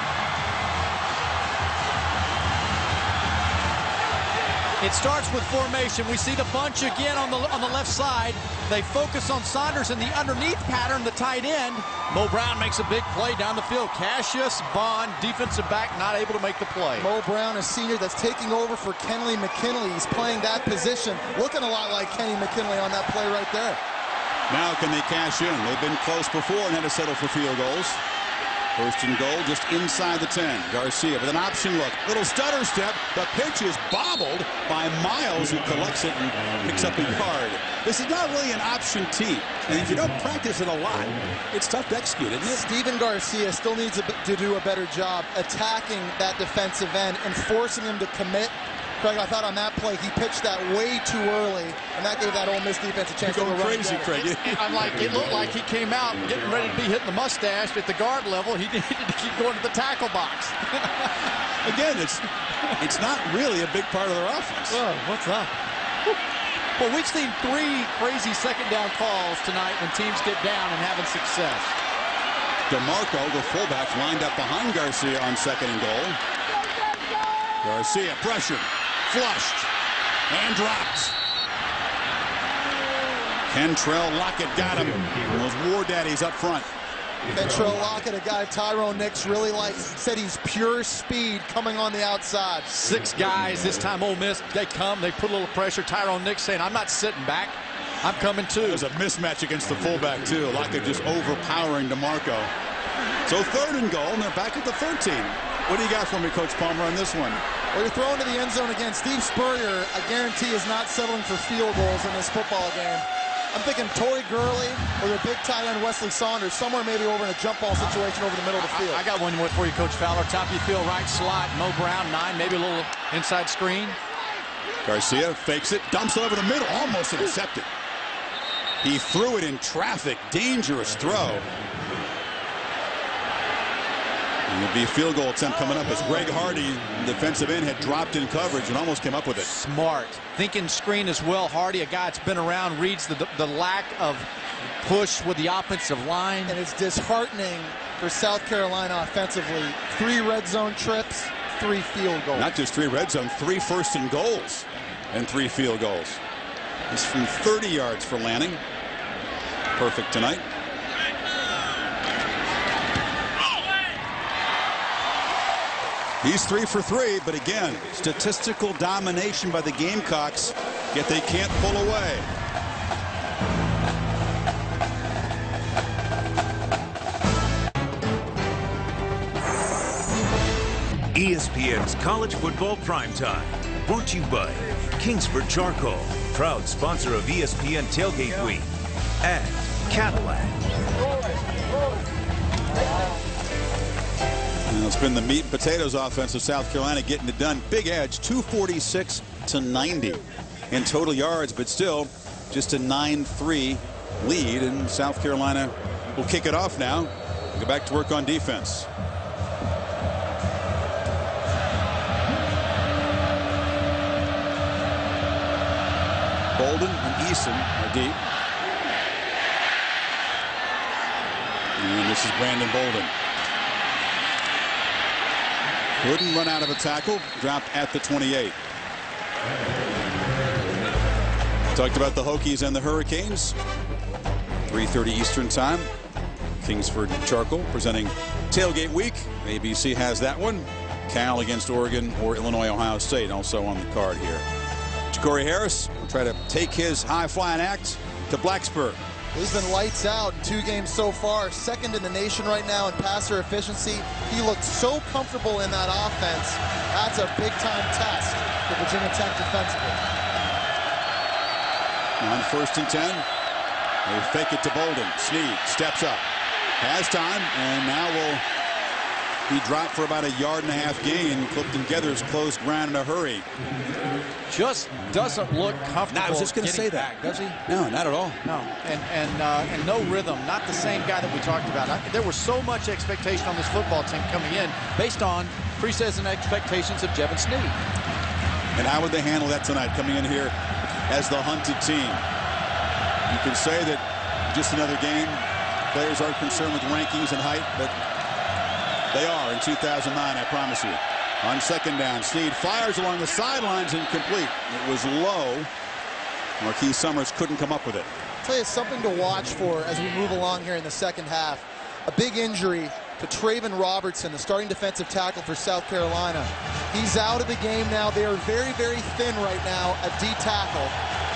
It starts with formation. We see the bunch again on the on the left side. They focus on Saunders in the underneath pattern, the tight end. Mo Brown makes a big play down the field. Cassius Bond, defensive back, not able to make the play. Mo Brown, a senior that's taking over for Kenley McKinley. He's playing that position. Looking a lot like Kenny McKinley on that play right there. Now can they cash in? They've been close before and had to settle for field goals. First and goal just inside the ten. Garcia with an option look. Little stutter step. The pitch is bobbled by Miles, who collects it and picks up a yard. This is not really an option team. And if you don't practice it a lot, it's tough to execute, isn't it? Steven Garcia still needs to do a better job attacking that defensive end and forcing him to commit. Craig, I thought on that play he pitched that way too early, and that gave that Ole Miss defense a chance You're to going go crazy, Craig. I'm like, it looked like he came out getting ready to be hitting the mustache at the guard level. He needed to keep going to the tackle box. Again, it's it's not really a big part of their offense. Whoa, what's up? Well, we've seen three crazy second down calls tonight when teams get down and having success. DeMarco, the fullback, lined up behind Garcia on second and goal. Garcia pressure. Flushed and dropped. Kentrell Lockett got him. And those War Daddies up front. Kentrell Lockett, a guy Tyrone Nix really likes, said he's pure speed coming on the outside. Six guys this time. Ole Miss, they come, they put a little pressure. Tyrone Nix saying, I'm not sitting back. I'm coming too. There's a mismatch against the fullback too. Lockett just overpowering DeMarco. So third and goal, and they're back at the thirteen. What do you got for me, Coach Palmer, on this one? Well, you're throwing to the end zone again. Steve Spurrier, I guarantee, is not settling for field goals in this football game. I'm thinking Torrey Gurley or their big tight end Wesley Saunders, somewhere maybe over in a jump ball situation over the middle of the field. I, I got one more for you, Coach Fowler. Top of your field, right slot. Mo Brown, nine, maybe a little inside screen. Garcia fakes it, dumps it over the middle, almost intercepted. He threw it in traffic. Dangerous throw. It'll be a field goal attempt coming up as Greg Hardy, defensive end, had dropped in coverage and almost came up with it. Smart. Thinking screen as well. Hardy, a guy that's been around, reads the, the lack of push with the offensive line. And it's disheartening for South Carolina offensively. Three red zone trips, three field goals. Not just three red zone, three first and goals and three field goals. He's from thirty yards for Lanning. Perfect tonight. He's three for three, but again, statistical domination by the Gamecocks, yet they can't pull away. E S P N's College Football Primetime, brought to you by Kingsford Charcoal, proud sponsor of E S P N Tailgate Week, and Cadillac. And it's been the meat and potatoes offense of South Carolina getting it done. Big edge, two forty-six to ninety in total yards, but still just a nine three lead. And South Carolina will kick it off now. Go back to work on defense. Bolden and Eason are deep. And this is Brandon Bolden. Couldn't run out of a tackle. Dropped at the twenty-eight. Talked about the Hokies and the Hurricanes. three thirty Eastern time. Kingsford Charcoal presenting Tailgate Week. A B C has that one. Cal against Oregon or Illinois, Ohio State also on the card here. Corey Harris will try to take his high-flying act to Blacksburg. He's been lights out in two games so far. Second in the nation right now in passer efficiency. He looked so comfortable in that offense. That's a big-time test for Virginia Tech defensively. On first and ten, they fake it to Bolden. Snead steps up, has time, and now will be dropped for about a yard and a half gain. Clifton Geathers closed ground in a hurry. Just doesn't look comfortable. No, I was just going to say that. Back, does he? No, not at all. No, and and uh, and no rhythm. Not the same guy that we talked about. I, there was so much expectation on this football team coming in based on preseason expectations of Jevin Snead. And how would they handle that tonight, coming in here as the hunted team? You can say that just another game. Players aren't concerned with rankings and height, but they are in two thousand nine, I promise you. On second down, Snead fires along the sidelines, incomplete. It was low. Marquise Summers couldn't come up with it. I'll tell you something to watch for as we move along here in the second half. A big injury to Traven Robertson, the starting defensive tackle for South Carolina. He's out of the game now. They are very, very thin right now at D tackle.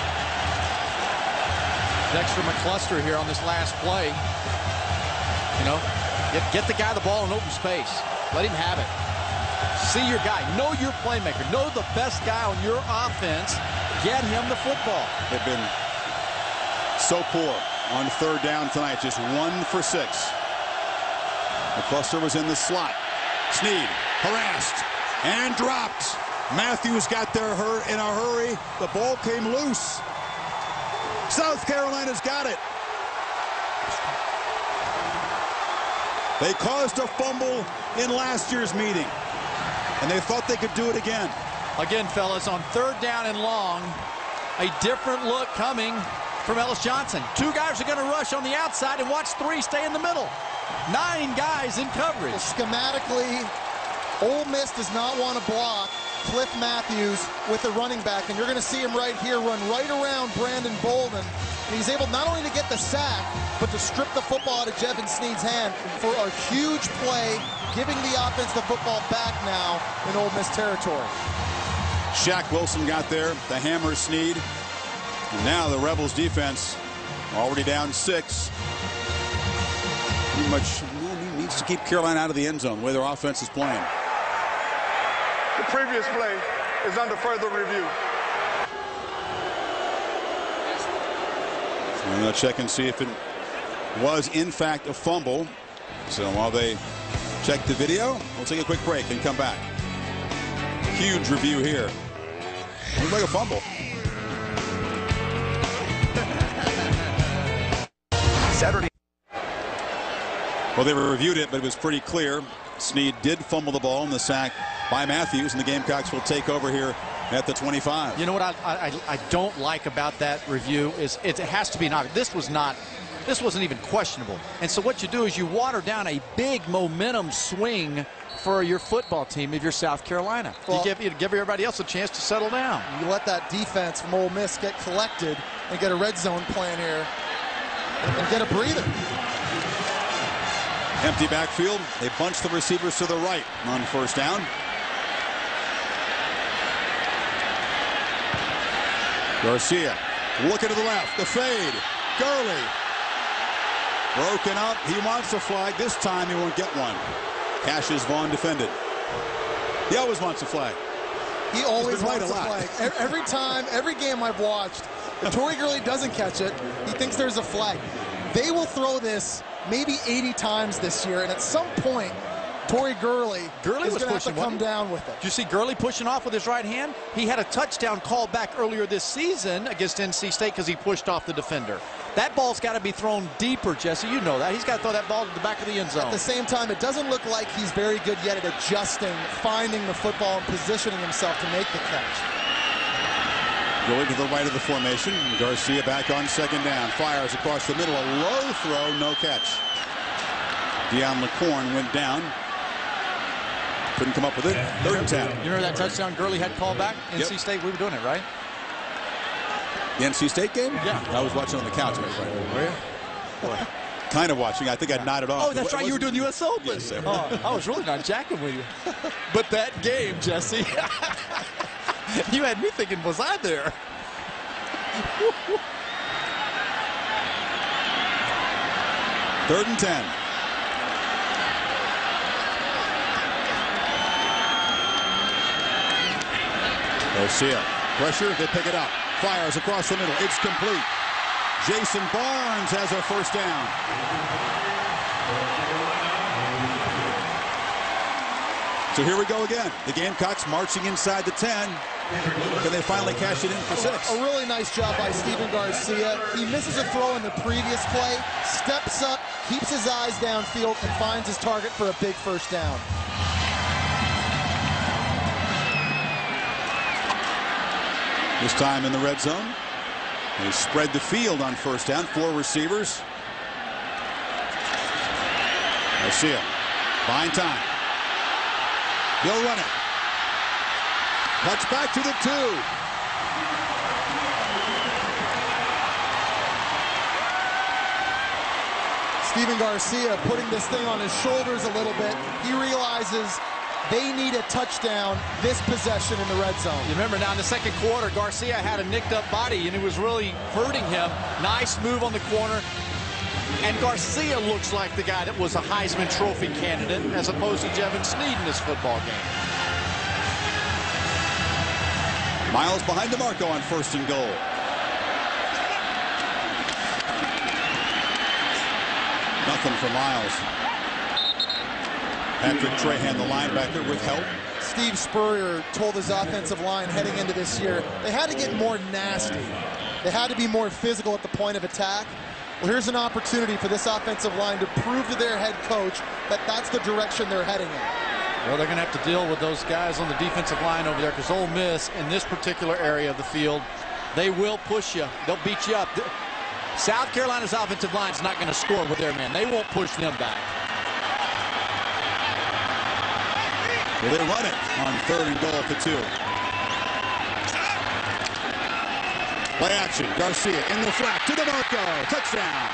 Dexter McCluster here on this last play. You know, get, get the guy the ball in open space. Let him have it. See your guy. Know your playmaker. Know the best guy on your offense. Get him the football. They've been so poor on third down tonight. Just one for six. McCluster was in the slot. Snead harassed and dropped. Matthews got there in a hurry. The ball came loose. South Carolina's got it. They caused a fumble in last year's meeting, and they thought they could do it again. Again, fellas, on third down and long, a different look coming from Ellis Johnson. Two guys are going to rush on the outside, and watch three stay in the middle. Nine guys in coverage. Schematically, Ole Miss does not want to block Cliff Matthews with a running back, and you're going to see him right here run right around Brandon Bolden. And he's able not only to get the sack, but to strip the football out of Jevin Snead's hand for a huge play, giving the offense the football back now in Ole Miss territory. Shaq Wilson got there, the hammer Snead. And now the Rebels defense already down six. Pretty much needs to keep Carolina out of the end zone, the way their offense is playing. The previous play is under further review. And they'll check and see if it was in fact a fumble. So while they check the video, we'll take a quick break and come back. Huge review here. Looks like a fumble. Saturday. Well, they reviewed it, but it was pretty clear. Snead did fumble the ball in the sack by Matthews, and the Gamecocks will take over here at the twenty-five. You know what I, I, I don't like about that review is it, it has to be an obvious. This was not, this wasn't even questionable. And so what you do is you water down a big momentum swing for your football team if you're South Carolina. Well, you, give, you give everybody else a chance to settle down. You let that defense from Ole Miss get collected and get a red zone plan here and get a breather. Empty backfield. They bunch the receivers to the right on first down. Garcia looking to the left. The fade. Gurley. Broken up. He wants a flag. This time he won't get one. Cassius Vaughn defended. He always wants a flag. He always wants a flag. Every time, every game I've watched, if Torrey Gurley doesn't catch it, he thinks there's a flag. They will throw this maybe eighty times this year, and at some point, Torrey Gurley, Gurley is going to have to come down with it. Did you see Gurley pushing off with his right hand? He had a touchdown call back earlier this season against N C State because he pushed off the defender. That ball's got to be thrown deeper, Jesse. You know that. He's got to throw that ball to the back of the end zone. At the same time, it doesn't look like he's very good yet at adjusting, finding the football, and positioning himself to make the catch. Going to the right of the formation. Garcia back on second down. Fires across the middle. A low throw, no catch. Deion LaCorn went down. Couldn't come up with it. Third and ten. You remember that touchdown Gurley had called back? N C Yep. State, we were doing it, right? The N C State game? Yeah. I was watching on the couch. Right? Were you? Kind of watching. I think I nodded off. Oh, that's right. You were doing the U S Open. Yes, sir. Oh, I was really not jacking with you. But that game, Jesse, you had me thinking, was I there? Third and ten. Garcia. Pressure. They pick it up. Fires across the middle. It's complete. Jason Barnes has a first down. So here we go again. The Gamecocks marching inside the ten. Can they finally cash it in for six? A really nice job by Stephen Garcia. He misses a throw in the previous play, steps up, keeps his eyes downfield, and finds his target for a big first down. This time in the red zone. They spread the field on first down. Four receivers. Garcia. Buying time. They'll run it. Cuts back to the two. Stephen Garcia putting this thing on his shoulders a little bit. He realizes they need a touchdown this possession in the red zone. You remember now in the second quarter, Garcia had a nicked up body and it was really hurting him. Nice move on the corner. And Garcia looks like the guy that was a Heisman Trophy candidate as opposed to Jevin Snead in this football game. Miles behind the Marco on first and goal. Nothing for Miles. Patrick Trahan, the linebacker, with help. Steve Spurrier told his offensive line heading into this year, they had to get more nasty. They had to be more physical at the point of attack. Well, here's an opportunity for this offensive line to prove to their head coach that that's the direction they're heading in. Well, they're going to have to deal with those guys on the defensive line over there because Ole Miss, in this particular area of the field, they will push you. They'll beat you up. South Carolina's offensive line is not going to score with their man. They won't push them back. Well, they run it on third and goal for two. Play action. Garcia in the flat to the Marco. Touchdown.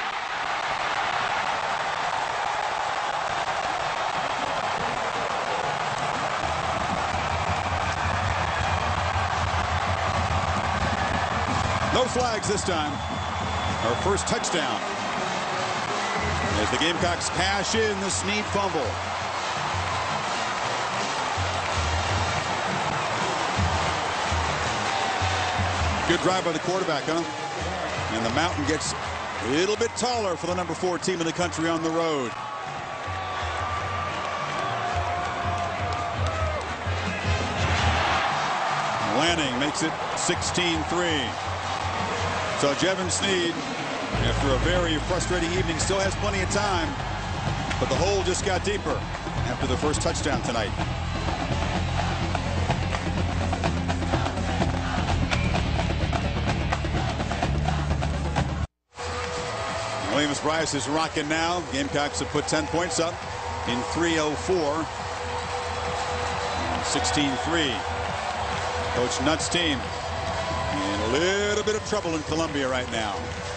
No flags this time. Our first touchdown. As the Gamecocks cash in the Snead fumble. Good drive by the quarterback, huh? And the Mountain gets A little bit taller for the number four team in the country on the road. Lanning makes it sixteen three. So Jevin Sneed, after a very frustrating evening, still has plenty of time. But the hole just got deeper after the first touchdown tonight. Williams Bryce is rocking now. Gamecocks have put ten points up in three oh four. sixteen three. Coach Nutt's team in a little bit of trouble in Columbia right now.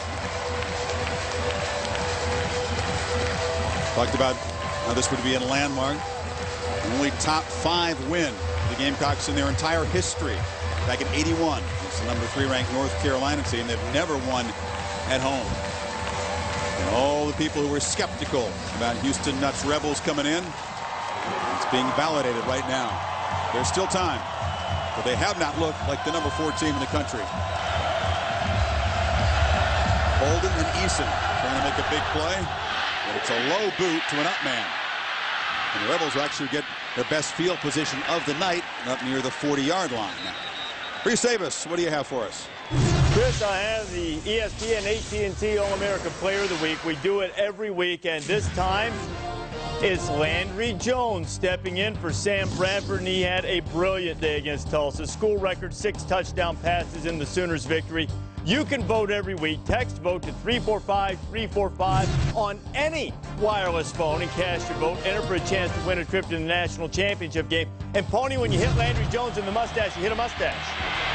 Talked about how this would be a landmark. Only top five win for the Gamecocks in their entire history. Back in eighty-one. It's the number three ranked North Carolina team. They've never won at home. And all the people who were skeptical about Houston Nutt's Rebels coming in, it's being validated right now. There's still time, but they have not looked like the number four team in the country. Bolden and Eason trying to make a big play, but it's a low boot to an up man. And the Rebels will actually get their best field position of the night up near the forty yard line. Reese Davis, what do you have for us? Chris, I have the E S P N A T and T All-America Player of the Week. We do it every week, and this time it's Landry Jones stepping in for Sam Bradford, and he had a brilliant day against Tulsa. School record six touchdown passes in the Sooners' victory. You can vote every week. Text vote to three four five three four five on any wireless phone and cast your vote. Enter for a chance to win a trip to the national championship game. And Pony, when you hit Landry Jones in the mustache, you hit a mustache.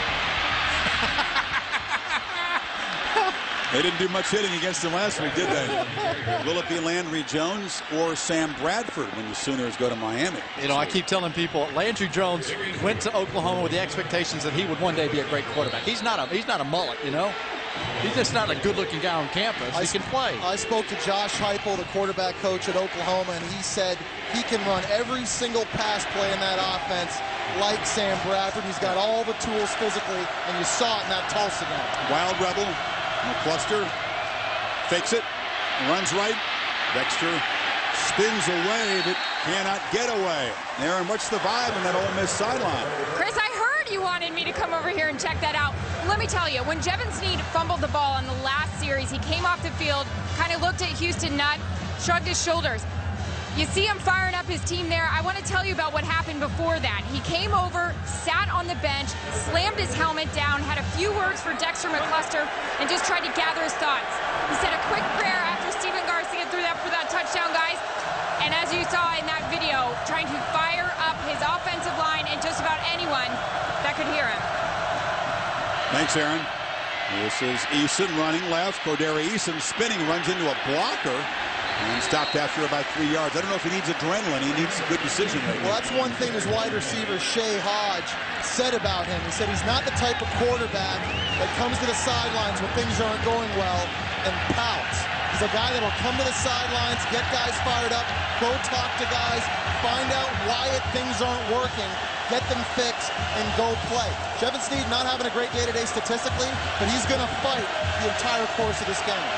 They didn't do much hitting against him last week, did they? Will it be Landry Jones or Sam Bradford when the Sooners go to Miami? You know, I keep telling people Landry Jones went to Oklahoma with the expectations that he would one day be a great quarterback. He's not a he's not a mullet, you know. He's just not a good-looking guy on campus. He can play. I spoke to Josh Heupel, the quarterback coach at Oklahoma, and he said he can run every single pass play in that offense like Sam Bradford. He's got all the tools physically, and you saw it in that Tulsa game. Wild Rebel. McCluster fakes it, runs right. Dexter spins away, but cannot get away. Aaron, what's the vibe in that Ole Miss sideline? Chris, I heard you wanted me to come over here and check that out. Let me tell you, when Jevin Sneed fumbled the ball in the last series, he came off the field, kind of looked at Houston Nutt, shrugged his shoulders. You see him firing up his team there. I want to tell you about what happened before that. He came over, sat on the bench, slammed his helmet down, had a few words for Dexter McCluster, and just tried to gather his thoughts. He said a quick prayer after Stephen Garcia threw that for that touchdown, guys. And as you saw in that video, trying to fire up his offensive line and just about anyone that could hear him. Thanks, Aaron. This is Eason running left. Cordero Eason spinning, runs into a blocker. And stopped after about three yards. I don't know if he needs adrenaline. He needs a good decision making. Well, that's one thing his wide receiver, Shea Hodge, said about him. He said he's not the type of quarterback that comes to the sidelines when things aren't going well and pouts. He's a guy that will come to the sidelines, get guys fired up, go talk to guys, find out why it, things aren't working, get them fixed, and go play. Jevin Sneed not having a great day today statistically, but he's going to fight the entire course of this game.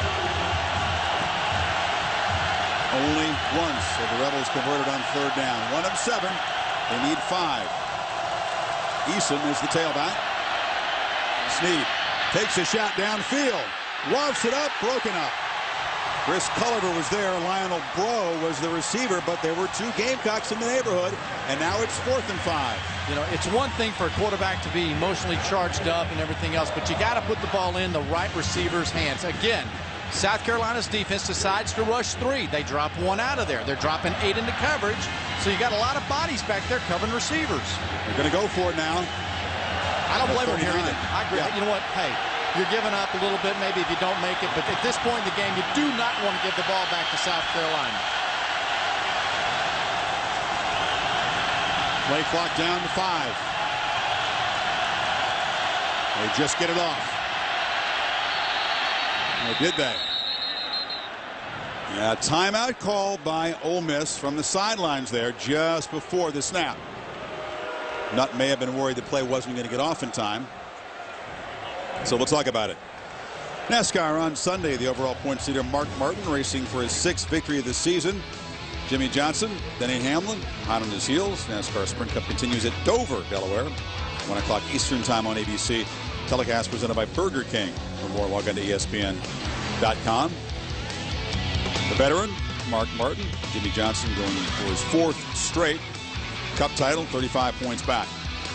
Only once have the Rebels converted on third down. One of seven. They need five. Eason is the tailback. Sneed takes a shot downfield. Lofts it up, broken up. Chris Culliver was there. Lionel Bro was the receiver, but there were two Gamecocks in the neighborhood, and now it's fourth and five. You know, it's one thing for a quarterback to be emotionally charged up and everything else, but you got to put the ball in the right receiver's hands. Again, South Carolina's defense decides to rush three. They drop one out of there. They're dropping eight into coverage. So you got a lot of bodies back there covering receivers. They're going to go for it now. I don't blame them here either. I agree. Yeah. You know what? Hey, you're giving up a little bit maybe if you don't make it. But at this point in the game, you do not want to give the ball back to South Carolina. Play clock down to five. They just get it off. Or did they? Yeah, timeout called by Ole Miss from the sidelines there just before the snap. Nutt may have been worried the play wasn't going to get off in time. So we'll talk about it. NASCAR on Sunday. The overall points leader Mark Martin racing for his sixth victory of the season. Jimmy Johnson, Denny Hamlin hot on his heels. NASCAR Sprint Cup continues at Dover, Delaware. one o'clock Eastern time on A B C. Telecast presented by Burger King. For more, log on to E S P N dot com. The veteran, Mark Martin. Jimmy Johnson going for his fourth straight Cup title, thirty-five points back.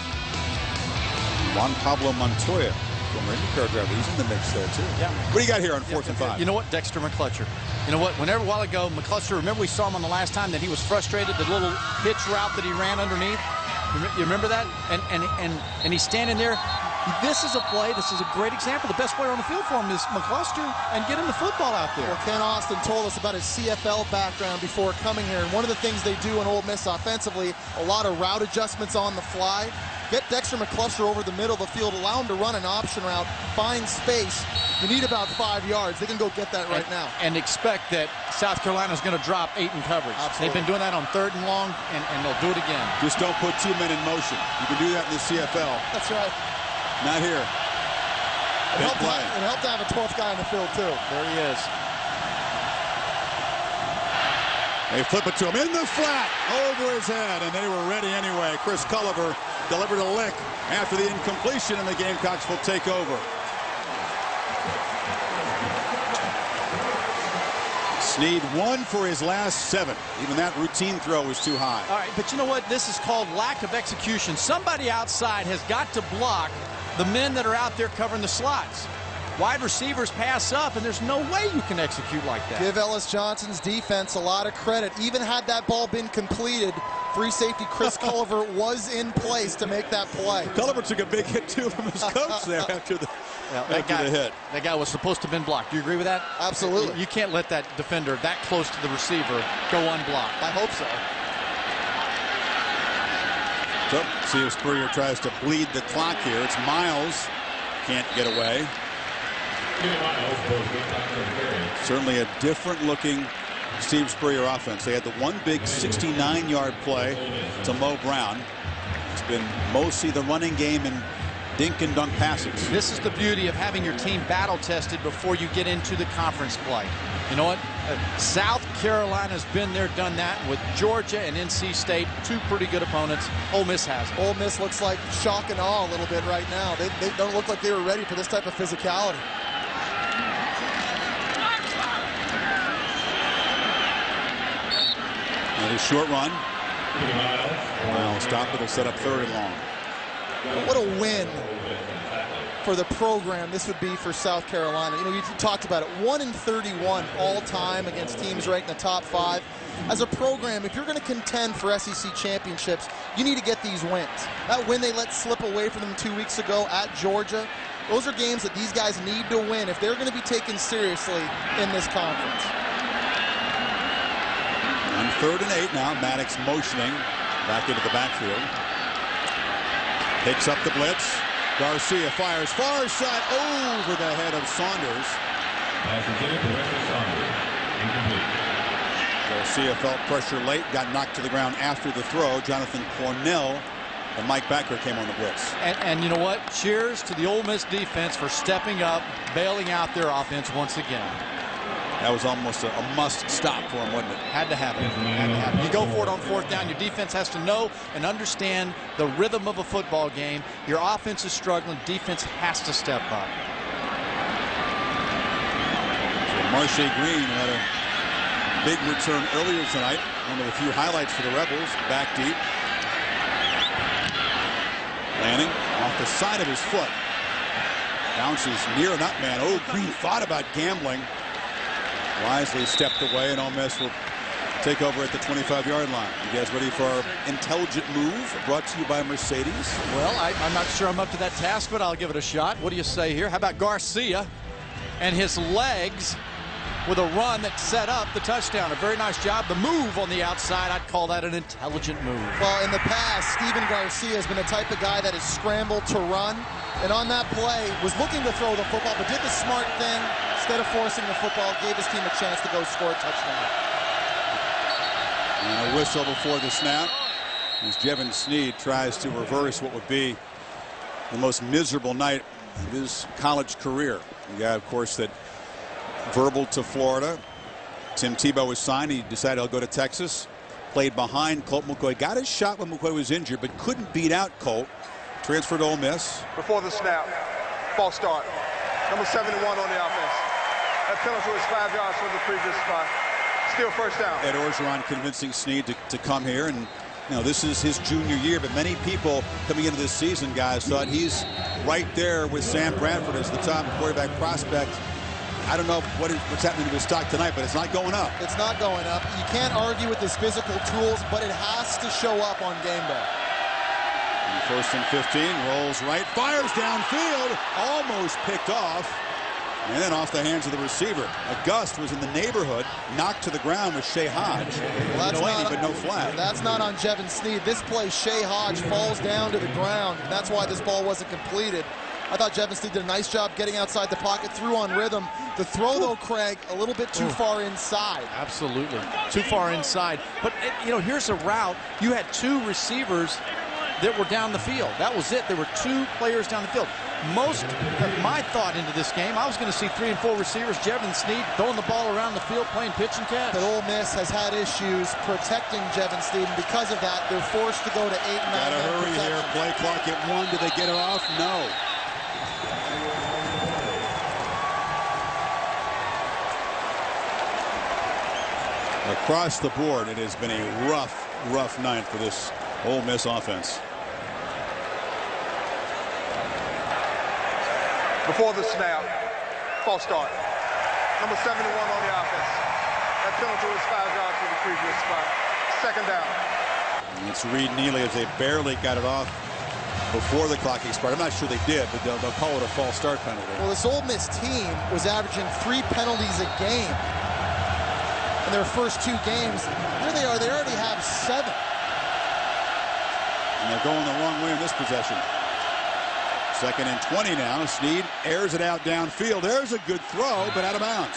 Juan Pablo Montoya, former IndyCar driver, he's in the mix there too. Yeah. What do you got here on fourth yeah, and five? You know what, Dexter McClutcher. You know what, whenever a while ago, McClutcher, remember we saw him on the last time that he was frustrated, the little hitch route that he ran underneath? You remember that? And and and and he's standing there. This is a play. This is a great example. The best player on the field for him is McCluster, and get him the football out there. Well, Ken Austin told us about his C F L background before coming here, and one of the things they do in Ole Miss offensively, a lot of route adjustments on the fly. Get Dexter McCluster over the middle of the field, allow him to run an option route, find space. You need about five yards. They can go get that right and, now. And expect that South Carolina is going to drop eight in coverage. Absolutely. They've been doing that on third and long, and, and they'll do it again. Just don't put two men in motion. You can do that in the C F L. That's right. Not here. It helped, have, it helped to have a twelfth guy in the field, too. There he is. They flip it to him in the flat, over his head, and they were ready anyway. Chris Culliver delivered a lick after the incompletion, and the Gamecocks will take over. Snead one for his last seven. Even that routine throw was too high. All right, but you know what? This is called lack of execution. Somebody outside has got to block the men that are out there covering the slots. Wide receivers pass up, and there's no way you can execute like that. Give Ellis Johnson's defense a lot of credit. Even had that ball been completed, free safety Chris Culliver was in place to make that play. Culliver took a big hit, too, from his coach there after the, well, after that guy, the hit. That guy was supposed to have been blocked. Do you agree with that? Absolutely. You, you can't let that defender that close to the receiver go unblocked. I hope so. So, see if Spurrier tries to bleed the clock here. It's Miles. Can't get away. Certainly a different looking Steve Spurrier offense. They had the one big sixty-nine yard play to Mo Brown. It's been mostly the running game and dink and dunk passes. This is the beauty of having your team battle tested before you get into the conference play. You know what? Uh, South Carolina's been there, done that with Georgia and N C State, two pretty good opponents. Ole Miss has it. Ole Miss looks like shock and awe a little bit right now. They, they don't look like they were ready for this type of physicality. Another short run. Miles stopped. It'll set up third and long. What a win for the program this would be for South Carolina. You know, you talked about it. one and thirty-one all time against teams ranked in the top five. As a program, if you're going to contend for S E C championships, you need to get these wins. That win they let slip away from them two weeks ago at Georgia, those are games that these guys need to win if they're going to be taken seriously in this conference. On third and eight now, Maddox motioning back into the backfield. Picks up the blitz. Garcia fires far side over the head of Saunders. Garcia felt pressure late, got knocked to the ground after the throw. Jonathan Cornell and Mike Backer came on the blitz. And, and you know what? Cheers to the Ole Miss defense for stepping up, bailing out their offense once again. That was almost a, a must stop for him, wasn't it? Had to happen. Had to happen. You go for it on fourth down. Your defense has to know and understand the rhythm of a football game. Your offense is struggling. Defense has to step up. So Marshae Green had a big return earlier tonight. One of the few highlights for the Rebels. Back deep. Landing off the side of his foot. Bounces near an up man. Oh, Green thought about gambling. Wisely stepped away, and Ole Miss will take over at the twenty-five yard line. You guys ready for our intelligent move brought to you by Mercedes? Well, I, I'm not sure I'm up to that task, but I'll give it a shot. What do you say here? How about Garcia and his legs with a run that set up the touchdown? A very nice job. The move on the outside, I'd call that an intelligent move. Well, in the past, Steven Garcia has been the type of guy that has scrambled to run. And on that play, was looking to throw the football, but did the smart thing. Instead of forcing the football, gave his team a chance to go score a touchdown. And a whistle before the snap as Jevin Snead tries to reverse what would be the most miserable night of his college career. The guy, of course, that verbal to Florida. Tim Tebow was signed. He decided he'll go to Texas. Played behind Colt McCoy. Got his shot when McCoy was injured, but couldn't beat out Colt. Transferred to Ole Miss. Before the snap, false start. Number seventy-one on the offense. That penalty was five yards from the previous spot. Still first down. Ed Orgeron convincing Snead to, to come here, and you know this is his junior year. But many people coming into this season, guys, thought he's right there with Sam Bradford as the top quarterback prospect. I don't know what is, what's happening to his stock tonight, but it's not going up. It's not going up. You can't argue with his physical tools, but it has to show up on game day. And first and fifteen, rolls right, fires downfield, almost picked off, and then off the hands of the receiver. August was in the neighborhood, knocked to the ground with Shea Hodge. Well, no not, eighty, but no flag. That's not on Jevin Snead. This play, Shea Hodge falls down to the ground, and that's why this ball wasn't completed. I thought Jevin Snead did a nice job getting outside the pocket, threw on rhythm. The throw, though, Craig, a little bit too Ooh. far inside. Absolutely. Too far inside. But, you know, here's a route. You had two receivers that were down the field. That was it. There were two players down the field. Most of my thought into this game, I was going to see three and four receivers. Jevin Snead throwing the ball around the field, playing pitch and catch. But Ole Miss has had issues protecting Jevin Snead, and because of that, they're forced to go to eight and nine. Gotta hurry protection. here. Play clock at one. Do they get it off? No. Across the board, it has been a rough, rough night for this Ole Miss offense. Before the snap, false start. Number seventy-one on the offense. That penalty was five yards from the previous spot. Second down. And it's Reed Neely as they barely got it off before the clock expired. I'm not sure they did, but they'll, they'll call it a false start penalty. Well, this Ole Miss team was averaging three penalties a game in their first two games. Here they are. They already have seven. And they're going the wrong way in this possession. Second and twenty now. Snead airs it out downfield. There's a good throw, but out of bounds.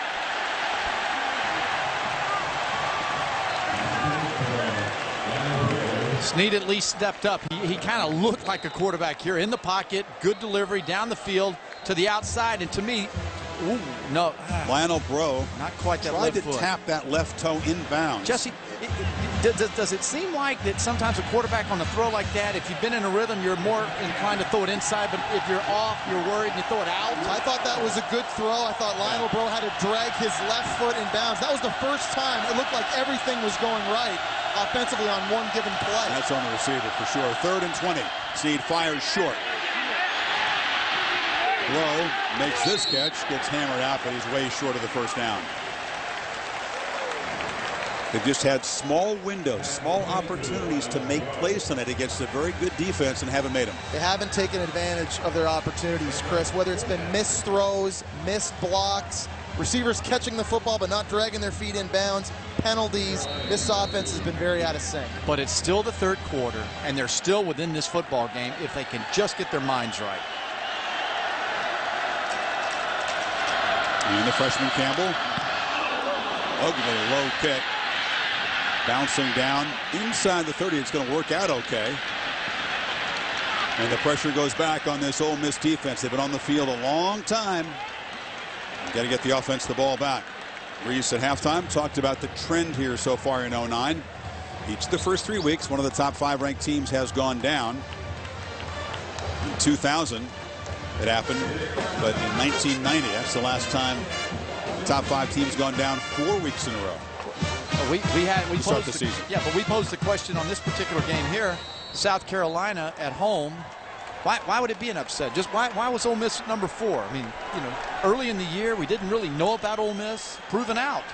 Snead at least stepped up. He, he kind of looked like a quarterback here in the pocket. Good delivery down the field to the outside. And to me, ooh, no. Lionel Bro not quite that tried left to foot. tap that left toe inbounds. Jesse, it, it, does, does it seem like that sometimes a quarterback on a throw like that, if you've been in a rhythm, you're more inclined to throw it inside, but if you're off, you're worried and you throw it out? I thought that was a good throw. I thought Lionel Bro had to drag his left foot in bounds. That was the first time it looked like everything was going right offensively on one given play. That's on the receiver for sure. Third and twenty. Snead fires short. Bro makes this catch, gets hammered out, but he's way short of the first down. They've just had small windows, small opportunities to make plays tonight against a very good defense and haven't made them. They haven't taken advantage of their opportunities, Chris, whether it's been missed throws, missed blocks, receivers catching the football but not dragging their feet in bounds, penalties. This offense has been very out of sync. But it's still the third quarter, and they're still within this football game if they can just get their minds right. And the freshman Campbell. Ugly low kick. Bouncing down inside the thirty. It's going to work out okay. And the pressure goes back on this Ole Miss defense. They've been on the field a long time. Got to get the offense the ball back. Reese at halftime talked about the trend here so far in oh nine. Each of the first three weeks, one of the top five ranked teams has gone down. In two thousand, it happened, but in nineteen ninety, that's the last time the top five teams gone down four weeks in a row. We, we had we start posed the the, season. Yeah, but we posed the question on this particular game here. South Carolina at home. Why, why would it be an upset? Just why, why was Ole Miss number four? I mean, you know, early in the year, we didn't really know about Ole Miss. Proven out.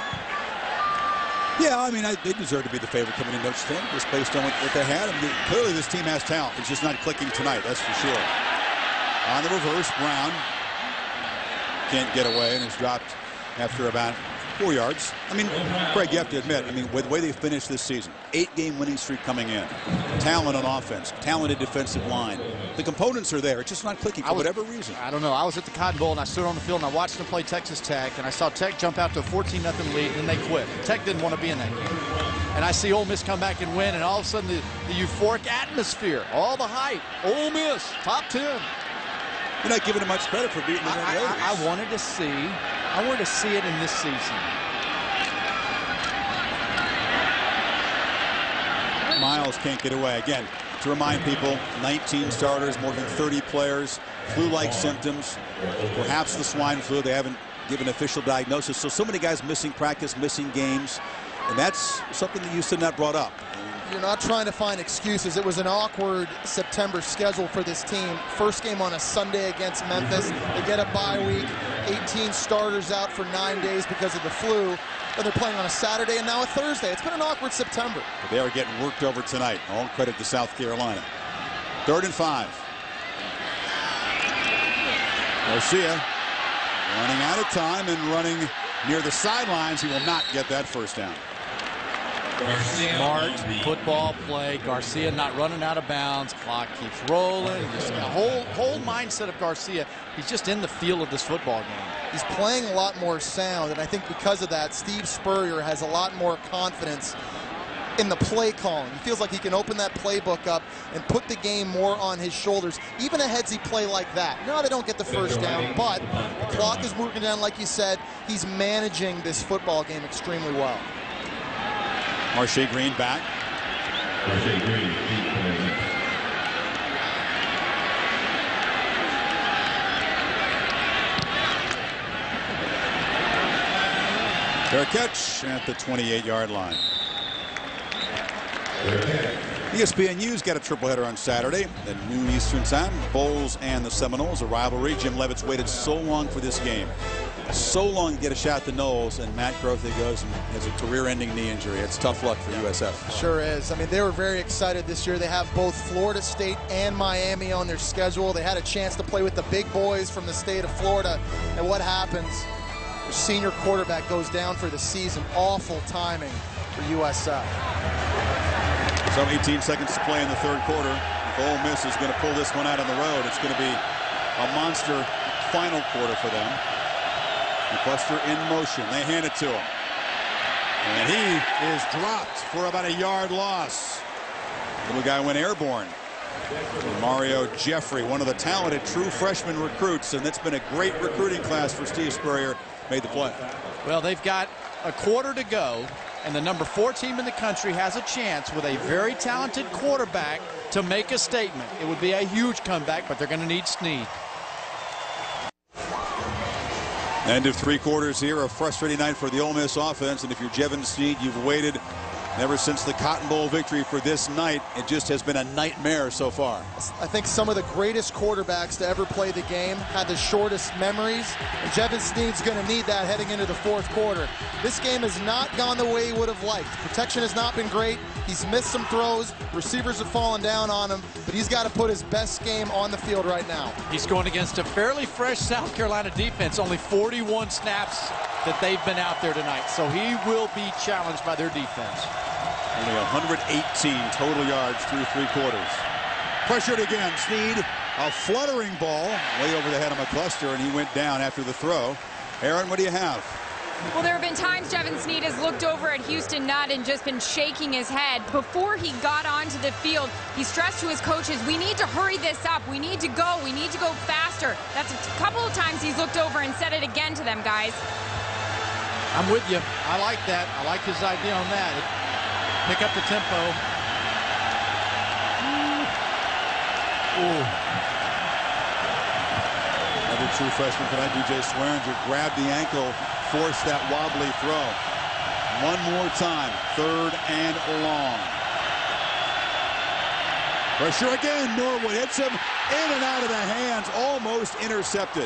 Yeah, I mean, I, they deserve to be the favorite coming in Notre Dame, just based on what, what they had. I mean, clearly, this team has talent. It's just not clicking tonight, that's for sure. On the reverse, Brown can't get away and is dropped after about four yards. I mean, Craig, you have to admit, I mean, with the way they finished this season, eight-game winning streak coming in, talent on offense, talented defensive line. The components are there. It's just not clicking for was, whatever reason. I don't know. I was at the Cotton Bowl, and I stood on the field, and I watched them play Texas Tech, and I saw Tech jump out to a fourteen nothing lead, and then they quit. Tech didn't want to be in that game. And I see Ole Miss come back and win, and all of a sudden the, the euphoric atmosphere, all the hype. Ole Miss, top ten. You're not giving him much credit for beating the Red I, Raiders. I, I wanted to see, I wanted to see it in this season. Miles can't get away. Again, to remind people, nineteen starters, more than thirty players, flu-like symptoms, perhaps the swine flu. They haven't given official diagnosis. So, so many guys missing practice, missing games, and that's something that Houston not brought up. You're not trying to find excuses. It was an awkward September schedule for this team. First game on a Sunday against Memphis. They get a bye week. eighteen starters out for nine days because of the flu. And they're playing on a Saturday and now a Thursday. It's been an awkward September. But they are getting worked over tonight. All credit to South Carolina. Third and five. Garcia running out of time and running near the sidelines. He will not get that first down. Smart football play. Garcia not running out of bounds. Clock keeps rolling. Just the whole whole mindset of Garcia. He's just in the feel of this football game. He's playing a lot more sound, and I think because of that, Steve Spurrier has a lot more confidence in the play calling. He feels like he can open that playbook up and put the game more on his shoulders, even a headsy play like that. No, they don't get the first down, but the clock is moving down, like you said. He's managing this football game extremely well. Marshae Green back. Marshae Green. Fair catch at the twenty-eight yard line. E S P N U's got a triple header on Saturday at noon Eastern time. Bulls and the Seminoles, a rivalry. Jim Levitt's waited so long for this game. So long to get a shot at the Noles, and Matt Grothe goes and has a career-ending knee injury. It's tough luck for U S F. Sure is. I mean, they were very excited this year. They have both Florida State and Miami on their schedule. They had a chance to play with the big boys from the state of Florida. And what happens? Their senior quarterback goes down for the season. Awful timing for U S F. So eighteen seconds to play in the third quarter. If Ole Miss is going to pull this one out on the road, it's going to be a monster final quarter for them. McCluster in motion. They hand it to him. And he is dropped for about a yard loss. Little guy went airborne. Mario Jeffrey, one of the talented true freshman recruits, and that's been a great recruiting class for Steve Spurrier, made the play. Well, they've got a quarter to go, and the number four team in the country has a chance with a very talented quarterback to make a statement. It would be a huge comeback, but they're going to need Snead. End of three quarters here, a frustrating night for the Ole Miss offense. And if you're Jevin Snead, you've waited ever since the Cotton Bowl victory for this night. It just has been a nightmare so far. I think some of the greatest quarterbacks to ever play the game had the shortest memories. And Jevin Snead's going to need that heading into the fourth quarter. This game has not gone the way he would have liked. Protection has not been great. He's missed some throws. Receivers have fallen down on him. But he's got to put his best game on the field right now. He's going against a fairly fresh South Carolina defense. Only forty-one snaps that they've been out there tonight. So he will be challenged by their defense. Only one hundred eighteen total yards through three quarters. Pressured again. Snead, a fluttering ball way over the head of McCluster, and he went down after the throw. Aaron, what do you have? Well, there have been times Jevin Snead has looked over at Houston Nutt and just been shaking his head. Before he got onto the field, he stressed to his coaches, we need to hurry this up. We need to go. We need to go faster. That's a couple of times he's looked over and said it again to them, guys. I'm with you. I like that. I like his idea on that. Pick up the tempo. Ooh. Another true freshman tonight, D J Swearinger, grabbed the ankle, forced that wobbly throw. One more time, third and long. Pressure again, Norwood hits him in and out of the hands, almost intercepted.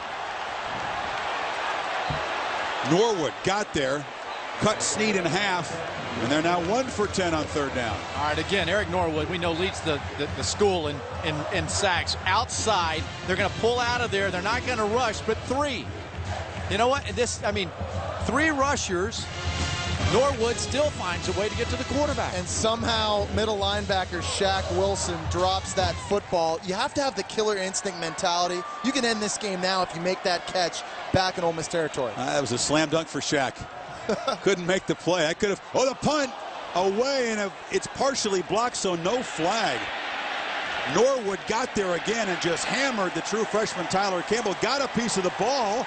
Norwood got there, cut Snead in half, and they're now one for ten on third down. All right, again, Eric Norwood, we know leads the, the, the school in, in, in sacks. Outside, they're going to pull out of there. They're not going to rush, but three. You know what? This, I mean, three rushers. Norwood still finds a way to get to the quarterback. And somehow middle linebacker Shaq Wilson drops that football. You have to have the killer instinct mentality. You can end this game now if you make that catch back in Ole Miss territory. Uh, that was a slam dunk for Shaq. Couldn't make the play. I could have. Oh, the punt away, and it's partially blocked, so no flag. Norwood got there again and just hammered the true freshman Tyler Campbell. Got a piece of the ball.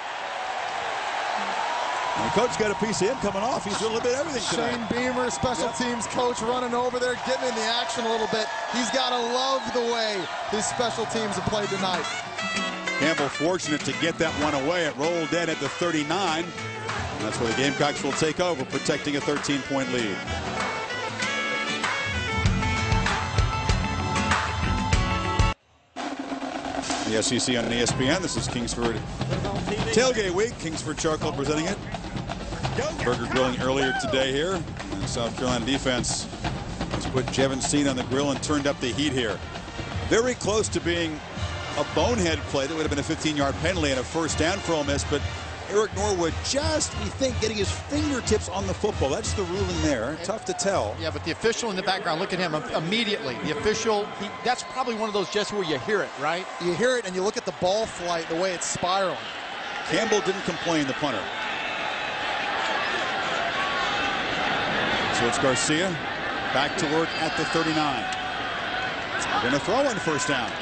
And the coach got a piece of him coming off. He's doing a little bit of everything tonight. Shane Beamer, special yep. teams coach, running over there, getting in the action a little bit. He's got to love the way his special teams have played tonight. Campbell fortunate to get that one away. It rolled in at the thirty-nine. And that's where the Gamecocks will take over, protecting a thirteen point lead. The S E C on E S P N. This is Kingsford Tailgate Week. Kingsford Charcoal presenting it. Burger grilling earlier today here. And South Carolina defense has put Jevin Sneed on the grill and turned up the heat here. Very close to being a bonehead play that would have been a fifteen yard penalty and a first down for Ole Miss, but Eric Norwood just, we think, getting his fingertips on the football. That's the ruling there. Tough to tell. Yeah, but the official in the background, look at him immediately. The official, he, that's probably one of those just where you hear it, right? You hear it and you look at the ball flight, the way it's spiraling. Campbell didn't complain, the punter. So it's Garcia back to work at the thirty-nine. We're going to throw in first down.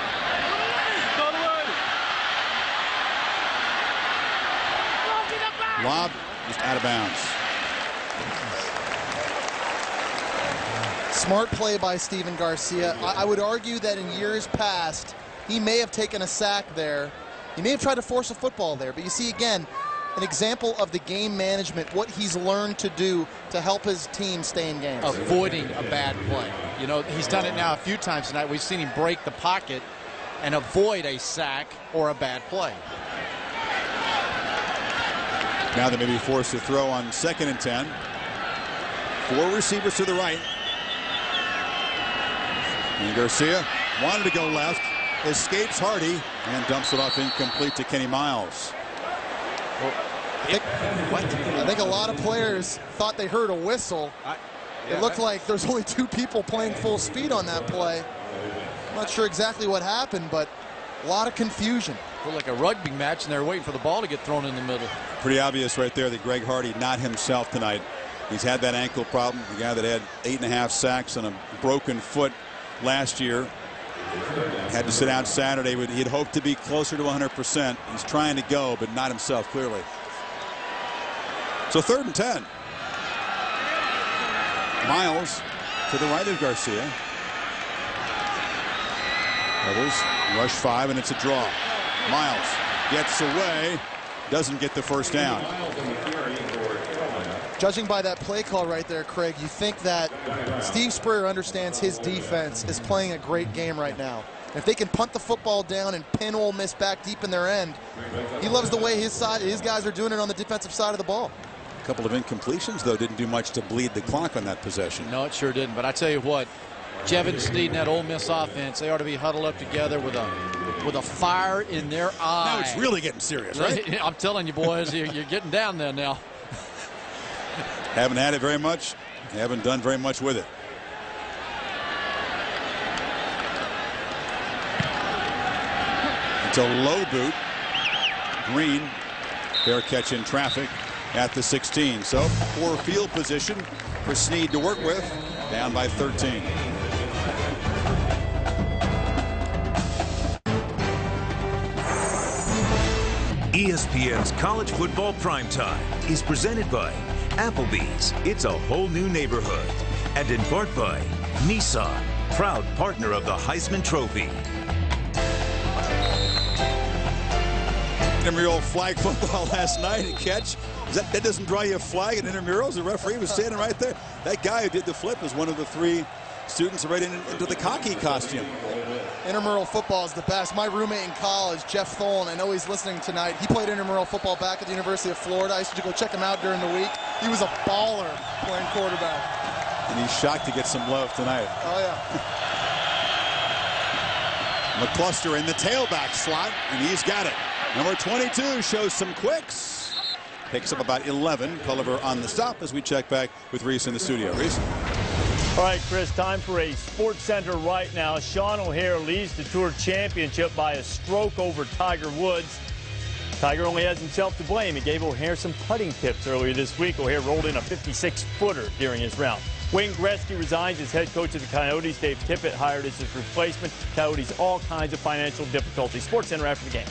Lob just out of bounds. Smart play by Stephen Garcia. I, I would argue that in years past, he may have taken a sack there. He may have tried to force a football there. But you see, again, an example of the game management, what he's learned to do to help his team stay in games. Avoiding a bad play. You know, he's done it now a few times tonight. We've seen him break the pocket and avoid a sack or a bad play. Now they may be forced to throw on second and ten. Four receivers to the right. And Garcia wanted to go left, escapes Hardy, and dumps it off incomplete to Kenny Miles. Well, I, think, what? I think a lot of players thought they heard a whistle. I, yeah, it looked I, like there's only two people playing full speed on that play. I'm not sure exactly what happened, but a lot of confusion. Looked like a rugby match, and they're waiting for the ball to get thrown in the middle. Pretty obvious right there that Greg Hardy not himself tonight. He's had that ankle problem. The guy that had eight and a half sacks and a broken foot last year had to sit out Saturday. But he'd hoped to be closer to one hundred percent. He's trying to go, but not himself clearly. So third and ten. Miles to the right of Garcia. Rebels rush five, and it's a draw. Miles gets away, doesn't get the first down. Judging by that play call right there, Craig, you think that Steve Spurrier understands his defense is playing a great game right now. If they can punt the football down and pin Ole Miss back deep in their end, he loves the way his side, his guys are doing it on the defensive side of the ball. A couple of incompletions, though, didn't do much to bleed the clock on that possession. No, it sure didn't. But I tell you what, Jevin Sneed and that Ole Miss offense, they ought to be huddled up together with a with a fire in their eye. Now it's really getting serious, right? I'm telling you, boys, you're, you're getting down there now. Haven't had it very much. Haven't done very much with it. It's a low boot. Green, fair catch in traffic at the sixteen. So poor field position for Sneed to work with. Down by thirteen. E S P N's College Football Primetime is presented by Applebee's, it's a whole new neighborhood, and in part by Nissan, proud partner of the Heisman Trophy. Intramural flag football last night. A catch. Is that, that doesn't draw you a flag at intramurals. The referee was standing right there. That guy who did the flip was one of the three students right in, into the cocky costume. Intramural football is the best. My roommate in college, Jeff Tholen, I know he's listening tonight. He played intramural football back at the University of Florida. I used to go check him out during the week. He was a baller playing quarterback. And he's shocked to get some love tonight. Oh, yeah. McCluster in the tailback slot, and he's got it. Number twenty-two shows some quicks. Picks up about eleven. Culliver on the stop as we check back with Reese in the studio. Reese. All right, Chris, time for a Sports Center right now. Sean O'Hare leads the Tour Championship by a stroke over Tiger Woods. Tiger only has himself to blame. He gave O'Hare some putting tips earlier this week. O'Hare rolled in a fifty-six footer during his round. Wayne Gretzky resigns as head coach of the Coyotes. Dave Tippett hired as his replacement. Coyotes all kinds of financial difficulties. Sports Center after the game.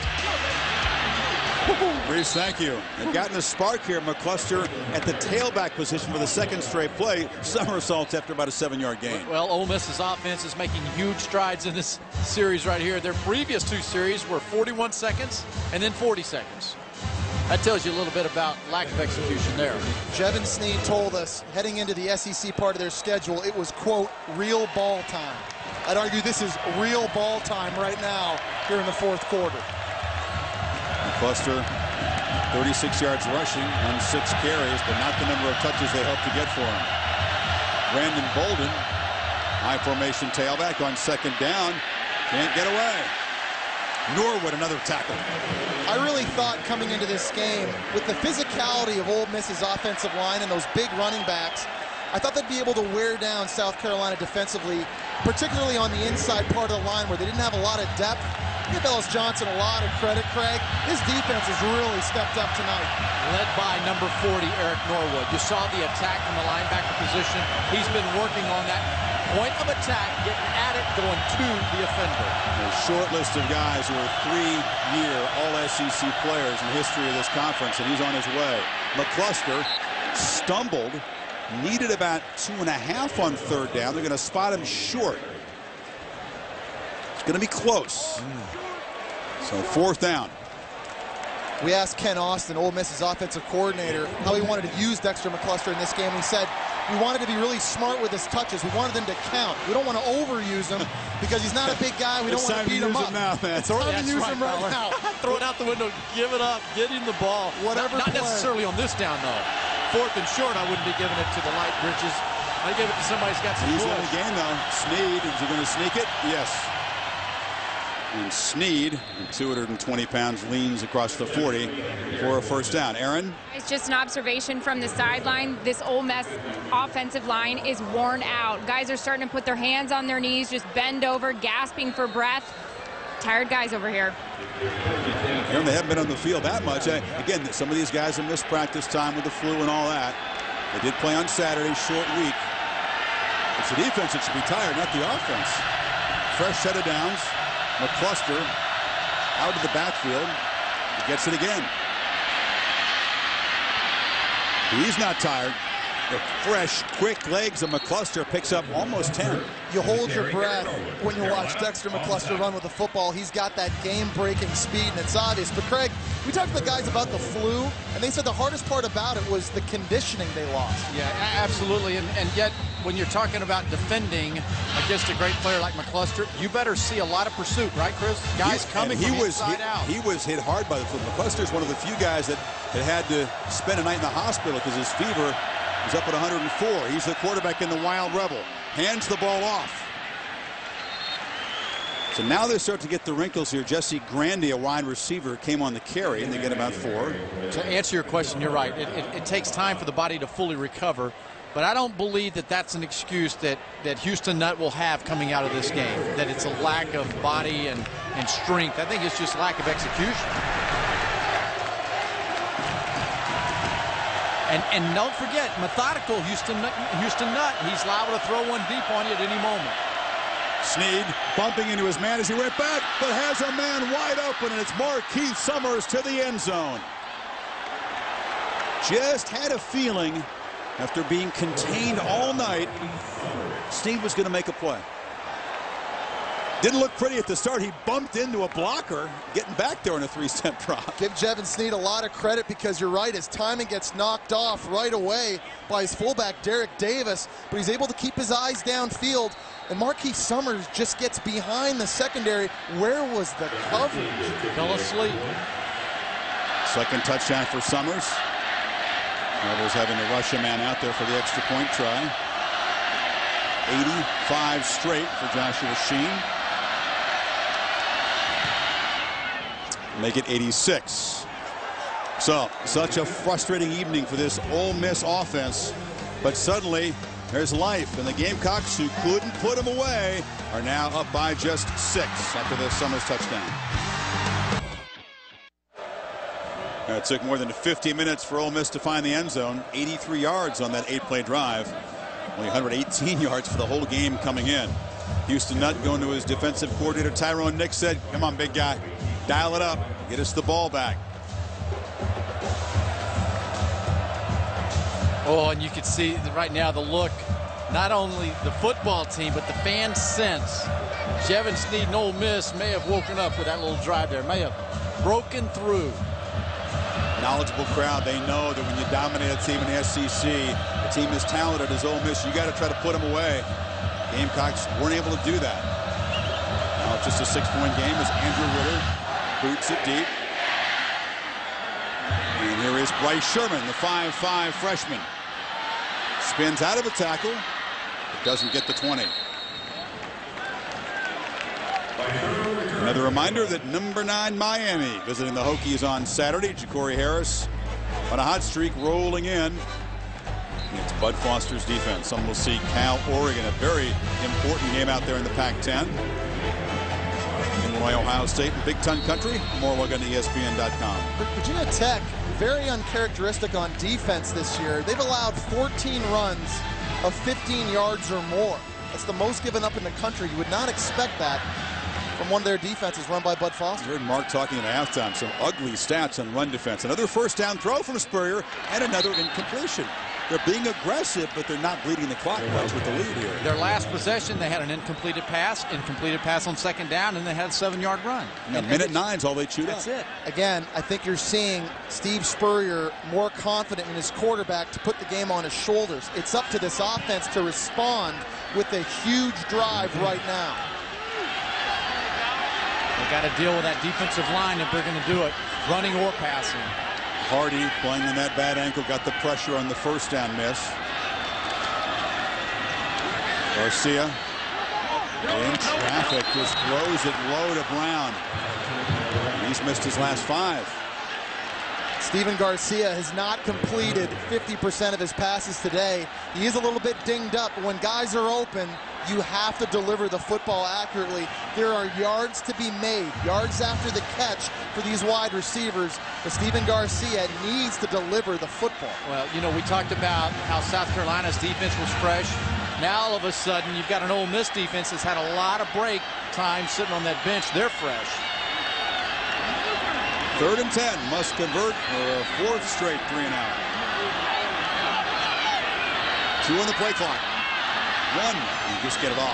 Reese, thank you. They've gotten a spark here. McCluster at the tailback position for the second straight play. Somersaults after about a seven-yard gain. Well, Ole Miss's offense is making huge strides in this series right here. Their previous two series were forty-one seconds and then forty seconds. That tells you a little bit about lack of execution there. Jevin Sneed told us heading into the S E C part of their schedule, it was, quote, real ball time. I'd argue this is real ball time right now here in the fourth quarter. McCluster, thirty-six yards rushing on six carries, but not the number of touches they hope to get for him. Brandon Bolden, high formation tailback on second down, can't get away. Norwood, another tackle. I really thought coming into this game, with the physicality of Ole Miss's offensive line and those big running backs, I thought they'd be able to wear down South Carolina defensively, particularly on the inside part of the line where they didn't have a lot of depth. Give Ellis Johnson a lot of credit, Craig. His defense has really stepped up tonight. Led by number forty, Eric Norwood. You saw the attack from the linebacker position. He's been working on that point of attack, getting at it, going to the offender. A short list of guys who are three-year All S E C players in the history of this conference, and he's on his way. McCluster stumbled, needed about two and a half on third down. They're going to spot him short. It's going to be close. Mm. So fourth down. We asked Ken Austin, Ole Miss's offensive coordinator, how he wanted to use Dexter McCluster in this game. He said, we wanted to be really smart with his touches. We wanted them to count. We don't want to overuse him because he's not a big guy. We don't want to beat him up. Now, man. It's time to use him right now. Throw it out the window. Give it up. Get him the ball. Whatever. Not, not necessarily on this down, though. Fourth and short, I wouldn't be giving it to the light bridges. I give it to somebody who's got some He's push. in the game, though. Sneed, is he going to sneak it? Yes. And Sneed, two hundred twenty pounds, leans across the forty for a first down. Aaron? It's just an observation from the sideline. This Ole Miss offensive line is worn out. Guys are starting to put their hands on their knees, just bend over, gasping for breath. Tired guys over here. Aaron, they haven't been on the field that much. I, again, some of these guys have missed practice time with the flu and all that. They did play on Saturday, short week. It's the defense that should be tired, not the offense. Fresh set of downs. McCluster out of the backfield. He gets it again. He's not tired. The fresh, quick legs of McCluster picks up almost ten. You hold your breath when you watch Dexter McCluster run with the football. He's got that game-breaking speed, and it's obvious. But, Craig, we talked to the guys about the flu, and they said the hardest part about it was the conditioning they lost. Yeah, absolutely. And, and yet, when you're talking about defending against a great player like McCluster, you better see a lot of pursuit, right, Chris? Guys he, coming he from was, inside he, out. He was hit hard by the flu. McCluster is one of the few guys that, that had to spend a night in the hospital because his fever was up at one hundred four. He's the quarterback in the Wild Rebel. Hands the ball off. So now they start to get the wrinkles here. Jesse Grandy, a wide receiver, came on the carry, and they get about four. To answer your question, you're right. It, it, it takes time for the body to fully recover. But I don't believe that that's an excuse that, that Houston Nutt will have coming out of this game, that it's a lack of body and, and strength. I think it's just lack of execution. And, and don't forget, methodical Houston, Houston Nutt. He's liable to throw one deep on you at any moment. Sneed bumping into his man as he went back, but has a man wide open, and it's Markeith Summers to the end zone. Just had a feeling after being contained all night, Sneed was going to make a play. Didn't look pretty at the start. He bumped into a blocker, getting back there in a three-step drop. Give Jevin Sneed a lot of credit because you're right. His timing gets knocked off right away by his fullback, Derek Davis, but he's able to keep his eyes downfield. And Markeith Summers just gets behind the secondary. Where was the coverage? Fell asleep. Second touchdown for Summers. Rebels having to rush a man out there for the extra point try. eighty-five straight for Joshua Sheen. Make it eighty-six. So, such a frustrating evening for this Ole Miss offense. But suddenly, there's life. And the Gamecocks, who couldn't put them away, are now up by just six after the Summers touchdown. It took more than fifty minutes for Ole Miss to find the end zone. eighty-three yards on that eight-play drive. Only one hundred eighteen yards for the whole game coming in. Houston Nutt going to his defensive coordinator, Tyrone Nix, said, come on, big guy, dial it up, get us the ball back. Oh, and you can see right now the look, not only the football team, but the fan sense. Jevin Sneed and Ole Miss may have woken up with that little drive there, may have broken through. Knowledgeable crowd. They know that when you dominate a team in the S E C, a team as talented as Ole Miss, you got to try to put them away. Gamecocks weren't able to do that. Now it's just a six-point game as Andrew Ritter boots it deep. And here is Bryce Sherman, the five five freshman. Spins out of a tackle, but doesn't get the twenty. Another reminder that number nine Miami visiting the Hokies on Saturday. Ja'Cory Harris on a hot streak, rolling in. It's Bud Foster's defense. Some will see Cal, Oregon, a very important game out there in the Pac ten. Illinois, Ohio State, and Big Ten country. More log on E S P N dot com. Virginia Tech, very uncharacteristic on defense this year. They've allowed fourteen runs of fifteen yards or more. That's the most given up in the country. You would not expect that from one of their defenses run by Bud Foster. You heard Mark talking at halftime. Some ugly stats on run defense. Another first down throw from Spurrier and another incompletion. They're being aggressive, but they're not bleeding the clock much with the lead here. Their last possession, they had an incompleted pass, incompleted pass on second down, and they had a seven-yard run. And, and minute nine's all they chewed that's up. That's it. Again, I think you're seeing Steve Spurrier more confident in his quarterback to put the game on his shoulders. It's up to this offense to respond with a huge drive right now. They got to deal with that defensive line if they're going to do it, running or passing. Hardy playing in that bad ankle, got the pressure on the first down miss. Garcia in traffic, just throws it low to Brown. He's missed his last five. Steven Garcia has not completed fifty percent of his passes today. He is a little bit dinged up, but when guys are open, you have to deliver the football accurately. There are yards to be made, yards after the catch for these wide receivers, but Steven Garcia needs to deliver the football. Well, you know, we talked about how South Carolina's defense was fresh. Now all of a sudden you've got an Ole Miss defense that's had a lot of break time sitting on that bench. They're fresh. Third and ten, must convert for a fourth straight three and out. Two on the play clock. One, you just get it off.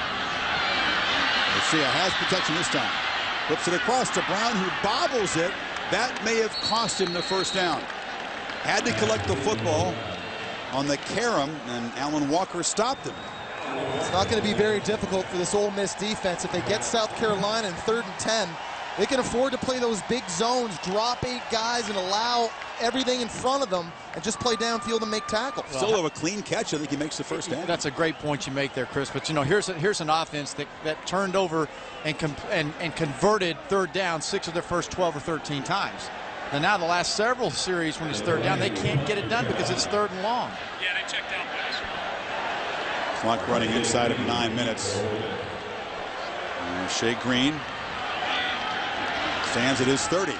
Garcia has protection this time. Flips it across to Brown, who bobbles it. That may have cost him the first down. Had to collect the football on the carom, and Alan Walker stopped him. It's not going to be very difficult for this Ole Miss defense. If they get South Carolina in third and ten, they can afford to play those big zones, drop eight guys, and allow everything in front of them and just play downfield and make tackles. Still have a clean catch. I think he makes the first down. That's a great point you make there, Chris. But, you know, here's a, here's an offense that, that turned over and, com and, and converted third down six of their first twelve or thirteen times. And now the last several series when it's third down, they can't get it done because it's third and long. Yeah, they checked out, guys. Clock running inside of nine minutes. Uh, Shea Green stands at his thirty.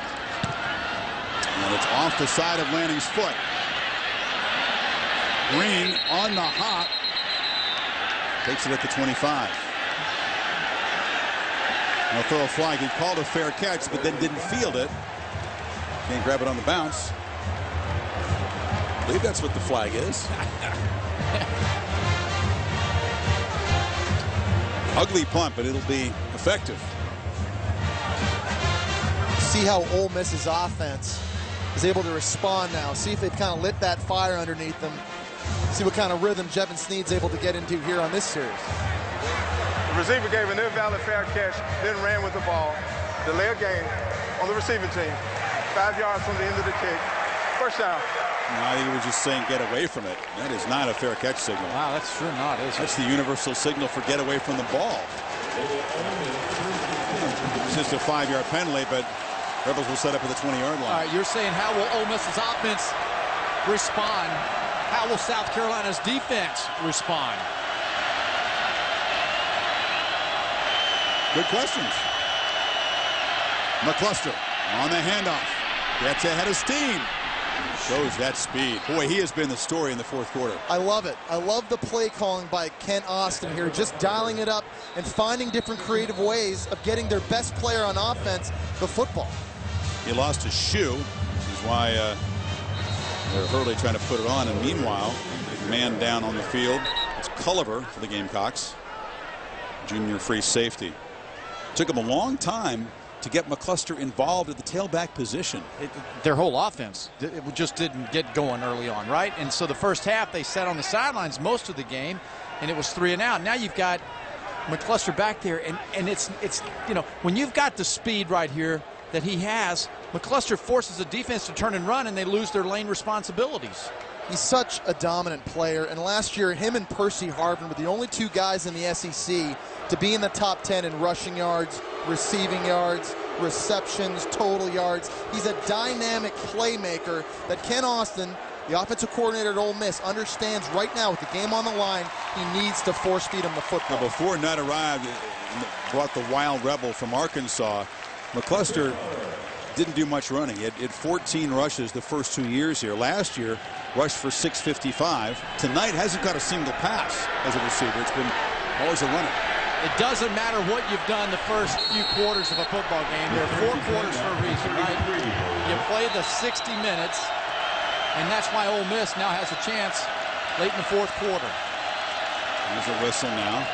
And it's off the side of Lanning's foot. Green on the hop. Takes it at the twenty-five. He'll throw a flag. He called a fair catch, but then didn't field it. Can't grab it on the bounce. I believe that's what the flag is. Ugly punt, but it'll be effective. See how Ole Miss's offense is able to respond now. See if they've kind of lit that fire underneath them. See what kind of rhythm Jevin Sneed's able to get into here on this series. The receiver gave an invalid fair catch, then ran with the ball. Delay a game on the receiving team. Five yards from the end of the kick. First down. No, I think he was just saying get away from it. That is not a fair catch signal. Wow, that's sure not, is it? That's the universal signal for get away from the ball. It's just a five-yard penalty, but Rebels will set up at the twenty-yard line. All right, you're saying how will Ole Miss's offense respond? How will South Carolina's defense respond? Good questions. McCluster on the handoff. Gets ahead of steam. Shows that speed. Boy, he has been the story in the fourth quarter. I love it. I love the play calling by Kent Austin here, just dialing it up and finding different creative ways of getting their best player on offense the football. He lost his shoe, which is why uh, they're Hurley trying to put it on. And meanwhile, big man down on the field. It's Culliver for the Gamecocks. Junior free safety. Took him a long time to get McCluster involved at the tailback position. It, their whole offense it just didn't get going early on, right? And so the first half they sat on the sidelines most of the game, and it was three and out. Now you've got McCluster back there, and and it's it's you know, when you've got the speed right here that he has, McCluster forces the defense to turn and run, and they lose their lane responsibilities. He's such a dominant player, and last year him and Percy Harvin were the only two guys in the S E C to be in the top ten in rushing yards, receiving yards, receptions, total yards. He's a dynamic playmaker that Ken Austin, the offensive coordinator at Ole Miss, understands right now with the game on the line, he needs to force feed him the football. Now, before Nutt arrived, brought the wild rebel from Arkansas, McCluster didn't do much running. He had, had fourteen rushes the first two years here. Last year, rushed for six fifty-five. Tonight, hasn't got a single pass as a receiver. It's been always a runner. It doesn't matter what you've done the first few quarters of a football game. There are four quarters for a reason, right? You play the sixty minutes, and that's why Ole Miss now has a chance late in the fourth quarter. There's a whistle now.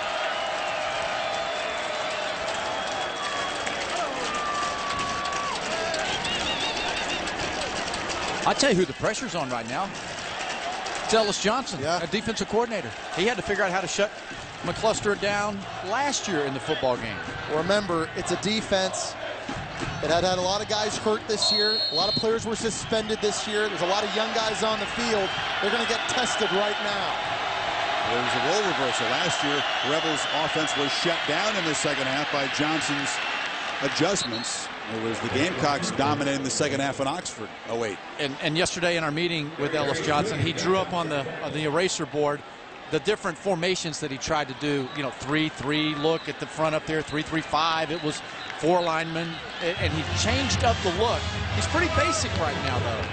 I'll tell you who the pressure's on right now. It's Ellis Johnson, yeah. a defensive coordinator. He had to figure out how to shut McCluster down last year in the football game. Well, remember, it's a defense that had had a lot of guys hurt this year. A lot of players were suspended this year. There's a lot of young guys on the field. They're going to get tested right now. There was a role reversal. Last year, Rebels offense was shut down in the second half by Johnson's adjustments. It was the Gamecocks dominating the second half in Oxford. Oh, wait. And, and yesterday in our meeting with Ellis Johnson, he drew up on the on the eraser board the different formations that he tried to do. You know, three three look at the front up there, three three five. It was four linemen, and, and he changed up the look. He's pretty basic right now, though.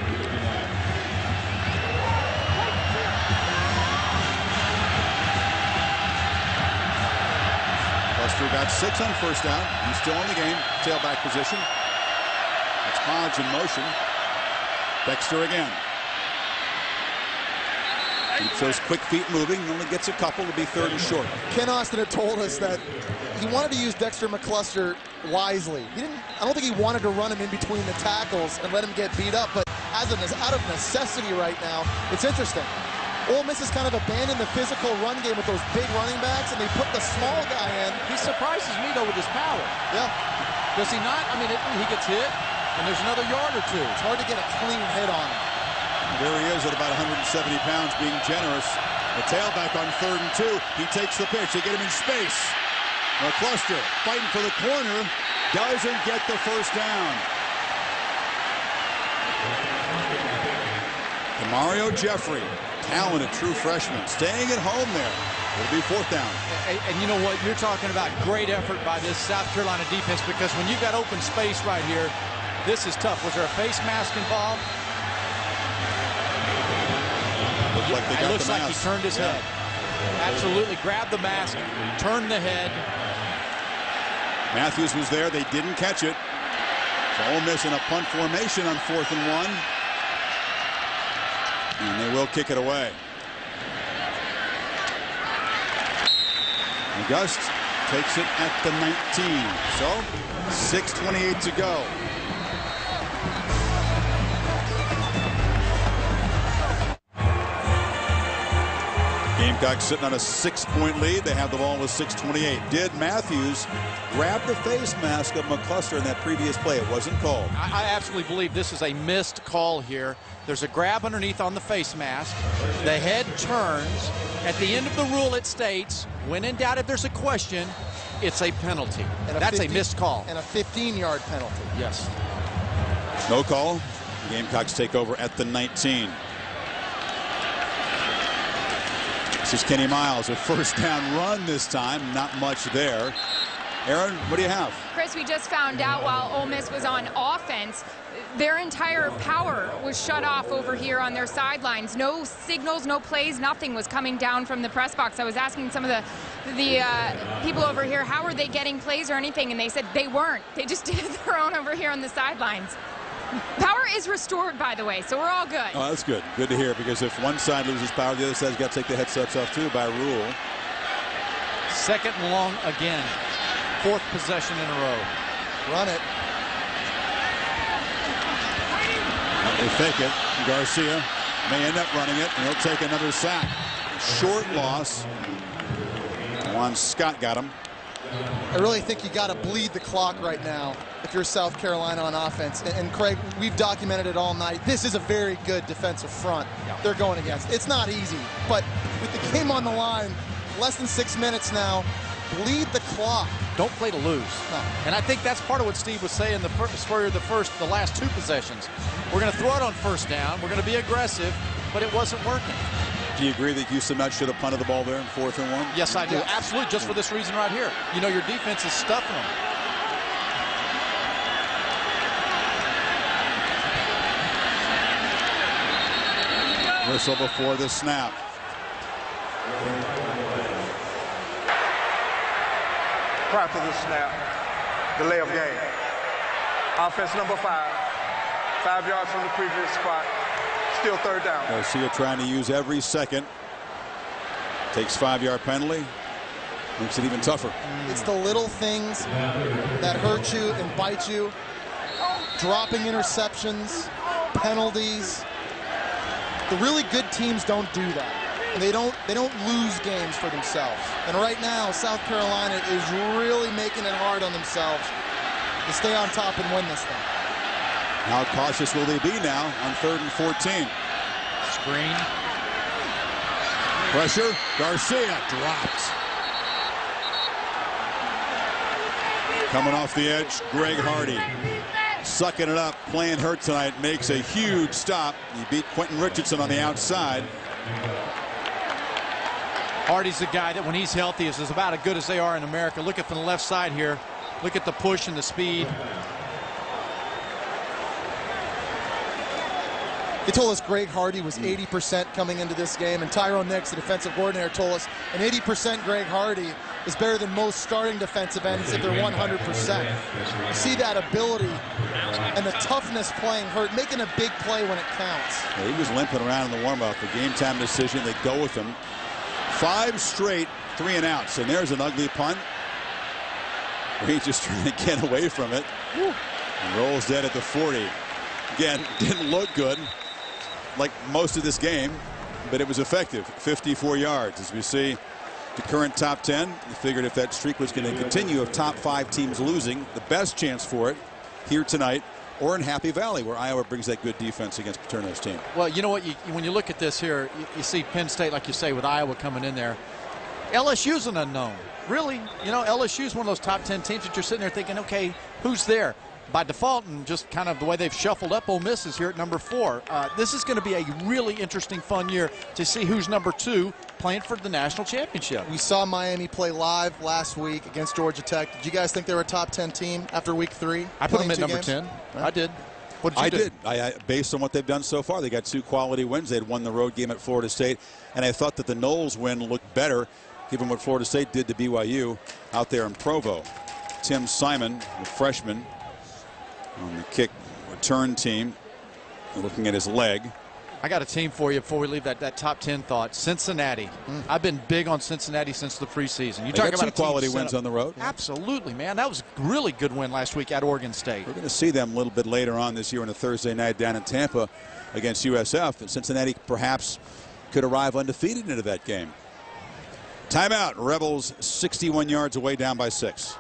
Buster got six on first down. He's still in the game. Tailback position. That's Hodge in motion. Dexter again. Keeps those quick feet moving. Only gets a couple to be third and short. Ken Austin had told us that he wanted to use Dexter McCluster wisely. He didn't. I don't think he wanted to run him in between the tackles and let him get beat up. But as an, out of necessity right now, it's interesting. Ole Miss has kind of abandoned the physical run game with those big running backs, and they put the small guy in. He surprises me, though, with his power. Yeah. Does he not? I mean, it, he gets hit, and there's another yard or two. It's hard to get a clean hit on him. There he is at about one hundred seventy pounds, being generous. The tailback on third and two. He takes the pitch. They get him in space. McCluster fighting for the corner. Doesn't get the first down. Mario Jeffrey, talented true freshman, staying at home there. It'll be fourth down. And, and you know what? You're talking about great effort by this South Carolina defense, because when you've got open space right here, this is tough. Was there a face mask involved? Looked like they got it looks the like mask. he turned his Yeah. head. Absolutely. Grabbed the mask, turned the head. Matthews was there. They didn't catch it. So Ole Miss in a punt formation on fourth and one. And they will kick it away. August takes it at the nineteen. So six twenty-eight to go. Gamecocks sitting on a six-point lead. They have the ball with six twenty-eight. Did Matthews grab the face mask of McCluster in that previous play? It wasn't called. I, I absolutely believe this is a missed call here. There's a grab underneath on the face mask. The head turns. At the end of the rule, it states, when in doubt, if there's a question, it's a penalty. And a That's fifteen, a missed call. And a fifteen-yard penalty. Yes. No call. The Gamecocks take over at the nineteen. This is Kenny Miles, a first down run this time. Not much there. Aaron, what do you have? Chris, we just found out while Ole Miss was on offense, their entire power was shut off over here on their sidelines. No signals, no plays, nothing was coming down from the press box. I was asking some of the the uh, people over here, how are they getting plays or anything? And they said they weren't. They just did their own over here on the sidelines. Power is restored, by the way, so we're all good. Oh, that's good. Good to hear, because if one side loses power, the other side's got to take the headsets off, too, by rule. Second and long again. Fourth possession in a row. Run it. They fake it. Garcia may end up running it, and he'll take another sack. Short loss. Juan Scott got him. I really think you got to bleed the clock right now if you're South Carolina on offense. And, and Craig, we've documented it all night. This is a very good defensive front they're going against. It's not easy, but with the game on the line, less than six minutes now, bleed the clock. Don't play to lose. No. And I think that's part of what Steve was saying the first, Spurrier, the first, the last two possessions. We're going to throw it on first down. We're going to be aggressive, but it wasn't working. Do you agree that Houston Nutt should have punted the ball there in fourth and one? Yes, I do. Yes. Absolutely, just for this reason right here. You know, your defense is stuffing them. Whistle before the snap. Prior to the snap, delay of game. Offense number five. Five yards from the previous spot. Still third down. Garcia trying to use every second. Takes five-yard penalty. Makes it even tougher. It's the little things that hurt you and bite you. Dropping interceptions, penalties. The really good teams don't do that. And they don't they don't lose games for themselves. And right now, South Carolina is really making it hard on themselves to stay on top and win this thing. How cautious will they be now on third and fourteen? Screen. Pressure. Garcia dropped. Coming off the edge, Greg Hardy. Sucking it up, playing hurt tonight, makes a huge stop. He beat Quentin Richardson on the outside. Hardy's the guy that when he's healthy is as about as good as they are in America. Look at from the left side here. Look at the push and the speed. They told us Greg Hardy was eighty percent coming into this game, and Tyrone Nix, the defensive coordinator, told us an eighty percent Greg Hardy is better than most starting defensive ends if they're one hundred percent. You see that ability and the toughness playing hurt, making a big play when it counts. Yeah, he was limping around in the warm-up. The game-time decision, they go with him. Five straight three and outs, and there's an ugly punt. He's just trying to get away from it. And rolls dead at the forty. Again, didn't look good like most of this game, but it was effective. fifty-four yards. As we see the current top ten, we figured if that streak was going to continue of top five teams losing, the best chance for it here tonight or in Happy Valley, where Iowa brings that good defense against Paterno's team. Well, you know what? You, when you look at this here, you, you see Penn State, like you say, with Iowa coming in there. L S U's an unknown. Really, you know, L S U's one of those top ten teams that you're sitting there thinking, okay, who's there? By default, and just kind of the way they've shuffled up, Ole Miss is here at number four. Uh, this is going to be a really interesting, fun year to see who's number two playing for the national championship. We saw Miami play live last week against Georgia Tech. Did you guys think they were a top ten team after week three? I put them at two number games? ten. Right. I did. What did you I do? did. I, I, based on what they've done so far, they got two quality wins. They had won the road game at Florida State, and I thought that the Knowles win looked better, given what Florida State did to B Y U out there in Provo. Tim Simon, the freshman, on the kick return team, looking at his leg. I got a team for you before we leave that, that top ten thought. Cincinnati. Mm. I've been big on Cincinnati since the preseason. You talk about some a team quality set wins up. on the road. Absolutely, man. That was a really good win last week at Oregon State. We're going to see them a little bit later on this year on a Thursday night down in Tampa against U S F. And Cincinnati perhaps could arrive undefeated into that game. Timeout. Rebels sixty-one yards away, down by six.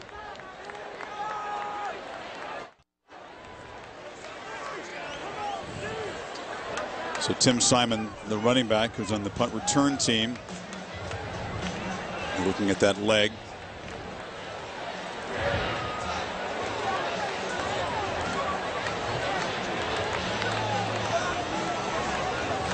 So Tim Simon, the running back, who's on the punt return team, looking at that leg.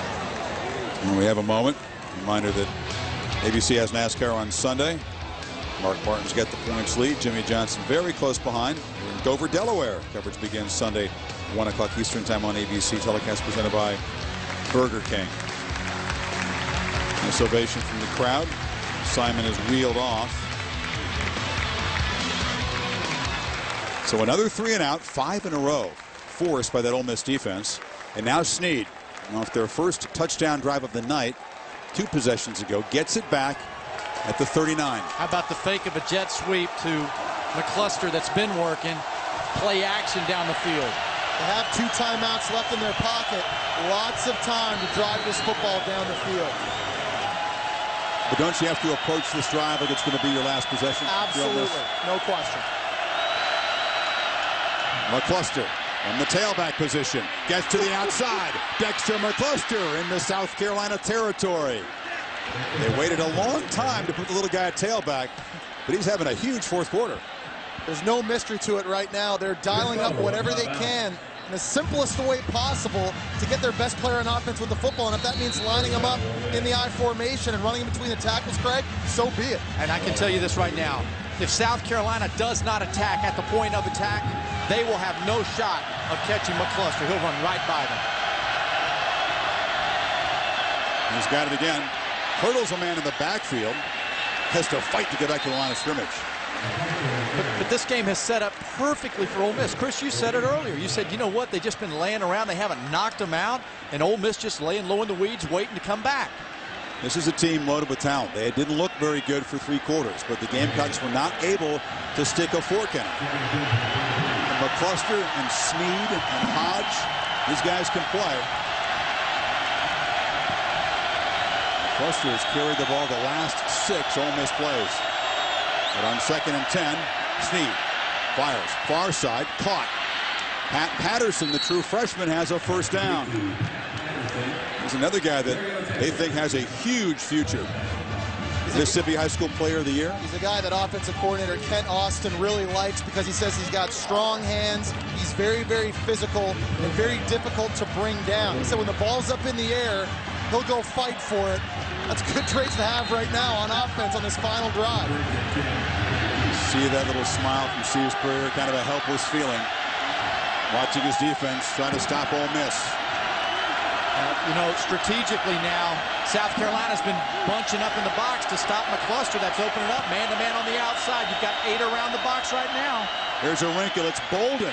And we have a moment. Reminder that A B C has NASCAR on Sunday. Mark Martin's got the points lead. Jimmy Johnson very close behind. We're in Dover, Delaware. Coverage begins Sunday, one o'clock Eastern time on A B C. Telecast presented by Burger King. Nice ovation from the crowd. Simon is wheeled off. So another three and out, five in a row, forced by that Ole Miss defense. And now Snead, off their first touchdown drive of the night, two possessions ago, gets it back at the thirty-nine. How about the fake of a jet sweep to McCluster that's been working? Play action down the field. They have two timeouts left in their pocket. Lots of time to drive this football down the field. But don't you have to approach this drive like it's going to be your last possession? Absolutely, no question. McCluster in the tailback position. Gets to the outside. Dexter McCluster in the South Carolina territory. They waited a long time to put the little guy at tailback, but he's having a huge fourth quarter. There's no mystery to it right now. They're dialing up whatever they can in the simplest way possible to get their best player on offense with the football. And if that means lining them up in the I formation and running in between the tackles, Craig, so be it. And I can tell you this right now. If South Carolina does not attack at the point of attack, they will have no shot of catching McCluster. He'll run right by them. He's got it again. Hurdles a man in the backfield. Has to fight to get back to the line of scrimmage. But, but this game has set up perfectly for Ole Miss. Chris, you said it earlier. You said, you know what? They've just been laying around. They haven't knocked them out. And Ole Miss just laying low in the weeds, waiting to come back. This is a team loaded with talent. They didn't look very good for three quarters, but the Gamecocks were not able to stick a fork in it. And McCluster and Snead and Hodge, these guys can play. McCluster has carried the ball the last six Ole Miss plays. But on second and ten, Snead fires far side, caught. Pat Patterson, the true freshman, has a first down. He's another guy that they think has a huge future. Mississippi High School Player of the Year. He's a guy that offensive coordinator Kent Austin really likes because he says he's got strong hands. He's very, very physical and very difficult to bring down. He said when the ball's up in the air, he'll go fight for it. That's good traits to have right now on offense on this final drive. You see that little smile from Steve Spurrier, kind of a helpless feeling. Watching his defense trying to stop Ole Miss. Uh, you know, strategically now, South Carolina's been bunching up in the box to stop McCluster. That's opening up man-to-man on the outside. You've got eight around the box right now. Here's a wrinkle. It's Bolden.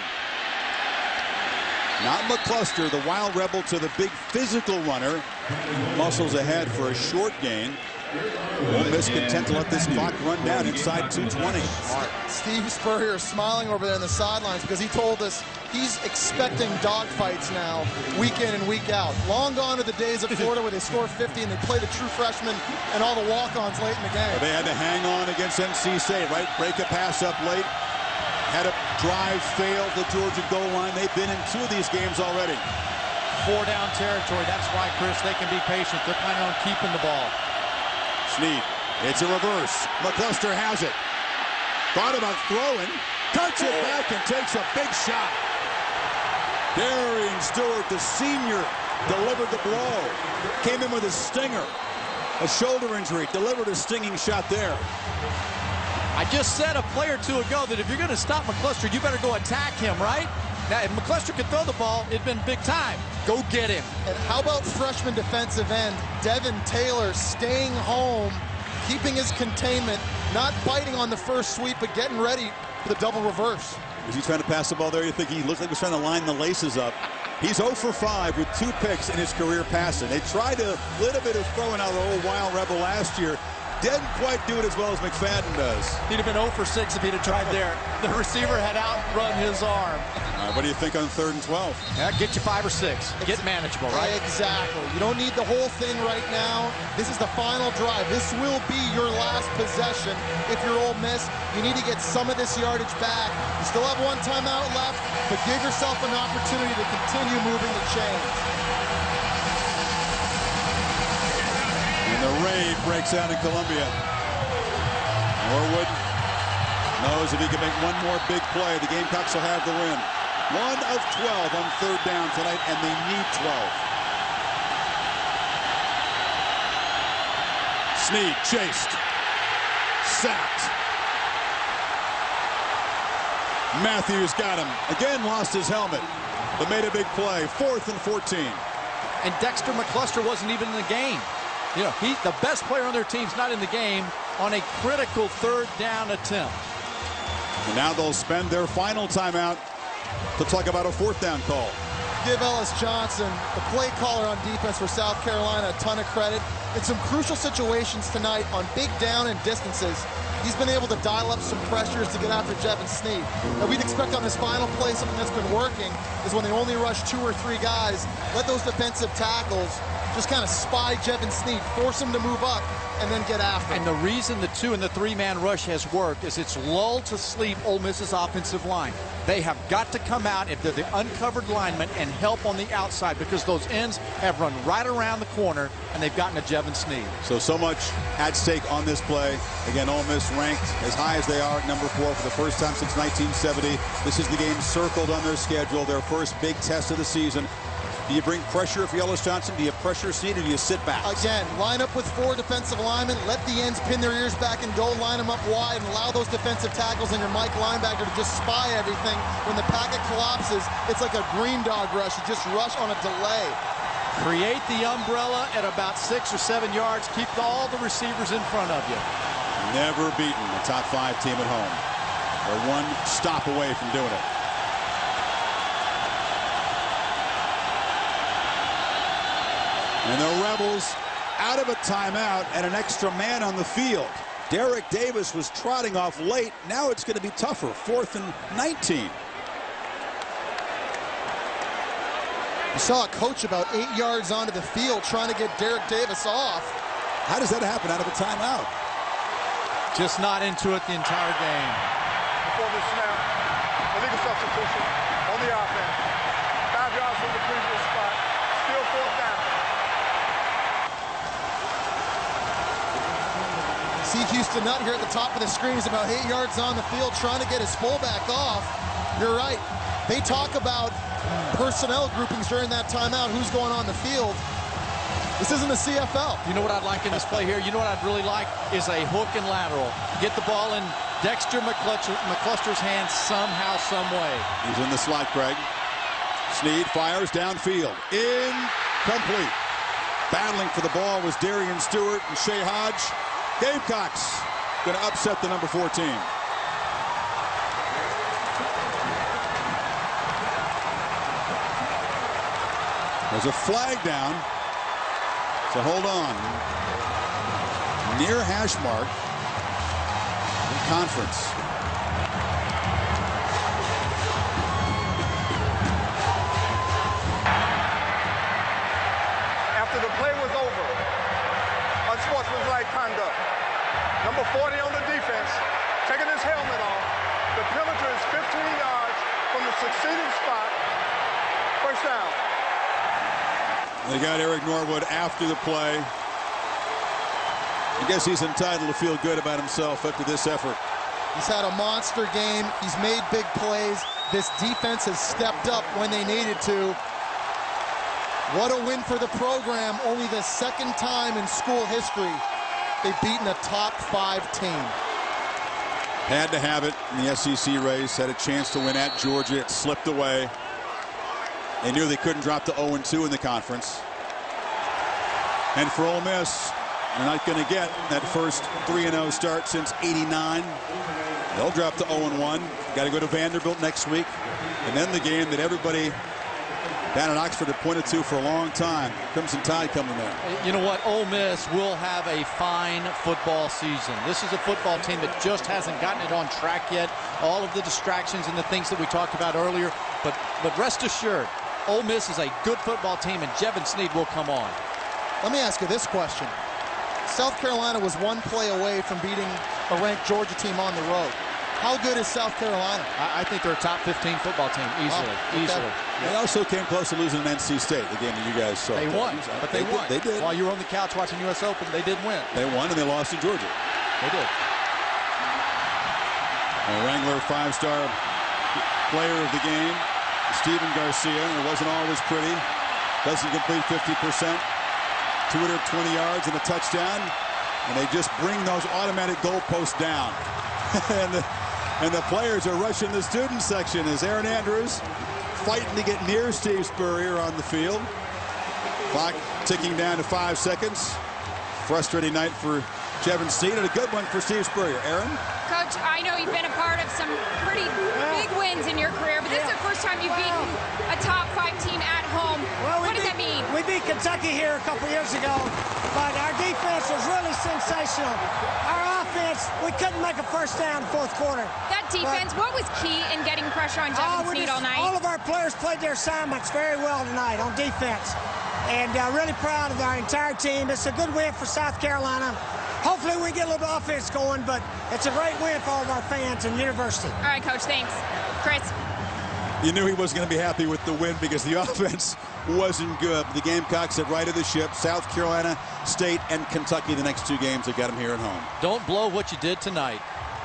Not McCluster, the wild rebel to the big physical runner. Muscles ahead for a short gain. Ole Miss content to let this clock run down inside two twenty. Steve Spurrier is smiling over there in the sidelines because he told us he's expecting dogfights now, week in and week out. Long gone are the days of Florida where they score fifty and they play the true freshmen and all the walk-ons late in the game. They had to hang on against N C State, right? Break a pass up late. Had a drive fail the Georgia goal line. They've been in two of these games already. Four down territory. That's why, Chris, they can be patient. They're planning on keeping the ball. Snead, it's a reverse. McCluster has it. Thought about throwing. Cuts it back and takes a big shot. Darian Stewart, the senior, delivered the blow. Came in with a stinger. A shoulder injury. Delivered a stinging shot there. I just said a play or two ago that if you're going to stop McCluster, you better go attack him, right? Now, if McCluster could throw the ball, it'd been big time. Go get him. And how about freshman defensive end Devin Taylor staying home, keeping his containment, not biting on the first sweep, but getting ready for the double reverse. Was he trying to pass the ball there? You think he looked like he was trying to line the laces up. He's oh for five with two picks in his career passing. They tried a little bit of throwing out the old Wild Rebel last year. Didn't quite do it as well as McFadden does. He'd have been oh for six if he'd have tried there. The receiver had outrun his arm. Uh, what do you think on third and twelve? Yeah, get you five or six. Get manageable, right? Exactly. You don't need the whole thing right now. This is the final drive. This will be your last possession. If you're Ole Miss, you need to get some of this yardage back. You still have one timeout left, but give yourself an opportunity to continue moving the chains. And the rain breaks out in Columbia. Norwood knows if he can make one more big play, the Gamecocks will have the win. One of twelve on third down tonight, and they need twelve. Snead chased, sacked, Matthews got him. Again, lost his helmet, but made a big play. Fourth and fourteen. And Dexter McCluster wasn't even in the game. You know, he, the best player on their team's not in the game on a critical third down attempt. And now they'll spend their final timeout to talk about a fourth down call. Give Ellis Johnson, the play caller on defense for South Carolina, a ton of credit. In some crucial situations tonight on big down and distances, he's been able to dial up some pressures to get after Jevin Sneed. Now we'd expect on this final play, something that's been working is when they only rush two or three guys, let those defensive tackles just kind of spy Jevin Sneed, force him to move up, and then get after him. And the reason the two and the three-man rush has worked is it's lulled to sleep Ole Miss's offensive line. They have got to come out if they're the uncovered linemen and help on the outside because those ends have run right around the corner and they've gotten to Jevin Sneed. So, so much at stake on this play. Again, Ole Miss ranked as high as they are at number four for the first time since nineteen seventy. This is the game circled on their schedule, their first big test of the season. Do you bring pressure for Ellis Johnson? Do you pressure Sneed or do you sit back? Again, line up with four defensive linemen, let the ends pin their ears back and go, line them up wide, and allow those defensive tackles and your Mike linebacker to just spy everything. When the packet collapses, it's like a green dog rush. You just rush on a delay. Create the umbrella at about six or seven yards. Keep all the receivers in front of you. Never beaten a top five team at home. They're one stop away from doing it. And the Rebels out of a timeout and an extra man on the field. Derek Davis was trotting off late. Now it's going to be tougher. Fourth and nineteen. You saw a coach about eight yards onto the field trying to get Derek Davis off. How does that happen out of a timeout? Just not into it the entire game. Before the snap, illegal substitution on the offense. Five yards from the previous spot. Still fourth down. See Houston Nutt here at the top of the screen. He's about eight yards on the field trying to get his fullback off. You're right. They talk about personnel groupings during that timeout. Who's going on the field? This isn't the C F L. You know what I'd like in this play here? You know what I'd really like is a hook and lateral. Get the ball in Dexter McCluster, McCluster's hands somehow, some way. He's in the slot, Craig. Sneed fires downfield. Incomplete. Battling for the ball was Darian Stewart and Shea Hodge. Gamecocks going to upset the number four team. There's a flag down. So hold on. Near hash mark in conference. After the play was over, unsportsmanlike conduct. Number forty on the defense, taking his helmet off. The penalty is fifteen yards from the succeeding spot. First down. They got Eric Norwood after the play. I guess he's entitled to feel good about himself after this effort. He's had a monster game. He's made big plays. This defense has stepped up when they needed to. What a win for the program. Only the second time in school history they've beaten a top five team. Had to have it in the S E C race. Had a chance to win at Georgia. It slipped away. They knew they couldn't drop to oh and two in the conference. And for Ole Miss, they're not going to get that first three and oh start since eighty-nine. They'll drop to oh and one. Got to go to Vanderbilt next week. And then the game that everybody down at Oxford had pointed to for a long time. Crimson Tide coming there. You know what? Ole Miss will have a fine football season. This is a football team that just hasn't gotten it on track yet. All of the distractions and the things that we talked about earlier. But, but rest assured, Ole Miss is a good football team, and Jevin Sneed will come on. Let me ask you this question. South Carolina was one play away from beating a ranked Georgia team on the road. How good is South Carolina? I, I think they're a top fifteen football team, easily, wow. Okay. easily. They also came close to losing to N C State, the game that you guys saw. They won, but they, they won. Did, they did. While you were on the couch watching U S Open, they did win. They won, and they lost to Georgia. They did. A Wrangler five-star player of the game, Stephen Garcia. It wasn't always pretty. Doesn't complete fifty percent. two hundred twenty yards and a touchdown. And they just bring those automatic goalposts down. And the, And the players are rushing the student section as Aaron Andrews fighting to get near Steve Spurrier on the field. Clock ticking down to five seconds. Frustrating night for Jevin Sneed and a good one for Steve Spurrier. Aaron? Coach, I know you've been a part of some pretty big wins in your career, but this is the first time you've beaten a top five team at home. Well, what does beat, that mean? We beat Kentucky here a couple years ago, but our defense was really sensational. Our offense, we couldn't make a first down in the fourth quarter. That defense, but, what was key in getting pressure on Jevin oh, Sneed all night? All of our players played their assignments very well tonight on defense. And uh, really proud of our entire team. It's a good win for South Carolina. Hopefully we get a little bit of offense going, but it's a great win for all of our fans and the university. All right, Coach, thanks. Chris? You knew he wasn't going to be happy with the win because the offense wasn't good. The Gamecocks had righted the ship. South Carolina State and Kentucky the next two games that got them here at home. Don't blow what you did tonight.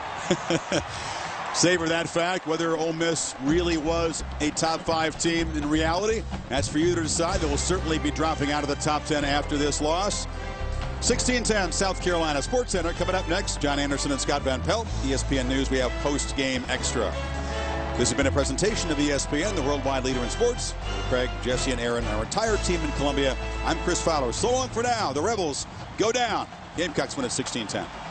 Savor that fact. Whether Ole Miss really was a top five team in reality, that's for you to decide. They will certainly be dropping out of the top ten after this loss. sixteen ten South Carolina Sports Center coming up next. John Anderson and Scott Van Pelt. E S P N News, we have post-game extra. This has been a presentation of E S P N, the worldwide leader in sports. Craig, Jesse, and Aaron, our entire team in Columbia. I'm Chris Fowler. So long for now. The Rebels go down. Gamecocks win at sixteen ten.